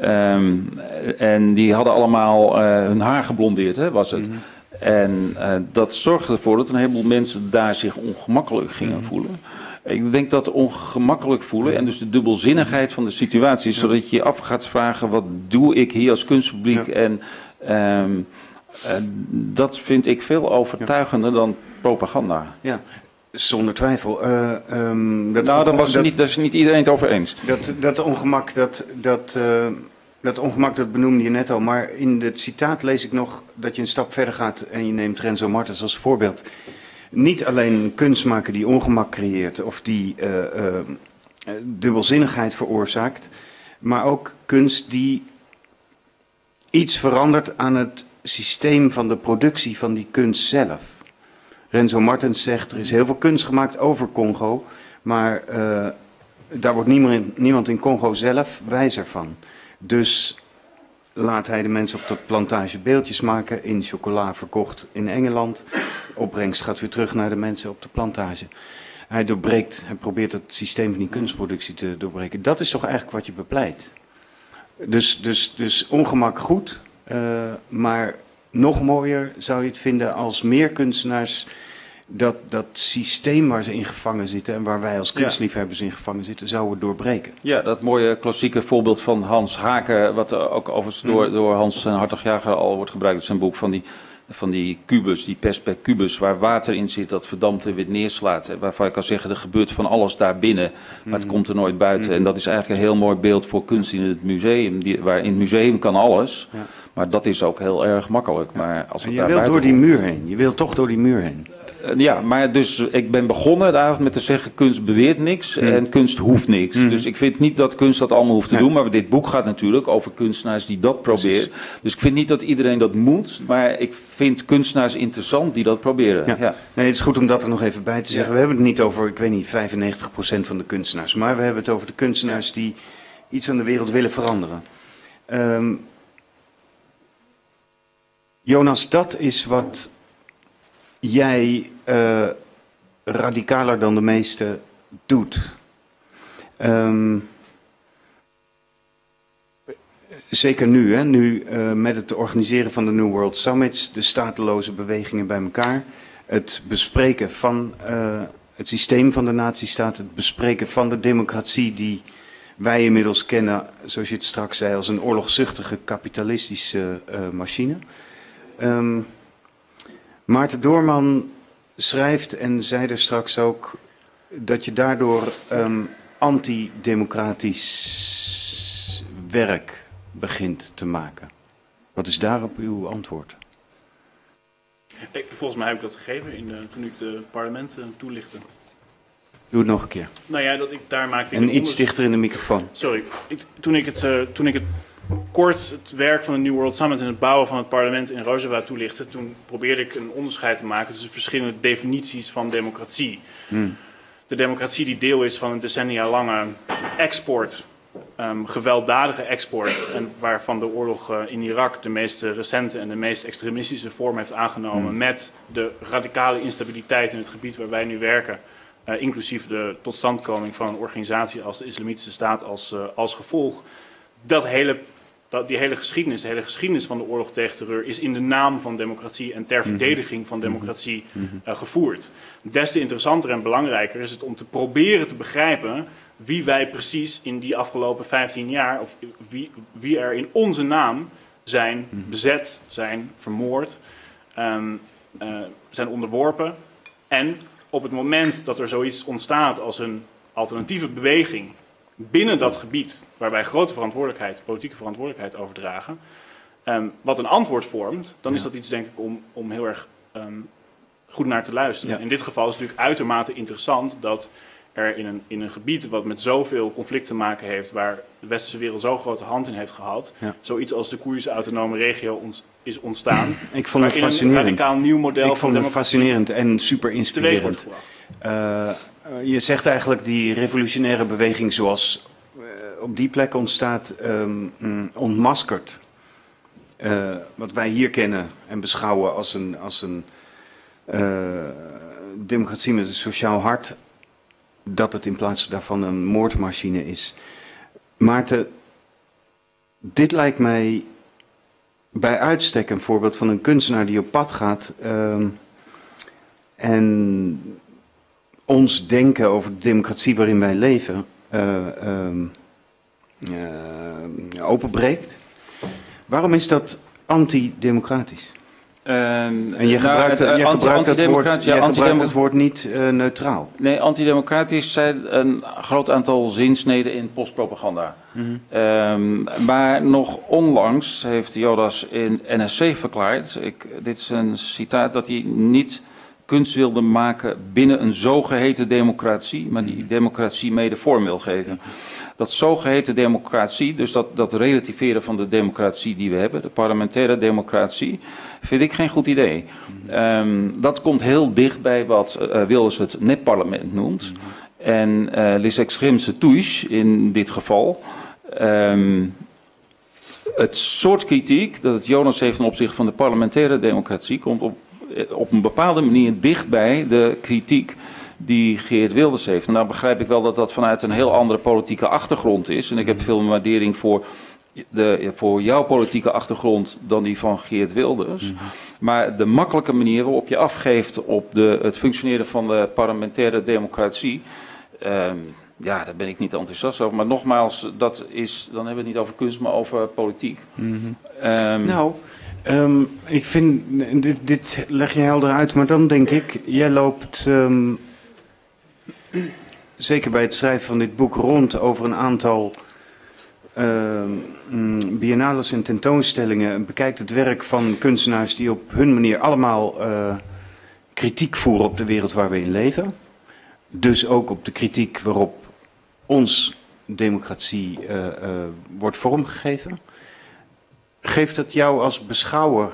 En die hadden allemaal hun haar geblondeerd, hè, was het. En dat zorgde ervoor dat een heleboel mensen daar zich ongemakkelijk gingen voelen. Ik denk dat ongemakkelijk voelen en dus de dubbelzinnigheid van de situatie, zodat je je af gaat vragen, wat doe ik hier als kunstpubliek? Ja. En dat vind ik veel overtuigender dan propaganda. Ja, zonder twijfel. Daar is niet iedereen het over eens. Dat ongemak, dat ongemak, dat benoemde je net al, maar in het citaat lees ik nog dat je een stap verder gaat en je neemt Renzo Martens als voorbeeld. Niet alleen kunst maken die ongemak creëert of die dubbelzinnigheid veroorzaakt, maar ook kunst die iets verandert aan het systeem van de productie van die kunst zelf. Renzo Martens zegt, er is heel veel kunst gemaakt over Congo, maar daar wordt niemand in Congo zelf wijzer van. Dus laat hij de mensen op de plantage beeldjes maken, in chocola verkocht in Engeland. Opbrengst gaat weer terug naar de mensen op de plantage. Hij probeert het systeem van die kunstproductie te doorbreken. Dat is toch eigenlijk wat je bepleit. Dus ongemak goed, maar nog mooier zou je het vinden als meer kunstenaars dat systeem waar ze in gevangen zitten en waar wij als kunstliefhebbers in gevangen zitten, zouden doorbreken. Ja, dat mooie klassieke voorbeeld van Hans Haken, wat ook overigens door Hans Hartogjager al wordt gebruikt in zijn boek van die kubus, die perspex kubus, waar water in zit dat verdampt en weer neerslaat. Waarvan je kan zeggen, er gebeurt van alles daarbinnen, maar het komt er nooit buiten. En dat is eigenlijk een heel mooi beeld voor kunst in het museum. Waar in het museum kan alles, maar dat is ook heel erg makkelijk. Maar als het je wilt door die muur heen, je wilt toch door die muur heen. Ja, maar dus ik ben begonnen de avond met te zeggen, kunst beweert niks en kunst hoeft niks. Dus ik vind niet dat kunst dat allemaal hoeft te doen, maar dit boek gaat natuurlijk over kunstenaars die dat proberen. Dus ik vind niet dat iedereen dat moet, maar ik vind kunstenaars interessant die dat proberen. Ja. Nee, het is goed om dat er nog even bij te zeggen. We hebben het niet over, ik weet niet, 95% van de kunstenaars, maar we hebben het over de kunstenaars die iets aan de wereld willen veranderen. Jonas, dat is wat jij radicaler dan de meeste doet. Zeker nu, hè? Nu met het organiseren van de New World Summits, de stateloze bewegingen bij elkaar, het bespreken van het systeem van de nazistaat, het bespreken van de democratie die wij inmiddels kennen, zoals je het straks zei, als een oorlogzuchtige kapitalistische machine. Maarten Doorman schrijft en zei er straks ook dat je daardoor antidemocratisch werk begint te maken. Wat is daarop uw antwoord? Volgens mij heb ik dat gegeven toen ik het parlement toelichtte. Doe het nog een keer. Nou ja, daar maakte ik en iets dichter in de microfoon. Sorry. Toen ik het kort het werk van de New World Summit en het bouwen van het parlement in Roosendaal toelichtte, toen probeerde ik een onderscheid te maken tussen verschillende definities van democratie. De democratie die deel is van een decennia lange export, gewelddadige export, en waarvan de oorlog in Irak de meest recente en de meest extremistische vorm heeft aangenomen, met de radicale instabiliteit in het gebied waar wij nu werken, inclusief de totstandkoming van een organisatie als de Islamitische Staat als gevolg. Die hele geschiedenis, de hele geschiedenis van de oorlog tegen terreur is in de naam van democratie en ter verdediging van democratie gevoerd. Des te interessanter en belangrijker is het om te proberen te begrijpen wie wij precies in die afgelopen 15 jaar, of wie er in onze naam zijn bezet, zijn vermoord, zijn onderworpen. En op het moment dat er zoiets ontstaat als een alternatieve beweging binnen dat gebied, waar wij grote verantwoordelijkheid, politieke verantwoordelijkheid overdragen, wat een antwoord vormt, dan is dat iets, denk ik, om heel erg goed naar te luisteren. Ja. In dit geval is het natuurlijk uitermate interessant dat er in een gebied wat met zoveel conflict te maken heeft, waar de westerse wereld zo grote hand in heeft gehad, zoiets als de Koerdische autonome regio is ontstaan. Ik vond het fascinerend. Een radicaal nieuw model van democratie. Fascinerend en super inspirerend. Je zegt eigenlijk die revolutionaire beweging zoals op die plek ontstaat, ontmaskert. Wat wij hier kennen en beschouwen als een democratie met een sociaal hart, dat het in plaats daarvan een moordmachine is. Maarten, dit lijkt mij bij uitstek een voorbeeld van een kunstenaar die op pad gaat en ons denken over de democratie waarin wij leven openbreekt. Waarom is dat antidemocratisch? En je gebruikt, het woord niet neutraal. Nee, antidemocratisch zijn een groot aantal zinsneden in postpropaganda. Maar nog onlangs heeft Jonas in NSC verklaard, dit is een citaat, dat hij niet kunst wilde maken binnen een zogeheten democratie, maar die democratie mede vorm wil geven. Dat zogeheten democratie, dus dat relativeren van de democratie die we hebben, de parlementaire democratie, vind ik geen goed idee. Dat komt heel dicht bij wat Wilders het nepparlement noemt. En les extremes touches in dit geval. Het soort kritiek dat het Jonas heeft ten opzichte van de parlementaire democratie komt op een bepaalde manier dicht bij de kritiek die Geert Wilders heeft. En nou begrijp ik wel dat dat vanuit een heel andere politieke achtergrond is. En ik heb veel waardering voor jouw politieke achtergrond dan die van Geert Wilders. Maar de makkelijke manier waarop je afgeeft op het functioneren van de parlementaire democratie, ja, daar ben ik niet enthousiast over. Maar nogmaals, dan hebben we het niet over kunst, maar over politiek. Ik vind, dit leg je helder uit, maar dan denk ik, jij loopt zeker bij het schrijven van dit boek rond over een aantal biennales en tentoonstellingen, bekijkt het werk van kunstenaars die op hun manier allemaal kritiek voeren op de wereld waar we in leven. Dus ook op de kritiek waarop ons democratie wordt vormgegeven. Geeft dat jou als beschouwer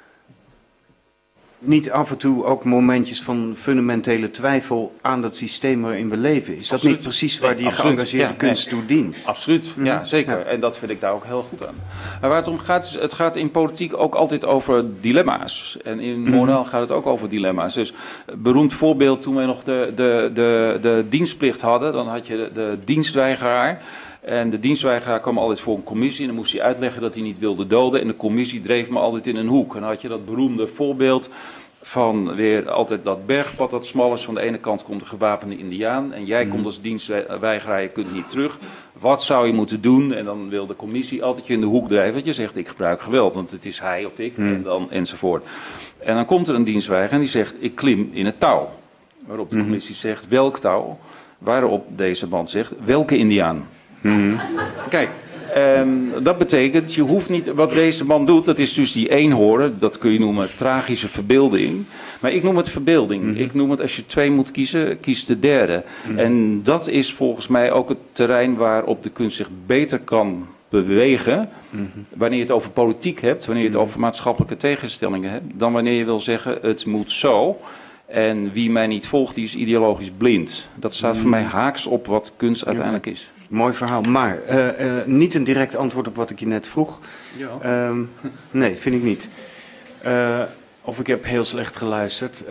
niet af en toe ook momentjes van fundamentele twijfel aan dat systeem waarin we leven? Is dat niet precies waar die geëngageerde kunst toe dient? Absoluut, ja zeker. Ja. En dat vind ik daar ook heel goed aan. Maar waar het om gaat, is, het gaat in politiek ook altijd over dilemma's. En in moraal gaat het ook over dilemma's. Dus beroemd voorbeeld, toen wij nog de dienstplicht hadden, dan had je de dienstweigeraar. En de dienstweigeraar kwam altijd voor een commissie en dan moest hij uitleggen dat hij niet wilde doden. En de commissie dreef me altijd in een hoek. En dan had je dat beroemde voorbeeld van weer altijd dat bergpad dat smal is. Van de ene kant komt de gewapende indiaan en jij komt als dienstweigeraar, je kunt niet terug. Wat zou je moeten doen? En dan wil de commissie altijd je in de hoek drijven. Want je zegt, ik gebruik geweld, want het is hij of ik en dan enzovoort. En dan komt er een dienstweigeraar en die zegt, ik klim in het touw. Waarop de commissie zegt, welk touw? Waarop deze man zegt, welke indiaan? Kijk, dat betekent, je hoeft niet, wat deze man doet, dat is dus die eenhoorn, dat kun je noemen tragische verbeelding. Maar ik noem het verbeelding. Ik noem het, als je twee moet kiezen, kies de derde. En dat is volgens mij ook het terrein waarop de kunst zich beter kan bewegen wanneer je het over politiek hebt, wanneer je het over maatschappelijke tegenstellingen hebt, dan wanneer je wil zeggen het moet zo. En wie mij niet volgt, die is ideologisch blind. Dat staat voor mij haaks op wat kunst uiteindelijk is. Mooi verhaal, maar niet een direct antwoord op wat ik je net vroeg. Ja. Nee, vind ik niet. Of ik heb heel slecht geluisterd.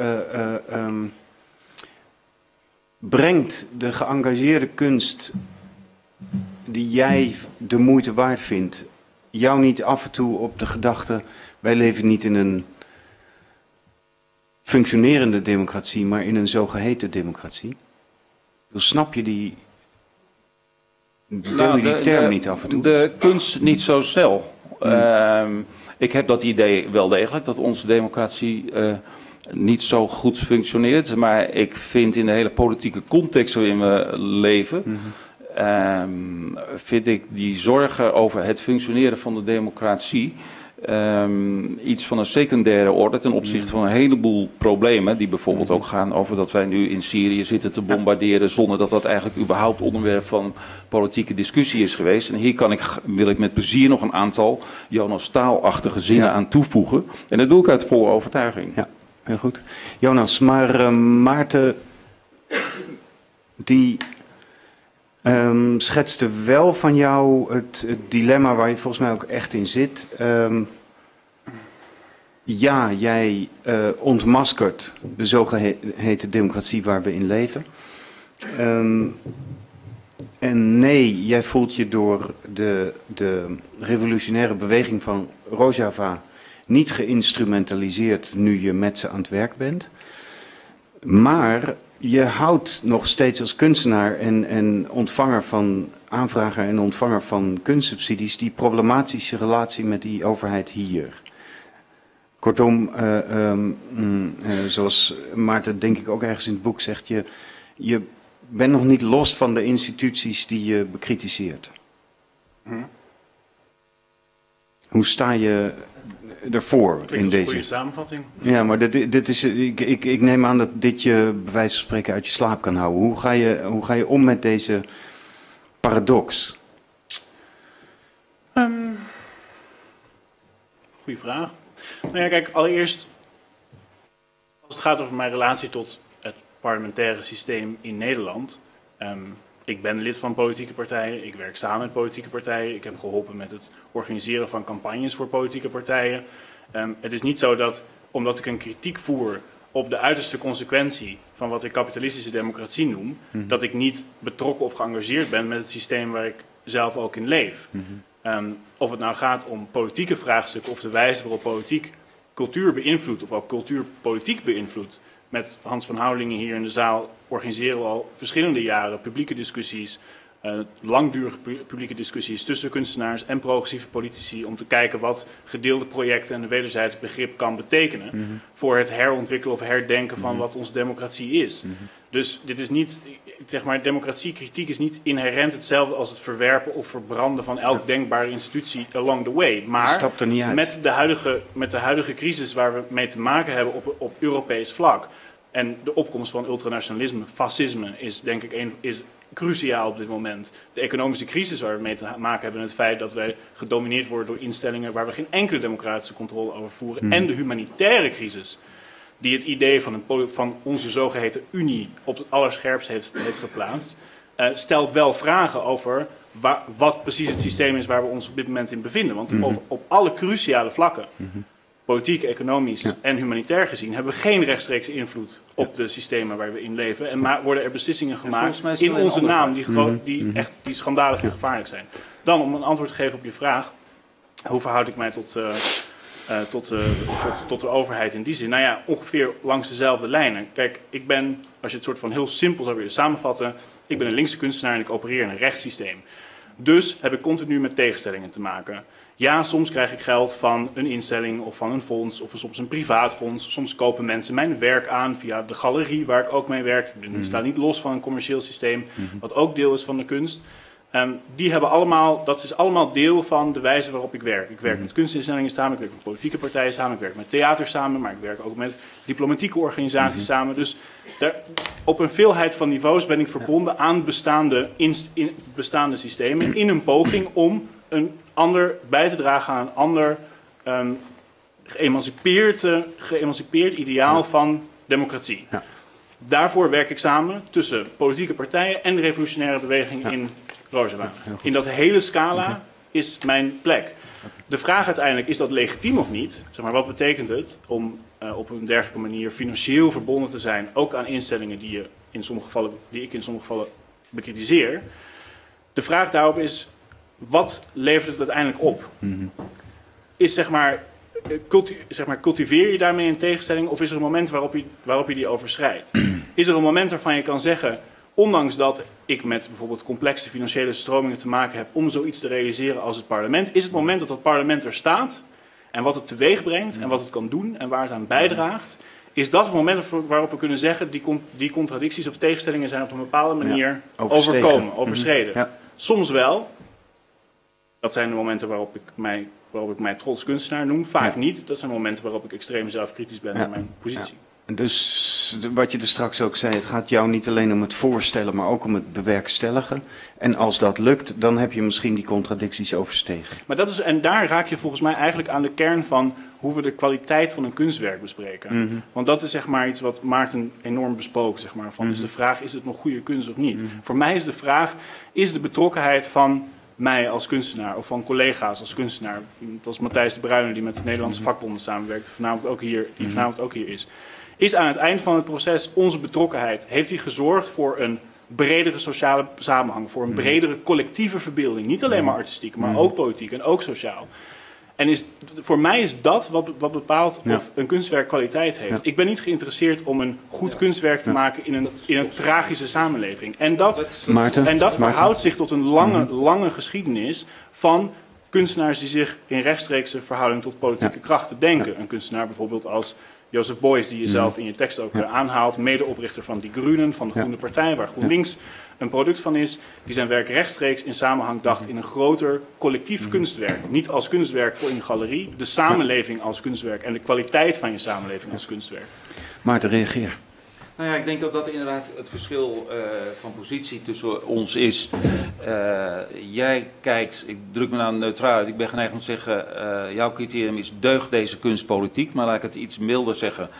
Brengt de geëngageerde kunst die jij de moeite waard vindt, jou niet af en toe op de gedachte, wij leven niet in een functionerende democratie, maar in een zogeheten democratie? Dus snap je die term niet af en toe? De kunst niet zo snel. Ik heb dat idee wel degelijk, dat onze democratie niet zo goed functioneert. Maar ik vind in de hele politieke context waarin we leven, vind ik die zorgen over het functioneren van de democratie iets van een secundaire orde ten opzichte van een heleboel problemen die bijvoorbeeld ook gaan over dat wij nu in Syrië zitten te bombarderen zonder dat dat eigenlijk überhaupt onderwerp van politieke discussie is geweest. En hier wil ik met plezier nog een aantal Jonas Staal-achtige zinnen aan toevoegen. En dat doe ik uit volle overtuiging. Ja, heel goed. Jonas, maar Maarten die schetste wel van jou het dilemma waar je volgens mij ook echt in zit. Ja, jij ontmaskert de zogeheten democratie waar we in leven. En nee, jij voelt je door de revolutionaire beweging van Rojava niet geïnstrumentaliseerd nu je met ze aan het werk bent. Maar je houdt nog steeds als kunstenaar en ontvanger van aanvrager en ontvanger van kunstsubsidies die problematische relatie met die overheid hier. Kortom, zoals Maarten denk ik ook ergens in het boek zegt, je bent nog niet los van de instituties die je bekritiseert. Hoe sta je ervoor in deze? Goede samenvatting. Ja, maar dit is, ik neem aan dat dit je bij wijze van spreken uit je slaap kan houden. Hoe ga je om met deze paradox? Goeie vraag. Nou ja, kijk, allereerst, als het gaat over mijn relatie tot het parlementaire systeem in Nederland. Ik ben lid van politieke partijen, ik werk samen met politieke partijen. Ik heb geholpen met het organiseren van campagnes voor politieke partijen. Het is niet zo dat, omdat ik een kritiek voer op de uiterste consequentie van wat ik kapitalistische democratie noem, dat ik niet betrokken of geëngageerd ben met het systeem waar ik zelf ook in leef. Of het nou gaat om politieke vraagstukken of de wijze waarop politiek cultuur beïnvloedt of ook cultuur politiek beïnvloedt. Met Hans van Houwelingen hier in de zaal organiseren we al verschillende jaren publieke discussies, langdurige publieke discussies tussen kunstenaars en progressieve politici om te kijken wat gedeelde projecten en een wederzijds begrip kan betekenen voor het herontwikkelen of herdenken van wat onze democratie is. Dus dit is niet, zeg maar, democratiekritiek is niet inherent hetzelfde als het verwerpen of verbranden van elk denkbare institutie along the way. Maar met de huidige crisis waar we mee te maken hebben op Europees vlak en de opkomst van ultranationalisme, fascisme is denk ik is cruciaal op dit moment. De economische crisis waar we mee te maken hebben en het feit dat wij gedomineerd worden door instellingen waar we geen enkele democratische controle over voeren en de humanitaire crisis die het idee van onze zogeheten Unie op het allerscherpst heeft geplaatst, stelt wel vragen over wat precies het systeem is waar we ons op dit moment in bevinden. Want op alle cruciale vlakken, politiek, economisch en humanitair gezien, hebben we geen rechtstreekse invloed op de systemen waar we in leven. En worden er beslissingen gemaakt in onze naam die schandalig en gevaarlijk zijn. Dan, om een antwoord te geven op je vraag, hoe verhoud ik mij tot de overheid in die zin? Nou ja, ongeveer langs dezelfde lijnen. Kijk, ik ben, als je het soort van heel simpel zou willen samenvatten, ik ben een linkse kunstenaar en ik opereer in een rechtssysteem. Dus heb ik continu met tegenstellingen te maken. Ja, soms krijg ik geld van een instelling of van een fonds of soms een privaat fonds. Soms kopen mensen mijn werk aan via de galerie waar ik ook mee werk. Ik sta niet los van een commercieel systeem, wat ook deel is van de kunst. Die hebben allemaal, dat is allemaal deel van de wijze waarop ik werk. Ik werk met kunstinstellingen samen, ik werk met politieke partijen samen, ik werk met theater samen, maar ik werk ook met diplomatieke organisaties samen. Dus op een veelheid van niveaus ben ik verbonden aan bestaande systemen in een poging om een ander bij te dragen aan een ander geëmancipeerd ideaal van democratie. Ja. Daarvoor werk ik samen tussen politieke partijen en de revolutionaire beweging in Roosendaal. In dat hele scala is mijn plek. De vraag uiteindelijk, is dat legitiem of niet? Zeg maar, wat betekent het om op een dergelijke manier financieel verbonden te zijn, ook aan instellingen die ik in sommige gevallen bekritiseer? De vraag daarop is, wat levert het uiteindelijk op? Is cultiveer je daarmee een tegenstelling, of is er een moment waarop je die overschrijdt? Is er een moment waarvan je kan zeggen, ondanks dat ik met bijvoorbeeld complexe financiële stromingen te maken heb om zoiets te realiseren als het parlement, is het moment dat het parlement er staat en wat het teweeg brengt en wat het kan doen en waar het aan bijdraagt, is dat het moment waarop we kunnen zeggen die contradicties of tegenstellingen zijn op een bepaalde manier overschreden. Ja. Soms wel. Dat zijn de momenten waarop ik mij trots kunstenaar noem. Vaak niet. Dat zijn momenten waarop ik extreem zelfkritisch ben in mijn positie. Ja. Dus wat je er straks ook zei, het gaat jou niet alleen om het voorstellen, maar ook om het bewerkstelligen. En als dat lukt, dan heb je misschien die contradicties overstegen. Maar en daar raak je volgens mij eigenlijk aan de kern van hoe we de kwaliteit van een kunstwerk bespreken. Want dat is zeg maar iets wat Maarten enorm besproken. Zeg maar, van, is de vraag, is het nog goede kunst of niet? Voor mij is de vraag, is de betrokkenheid van mij als kunstenaar of van collega's als kunstenaar, zoals Matthijs de Bruyne die met de Nederlandse vakbonden samenwerkt, die vanavond ook hier is aan het eind van het proces onze betrokkenheid, heeft hij gezorgd voor een bredere sociale samenhang, voor een bredere collectieve verbeelding. Niet alleen maar artistiek, maar ook politiek en ook sociaal. En voor mij is dat wat bepaalt of een kunstwerk kwaliteit heeft. Ik ben niet geïnteresseerd om een goed kunstwerk te maken in een tragische samenleving. En dat verhoudt zich tot een lange geschiedenis van kunstenaars die zich in rechtstreekse verhouding tot politieke krachten denken. Een kunstenaar bijvoorbeeld als Joseph Beuys, die je zelf in je tekst ook aanhaalt, medeoprichter van Die Groenen, van de Groene Partij, waar GroenLinks een product van is, die zijn werk rechtstreeks in samenhang dacht in een groter collectief kunstwerk. Niet als kunstwerk voor een galerie, de samenleving als kunstwerk en de kwaliteit van je samenleving als kunstwerk. Maarten, reageer. Nou ja, ik denk dat dat inderdaad het verschil van positie tussen ons is. Jij kijkt, ik druk me nou neutraal uit, ik ben geneigd om te zeggen, jouw criterium is deugt deze kunst politiek, maar laat ik het iets milder zeggen.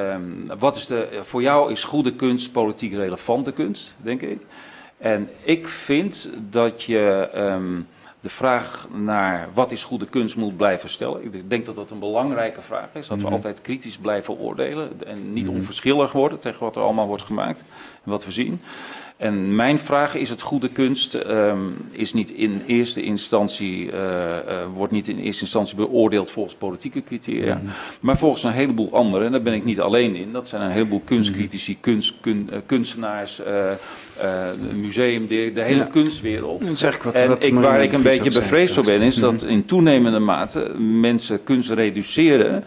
Voor jou is goede kunst politiek relevante kunst, denk ik. En ik vind dat je de vraag naar wat is goede kunst moet blijven stellen. Ik denk dat dat een belangrijke vraag is. Dat we altijd kritisch blijven oordelen en niet onverschillig worden tegen wat er allemaal wordt gemaakt en wat we zien. En mijn vraag is, het goede kunst is niet in eerste instantie, wordt niet in eerste instantie beoordeeld volgens politieke criteria, maar volgens een heleboel andere. En daar ben ik niet alleen in. Dat zijn een heleboel kunstcritici, kunstenaars, museum, de hele kunstwereld. Waar ik een beetje bevreesd voor ben, is dat in toenemende mate mensen kunst reduceren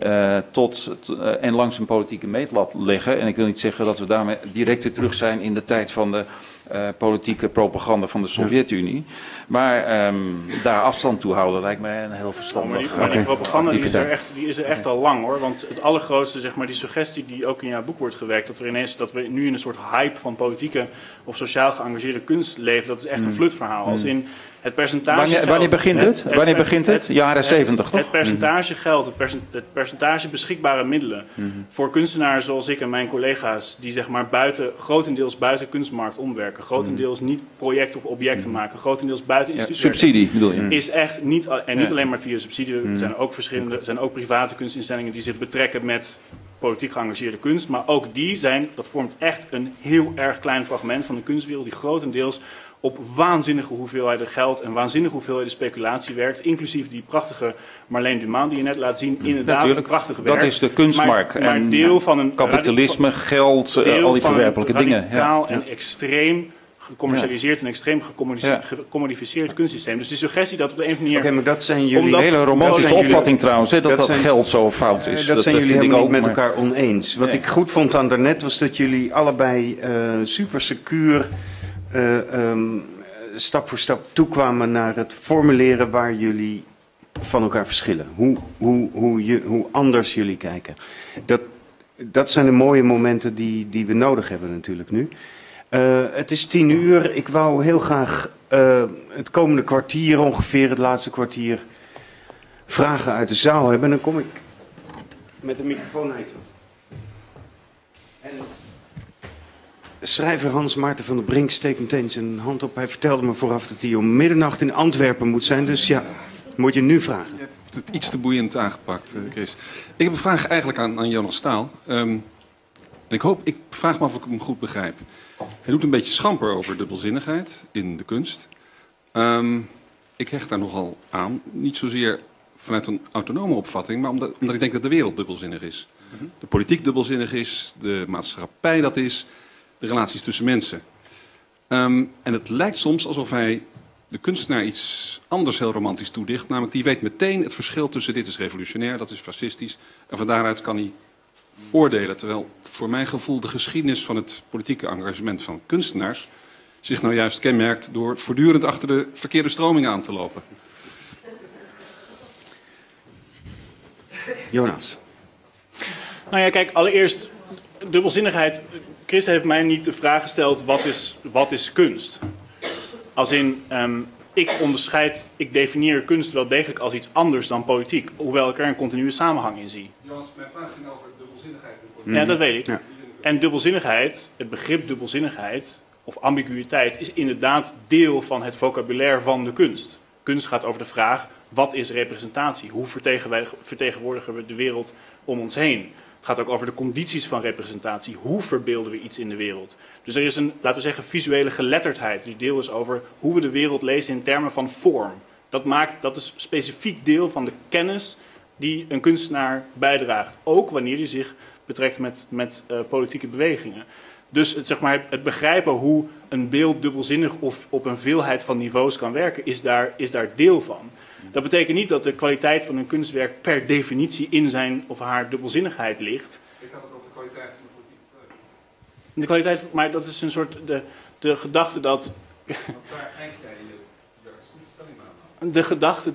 en langs een politieke meetlat leggen. En ik wil niet zeggen dat we daarmee direct weer terug zijn in de tijd van de politieke propaganda van de Sovjet-Unie. Maar daar afstand toe houden lijkt mij een heel verstandig. Maar die propaganda die is er echt al lang, hoor. Want het allergrootste, zeg maar, die suggestie die ook in jouw boek wordt gewerkt, dat we nu in een soort hype van politieke of sociaal geëngageerde kunst leven, dat is echt een flutverhaal. Als in het percentage. Wanneer begint het? Wanneer begint het? Jaren 70, toch? Het percentage geld, het percentage beschikbare middelen voor kunstenaars zoals ik en mijn collega's, die zeg maar grotendeels buiten kunstmarkt omwerken, grotendeels niet project of objecten maken, grotendeels buiten instituten. Subsidie bedoel je? Is echt niet, en niet alleen maar via subsidie, er zijn ook private kunstinstellingen die zich betrekken met politiek geëngageerde kunst, maar ook dat vormt echt een heel erg klein fragment van de kunstwereld die grotendeels op waanzinnige hoeveelheden geld en waanzinnige hoeveelheden speculatie werkt. Inclusief die prachtige Marleen Dumas die je net laat zien. Inderdaad, een prachtige werk. Dat is de kunstmarkt. Maar deel van een kapitalisme, geld, al die verwerpelijke dingen. Radicaal en extreem gecommercialiseerd en extreem gecommodificeerd kunstsysteem. Dus die suggestie dat op de een of andere manier. Maar dat zijn jullie. Een hele romantische opvatting trouwens, dat geld zo fout is. Dat zijn jullie helemaal niet met elkaar oneens. Wat ik goed vond aan daarnet was dat jullie allebei super secuur stap voor stap toekwamen naar het formuleren waar jullie van elkaar verschillen. Hoe anders jullie kijken. Dat zijn de mooie momenten die we nodig hebben natuurlijk nu. Het is 10:00. Ik wou heel graag het komende kwartier, ongeveer het laatste kwartier, vragen uit de zaal hebben. En dan kom ik met de microfoon naar je toe. En schrijver Hans Maarten van der Brink steekt meteen zijn hand op. Hij vertelde me vooraf dat hij om middernacht in Antwerpen moet zijn. Dus ja, moet je nu vragen. Je hebt het iets te boeiend aangepakt, Chris. Ik heb een vraag eigenlijk aan Jonas Staal. En ik vraag me af of ik hem goed begrijp. Hij doet een beetje schamper over dubbelzinnigheid in de kunst. Ik hecht daar nogal aan. Niet zozeer vanuit een autonome opvatting, maar omdat ik denk dat de wereld dubbelzinnig is. De politiek dubbelzinnig is, de maatschappij dat is, de relaties tussen mensen. En het lijkt soms alsof hij de kunstenaar iets anders heel romantisch toedicht. Namelijk, die weet meteen het verschil tussen dit is revolutionair, dat is fascistisch. En van daaruit kan hij oordelen. Terwijl voor mijn gevoel de geschiedenis van het politieke engagement van kunstenaars zich nou juist kenmerkt door voortdurend achter de verkeerde stroming aan te lopen. Jonas. Nou ja, kijk, allereerst dubbelzinnigheid. Chris heeft mij niet de vraag gesteld, wat is kunst? Als in, ik definieer kunst wel degelijk als iets anders dan politiek. Hoewel ik er een continue samenhang in zie. Jonas, mijn vraag ging over dubbelzinnigheid. Ja, dat weet ik. Ja. En dubbelzinnigheid, het begrip dubbelzinnigheid of ambiguïteit is inderdaad deel van het vocabulaire van de kunst. Kunst gaat over de vraag, wat is representatie? Hoe vertegenwoordigen we de wereld om ons heen? Het gaat ook over de condities van representatie. Hoe verbeelden we iets in de wereld? Dus er is een, laten we zeggen, visuele geletterdheid die deel is over hoe we de wereld lezen in termen van vorm. Dat is specifiek deel van de kennis die een kunstenaar bijdraagt. Ook wanneer hij zich betrekt met politieke bewegingen. Dus het begrijpen hoe een beeld dubbelzinnig of op een veelheid van niveaus kan werken, is daar deel van. Dat betekent niet dat de kwaliteit van een kunstwerk per definitie in zijn of haar dubbelzinnigheid ligt. Ik had het over de kwaliteit van de politieke beweging. De kwaliteit, maar dat is een soort de gedachte dat. Want daar eind jij je stelling aan. De gedachte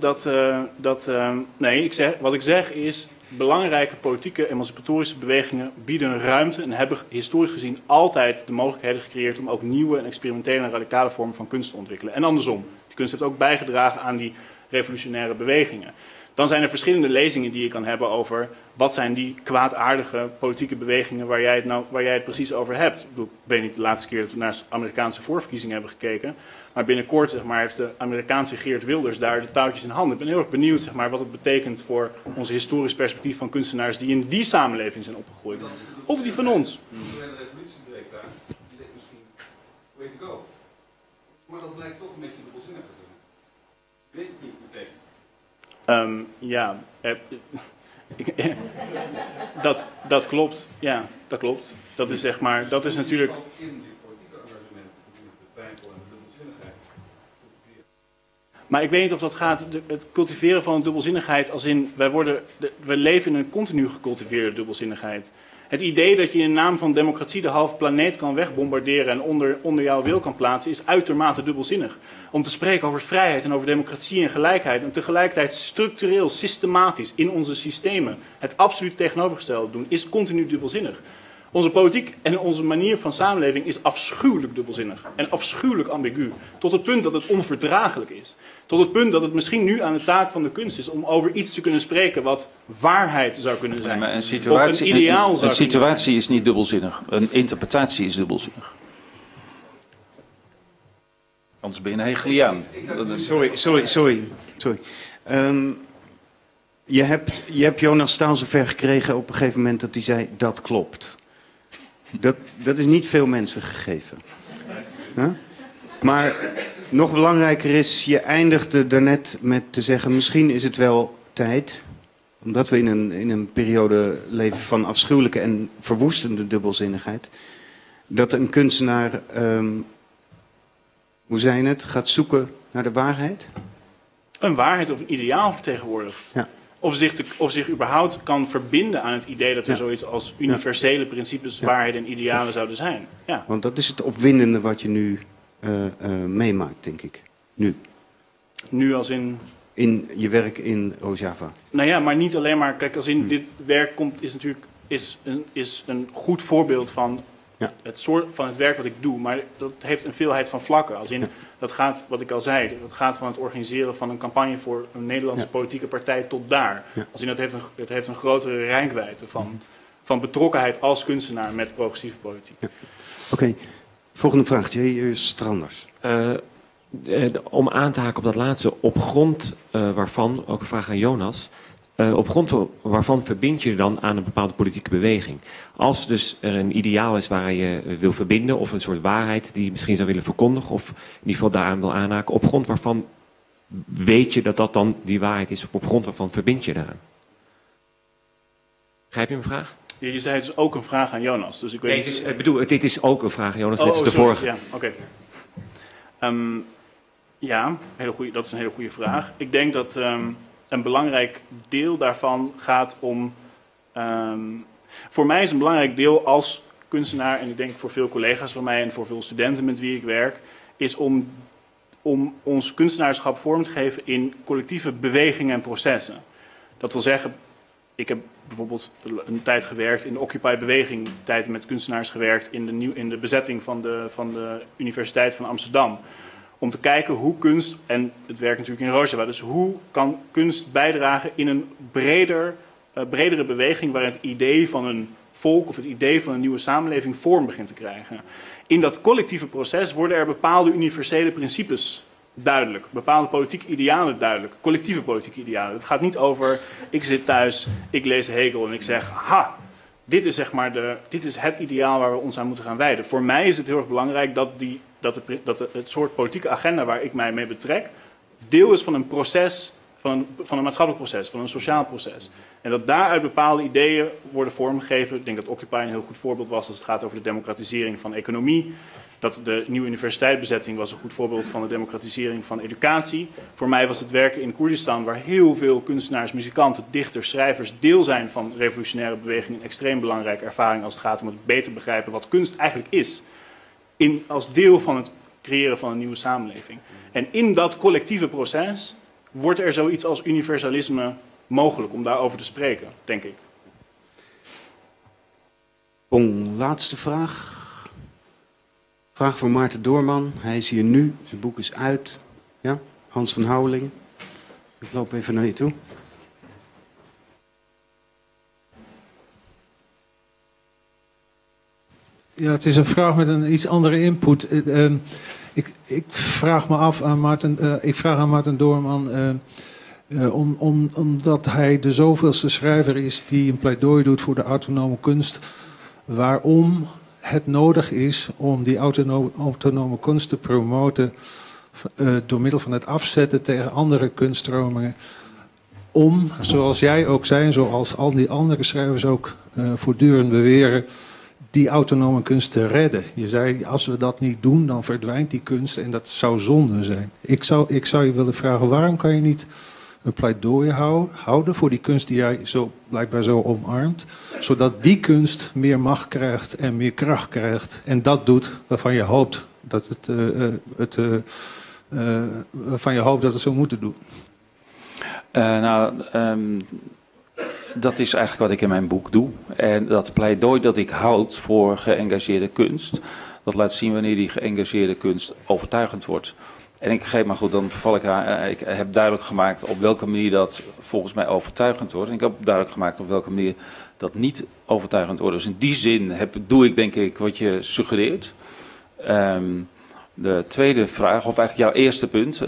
wat ik zeg is, belangrijke politieke emancipatorische bewegingen bieden ruimte en hebben historisch gezien altijd de mogelijkheden gecreëerd om ook nieuwe en experimentele en radicale vormen van kunst te ontwikkelen. En andersom. De kunst heeft ook bijgedragen aan die revolutionaire bewegingen. Dan zijn er verschillende lezingen die je kan hebben over wat zijn die kwaadaardige politieke bewegingen waar jij het precies over hebt. Ik weet niet de laatste keer dat we naar Amerikaanse voorverkiezingen hebben gekeken. Maar binnenkort heeft de Amerikaanse Geert Wilders daar de touwtjes in handen. Ik ben heel erg benieuwd wat het betekent voor onze historisch perspectief van kunstenaars die in die samenleving zijn opgegroeid. Of die van ons. De revolutie breekt uit. Die denkt misschien, way to go. Maar dat blijkt toch een beetje dubbelzinnig te zijn. Ik weet het niet meteen. Dat klopt. Ja, dat klopt. Dat is dat is natuurlijk. Ook in die politieke engagementen voortdurend de twijfel en de dubbelzinnigheid. Maar ik weet niet of dat gaat, het cultiveren van een dubbelzinnigheid als in, we leven in een continu gecultiveerde dubbelzinnigheid. Het idee dat je in naam van democratie de halve planeet kan wegbombarderen en onder jouw wil kan plaatsen, is uitermate dubbelzinnig. Om te spreken over vrijheid en over democratie en gelijkheid en tegelijkertijd structureel, systematisch in onze systemen het absoluut tegenovergestelde doen, is continu dubbelzinnig. Onze politiek en onze manier van samenleving is afschuwelijk dubbelzinnig en afschuwelijk ambigu. Tot het punt dat het onverdraaglijk is. Tot het punt dat het misschien nu aan de taak van de kunst is om over iets te kunnen spreken wat waarheid zou kunnen zijn. Maar een situatie is niet dubbelzinnig. Een interpretatie is dubbelzinnig. Anders ben je een Hegeliaan. Sorry. Je hebt Jonas Staal zover gekregen op een gegeven moment dat hij zei, dat klopt. Dat is niet veel mensen gegeven. Huh? Maar nog belangrijker is, je eindigde daarnet met te zeggen, misschien is het wel tijd, omdat we in een periode leven van afschuwelijke en verwoestende dubbelzinnigheid, dat een kunstenaar, hoe zei je het, gaat zoeken naar de waarheid? Een waarheid of een ideaal vertegenwoordigt. Ja. Of zich überhaupt kan verbinden aan het idee dat er zoiets als universele principes, waarheden en idealen zouden zijn. Ja. Want dat is het opwindende wat je nu meemaakt, denk ik. Nu als in? In je werk in Rojava. Nou ja, maar niet alleen maar. Kijk, als in dit werk komt, is een goed voorbeeld van het soort van het werk wat ik doe, maar dat heeft een veelheid van vlakken. Als in, dat gaat, wat ik al zei, dat gaat van het organiseren van een campagne voor een Nederlandse politieke partij tot daar. Als in, het heeft een grotere reikwijdte van betrokkenheid als kunstenaar met progressieve politiek. Oké, volgende vraag, J. Stranders. Om aan te haken op dat laatste, op grond waarvan, ook een vraag aan Jonas, op grond waarvan verbind je je dan aan een bepaalde politieke beweging? Als dus er een ideaal is waar je wil verbinden, of een soort waarheid die je misschien zou willen verkondigen, of in ieder geval daaraan wil aanhaken, op grond waarvan weet je dat dat dan die waarheid is, of op grond waarvan verbind je daaraan? Begrijp je mijn vraag? Je zei het is ook een vraag aan Jonas. Dus ik weet nee, ik bedoel, dit is ook een vraag aan Jonas, net als de vorige. Ja, oké. Ja, dat is een hele goede vraag. Ik denk dat een belangrijk deel daarvan gaat om... voor mij is een belangrijk deel als kunstenaar, en ik denk voor veel collega's van mij en voor veel studenten met wie ik werk, is om ons kunstenaarschap vorm te geven in collectieve bewegingen en processen. Dat wil zeggen, ik heb bijvoorbeeld een tijd gewerkt in de Occupy-beweging, tijd met kunstenaars gewerkt in de bezetting van de Universiteit van Amsterdam. Om te kijken hoe kunst, en het werkt natuurlijk in Rojava, dus hoe kan kunst bijdragen in een bredere beweging waarin het idee van een volk of het idee van een nieuwe samenleving vorm begint te krijgen. In dat collectieve proces worden er bepaalde universele principes duidelijk, bepaalde politieke idealen duidelijk, collectieve politieke idealen. Het gaat niet over, ik zit thuis, ik lees Hegel en ik zeg, ha, dit is het ideaal waar we ons aan moeten gaan wijden. Voor mij is het heel erg belangrijk dat het soort politieke agenda waar ik mij mee betrek, deel is van een proces, van een maatschappelijk proces, van een sociaal proces. En dat daaruit bepaalde ideeën worden vormgegeven. Ik denk dat Occupy een heel goed voorbeeld was als het gaat over de democratisering van economie. Dat de nieuwe universiteitsbezetting was een goed voorbeeld van de democratisering van educatie. Voor mij was het werken in Koerdistan, waar heel veel kunstenaars, muzikanten, dichters, schrijvers deel zijn van revolutionaire bewegingen, een extreem belangrijke ervaring als het gaat om het beter begrijpen wat kunst eigenlijk is. Als deel van het creëren van een nieuwe samenleving. En in dat collectieve proces wordt er zoiets als universalisme mogelijk om daarover te spreken, denk ik. Laatste vraag. Vraag voor Maarten Doorman. Hij is hier nu. Zijn boek is uit. Ja? Hans van Houwelingen. Ik loop even naar je toe. Ja, het is een vraag met een iets andere input. Ik vraag me af aan Maarten Doorman, omdat hij de zoveelste schrijver is die een pleidooi doet voor de autonome kunst, waarom het nodig is om die autonome kunst te promoten door middel van het afzetten tegen andere kunststromingen. Om, zoals jij ook zei en zoals al die andere schrijvers ook voortdurend beweren, die autonome kunst te redden. Je zei, als we dat niet doen, dan verdwijnt die kunst en dat zou zonde zijn. Ik zou je willen vragen, waarom kan je niet een pleidooi houden voor die kunst die jij blijkbaar zo omarmt, zodat die kunst meer macht krijgt en meer kracht krijgt en dat doet waarvan je hoopt dat het zou moeten doen? Dat is eigenlijk wat ik in mijn boek doe. En dat pleidooi dat ik houd voor geëngageerde kunst, dat laat zien wanneer die geëngageerde kunst overtuigend wordt. En ik heb duidelijk gemaakt op welke manier dat volgens mij overtuigend wordt. En ik heb duidelijk gemaakt op welke manier dat niet overtuigend wordt. Dus in die zin doe ik denk ik wat je suggereert. De tweede vraag, of eigenlijk jouw eerste punt,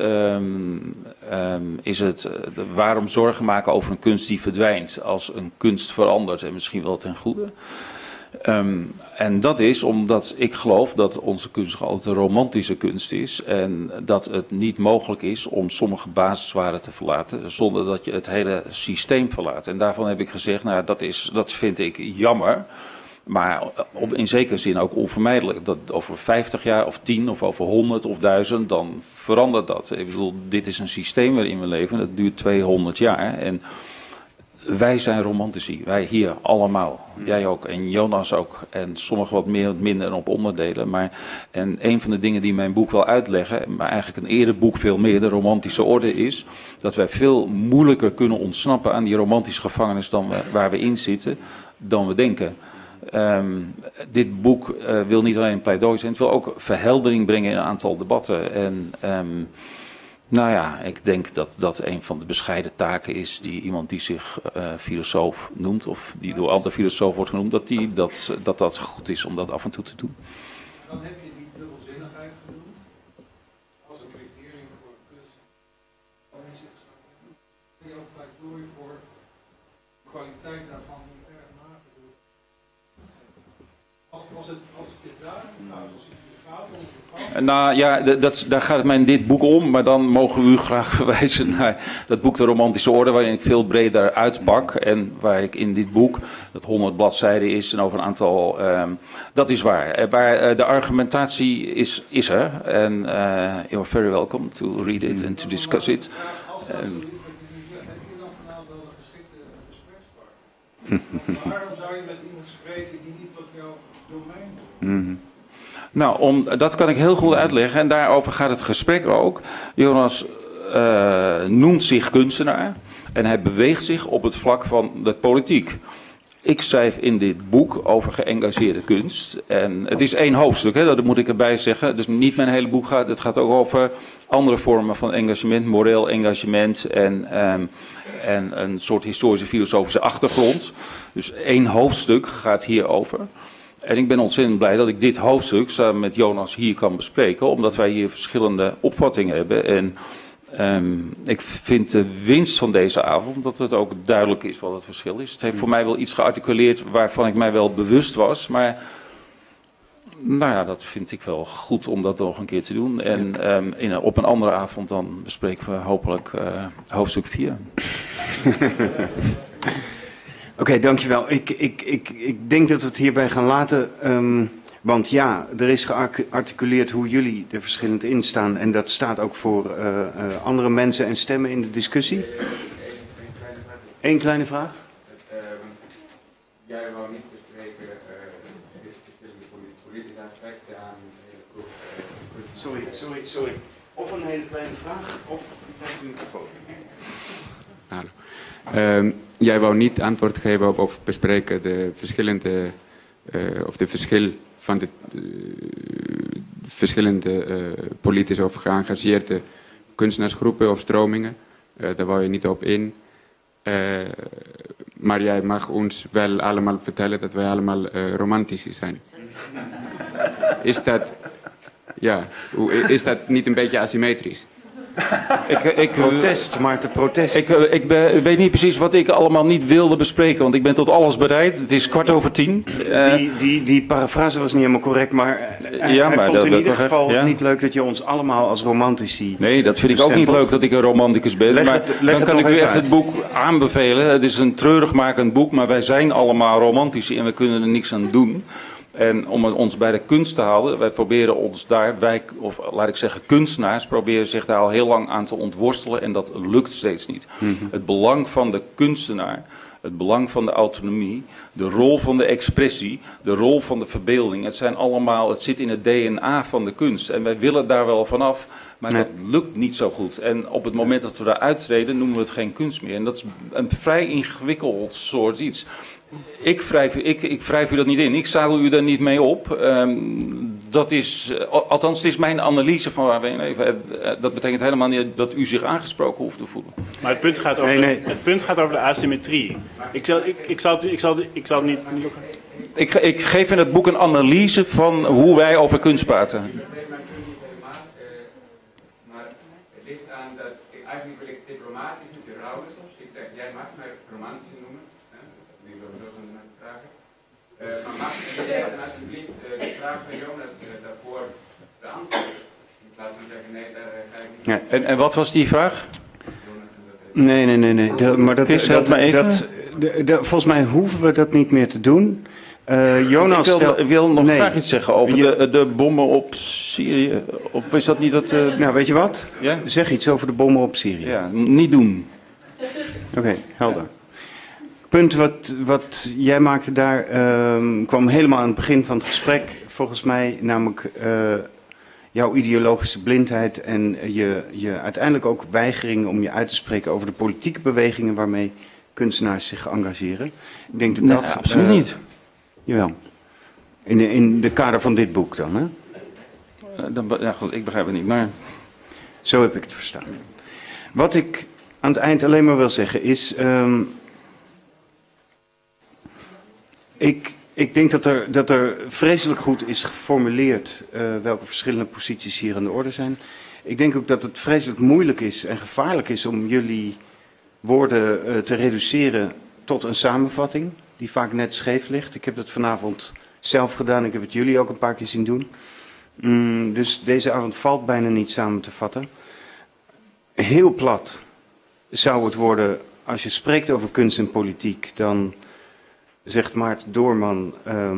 is het waarom zorgen maken over een kunst die verdwijnt als een kunst verandert en misschien wel ten goede. En dat is omdat ik geloof dat onze kunst altijd een romantische kunst is en dat het niet mogelijk is om sommige basiswaarden te verlaten zonder dat je het hele systeem verlaat. En daarvan heb ik gezegd, nou dat vind ik jammer. Maar in zekere zin ook onvermijdelijk. Dat over 50 jaar of 10 of over 100 of 1000, dan verandert dat. Ik bedoel, dit is een systeem waarin we leven. Dat duurt 200 jaar. En wij zijn romantici. Wij hier allemaal. Jij ook en Jonas ook. En sommigen wat meer, wat minder op onderdelen. En een van de dingen die mijn boek wil uitleggen, maar eigenlijk een eerder boek veel meer, de romantische orde, is dat wij veel moeilijker kunnen ontsnappen aan die romantische gevangenis waar we in zitten, dan we denken. Dit boek wil niet alleen een pleidooi zijn, het wil ook verheldering brengen in een aantal debatten. En nou ja, ik denk dat dat een van de bescheiden taken is die iemand die zich filosoof noemt, of die door andere filosofen wordt genoemd, dat goed is om dat af en toe te doen. Dan heb je die dubbelzinnigheid genoemd als een criterium voor kunst. Ben je ook pleidooi voor de kwaliteit daarvan die erg nagedoet? Als ik dit daar als ik hier gaat om de Nou ja, daar gaat het mij in dit boek om, maar dan mogen we u graag verwijzen naar dat boek De Romantische Orde, waarin ik veel breder uitpak en waar ik in dit boek, dat 100 bladzijden is en over een aantal, dat is waar. Maar de argumentatie is er en you're very welcome to read it and to discuss it. heb je dan vanavond wel een geschikte gesprekspartner? Waarom zou je met iemand spreken die niet op jouw domein is? Nou, dat kan ik heel goed uitleggen en daarover gaat het gesprek ook. Jonas noemt zich kunstenaar en hij beweegt zich op het vlak van de politiek. Ik schrijf in dit boek over geëngageerde kunst. En het is 1 hoofdstuk, hè, dat moet ik erbij zeggen. Dus niet mijn hele boek gaat. Het gaat ook over andere vormen van engagement, moreel engagement en een soort historische filosofische achtergrond. Dus 1 hoofdstuk gaat hierover. En ik ben ontzettend blij dat ik dit hoofdstuk samen met Jonas hier kan bespreken, omdat wij hier verschillende opvattingen hebben. En ik vind de winst van deze avond dat het ook duidelijk is wat het verschil is. Het heeft voor mij wel iets gearticuleerd waarvan ik mij wel bewust was, maar nou ja, dat vind ik wel goed om dat nog een keer te doen. En op een andere avond dan bespreken we hopelijk hoofdstuk 4. Oké, dankjewel. Ik denk dat we het hierbij gaan laten. Want ja, er is gearticuleerd hoe jullie er verschillend in staan. En dat staat ook voor andere mensen en stemmen in de discussie. Eén kleine vraag. Jij wou niet bespreken de verschillende politische aspecten aan de hele Sorry. Of een hele kleine vraag, of met de microfoon. Hallo. Jij wou niet antwoord geven of bespreken de verschillende, of de verschil van de verschillende politisch of geëngageerde kunstenaarsgroepen of stromingen. Daar wou je niet op in. Maar jij mag ons wel allemaal vertellen dat wij allemaal romantici zijn. Is dat niet een beetje asymmetrisch? Protest, Maarten, protest. Ik weet niet precies wat ik allemaal niet wilde bespreken, want ik ben tot alles bereid. Het is 10:15. Die parafrase was niet helemaal correct, maar hij vond in ieder geval niet leuk dat je ons allemaal als romantici... Nee, dat vind ik ook niet leuk dat ik een romanticus ben. Dan kan ik u echt het boek aanbevelen. Het is een treurigmakend boek, maar wij zijn allemaal romantici en we kunnen er niks aan doen. En om ons bij de kunst te houden, wij proberen ons daar, of laat ik zeggen kunstenaars, proberen zich daar al heel lang aan te ontworstelen en dat lukt steeds niet. Het belang van de kunstenaar, het belang van de autonomie, de rol van de expressie, de rol van de verbeelding, het zit in het DNA van de kunst. En wij willen daar wel vanaf, maar dat lukt niet zo goed. En op het moment dat we daar uittreden, noemen we het geen kunst meer. En dat is een vrij ingewikkeld soort iets. Ik wrijf u dat niet in. Ik zadel u daar niet mee op. Dat is, althans, het is mijn analyse van waar we in leven. Dat betekent helemaal niet dat u zich aangesproken hoeft te voelen. Maar het punt gaat over, Het punt gaat over de asymmetrie. Ik zal niet... Ik geef in het boek een analyse van hoe wij over kunst praten. Maar het ligt aan dat eigenlijk wil ik diplomatisch met de rouwen soms. Ik zeg, jij mag mij romantisch noemen. Die sowieso zo'n vraag. Maar mag je alsjeblieft de vraag van Jonas daarvoor beantwoorden? In plaats van zeggen, nee, daar ga ik niet. Ja. En wat was die vraag? Nee. Maar volgens mij hoeven we dat niet meer te doen. Jonas, ik wil nog graag iets zeggen over de bommen op Syrië. Of is dat niet dat... Nou, weet je wat? Ja? Zeg iets over de bommen op Syrië. Ja, niet doen. Oké, helder. Het punt wat jij maakte daar kwam helemaal aan het begin van het gesprek. Volgens mij namelijk jouw ideologische blindheid en je uiteindelijk ook weigering om je uit te spreken over de politieke bewegingen waarmee kunstenaars zich engageren. Ik denk dat absoluut niet. Jawel. In de kader van dit boek dan, hè? Ja, goed, ik begrijp het niet, maar... Zo heb ik het verstaan. Wat ik aan het eind alleen maar wil zeggen is... Ik denk dat er vreselijk goed is geformuleerd welke verschillende posities hier aan de orde zijn. Ik denk ook dat het vreselijk moeilijk is en gevaarlijk is om jullie woorden te reduceren tot een samenvatting die vaak net scheef ligt. Ik heb dat vanavond zelf gedaan, ik heb het jullie ook een paar keer zien doen. Dus deze avond valt bijna niet samen te vatten. Heel plat zou het worden, als je spreekt over kunst en politiek, dan zegt Maarten Doorman,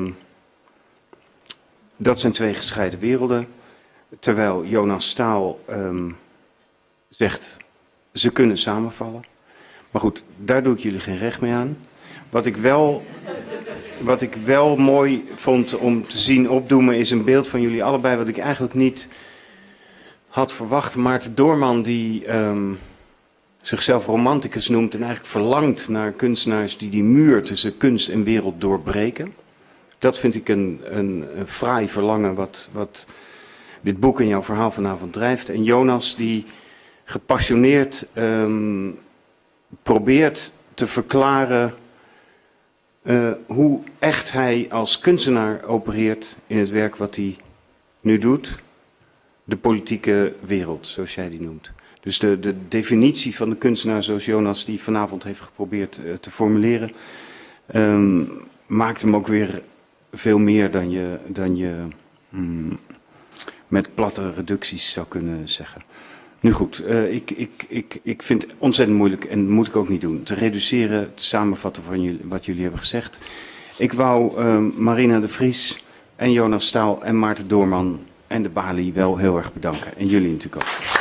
dat zijn twee gescheiden werelden. Terwijl Jonas Staal zegt, ze kunnen samenvallen. Maar goed, daar doe ik jullie geen recht mee aan. Wat ik wel mooi vond om te zien opdoemen is een beeld van jullie allebei, wat ik eigenlijk niet had verwacht. Maarten Doorman die zichzelf romanticus noemt en eigenlijk verlangt naar kunstenaars die muur tussen kunst en wereld doorbreken. Dat vind ik een fraai verlangen wat dit boek en jouw verhaal vanavond drijft. En Jonas die gepassioneerd probeert te verklaren hoe echt hij als kunstenaar opereert in het werk wat hij nu doet. De politieke wereld, zoals jij die noemt. Dus de definitie van de kunstenaar zoals Jonas die vanavond heeft geprobeerd te formuleren, maakt hem ook weer veel meer dan je met platte reducties zou kunnen zeggen. Nu goed, ik vind het ontzettend moeilijk en moet ik ook niet doen. Te reduceren, te samenvatten van wat jullie hebben gezegd. Ik wou Marina de Vries en Jonas Staal en Maarten Doorman en de Bali wel heel erg bedanken. En jullie natuurlijk ook.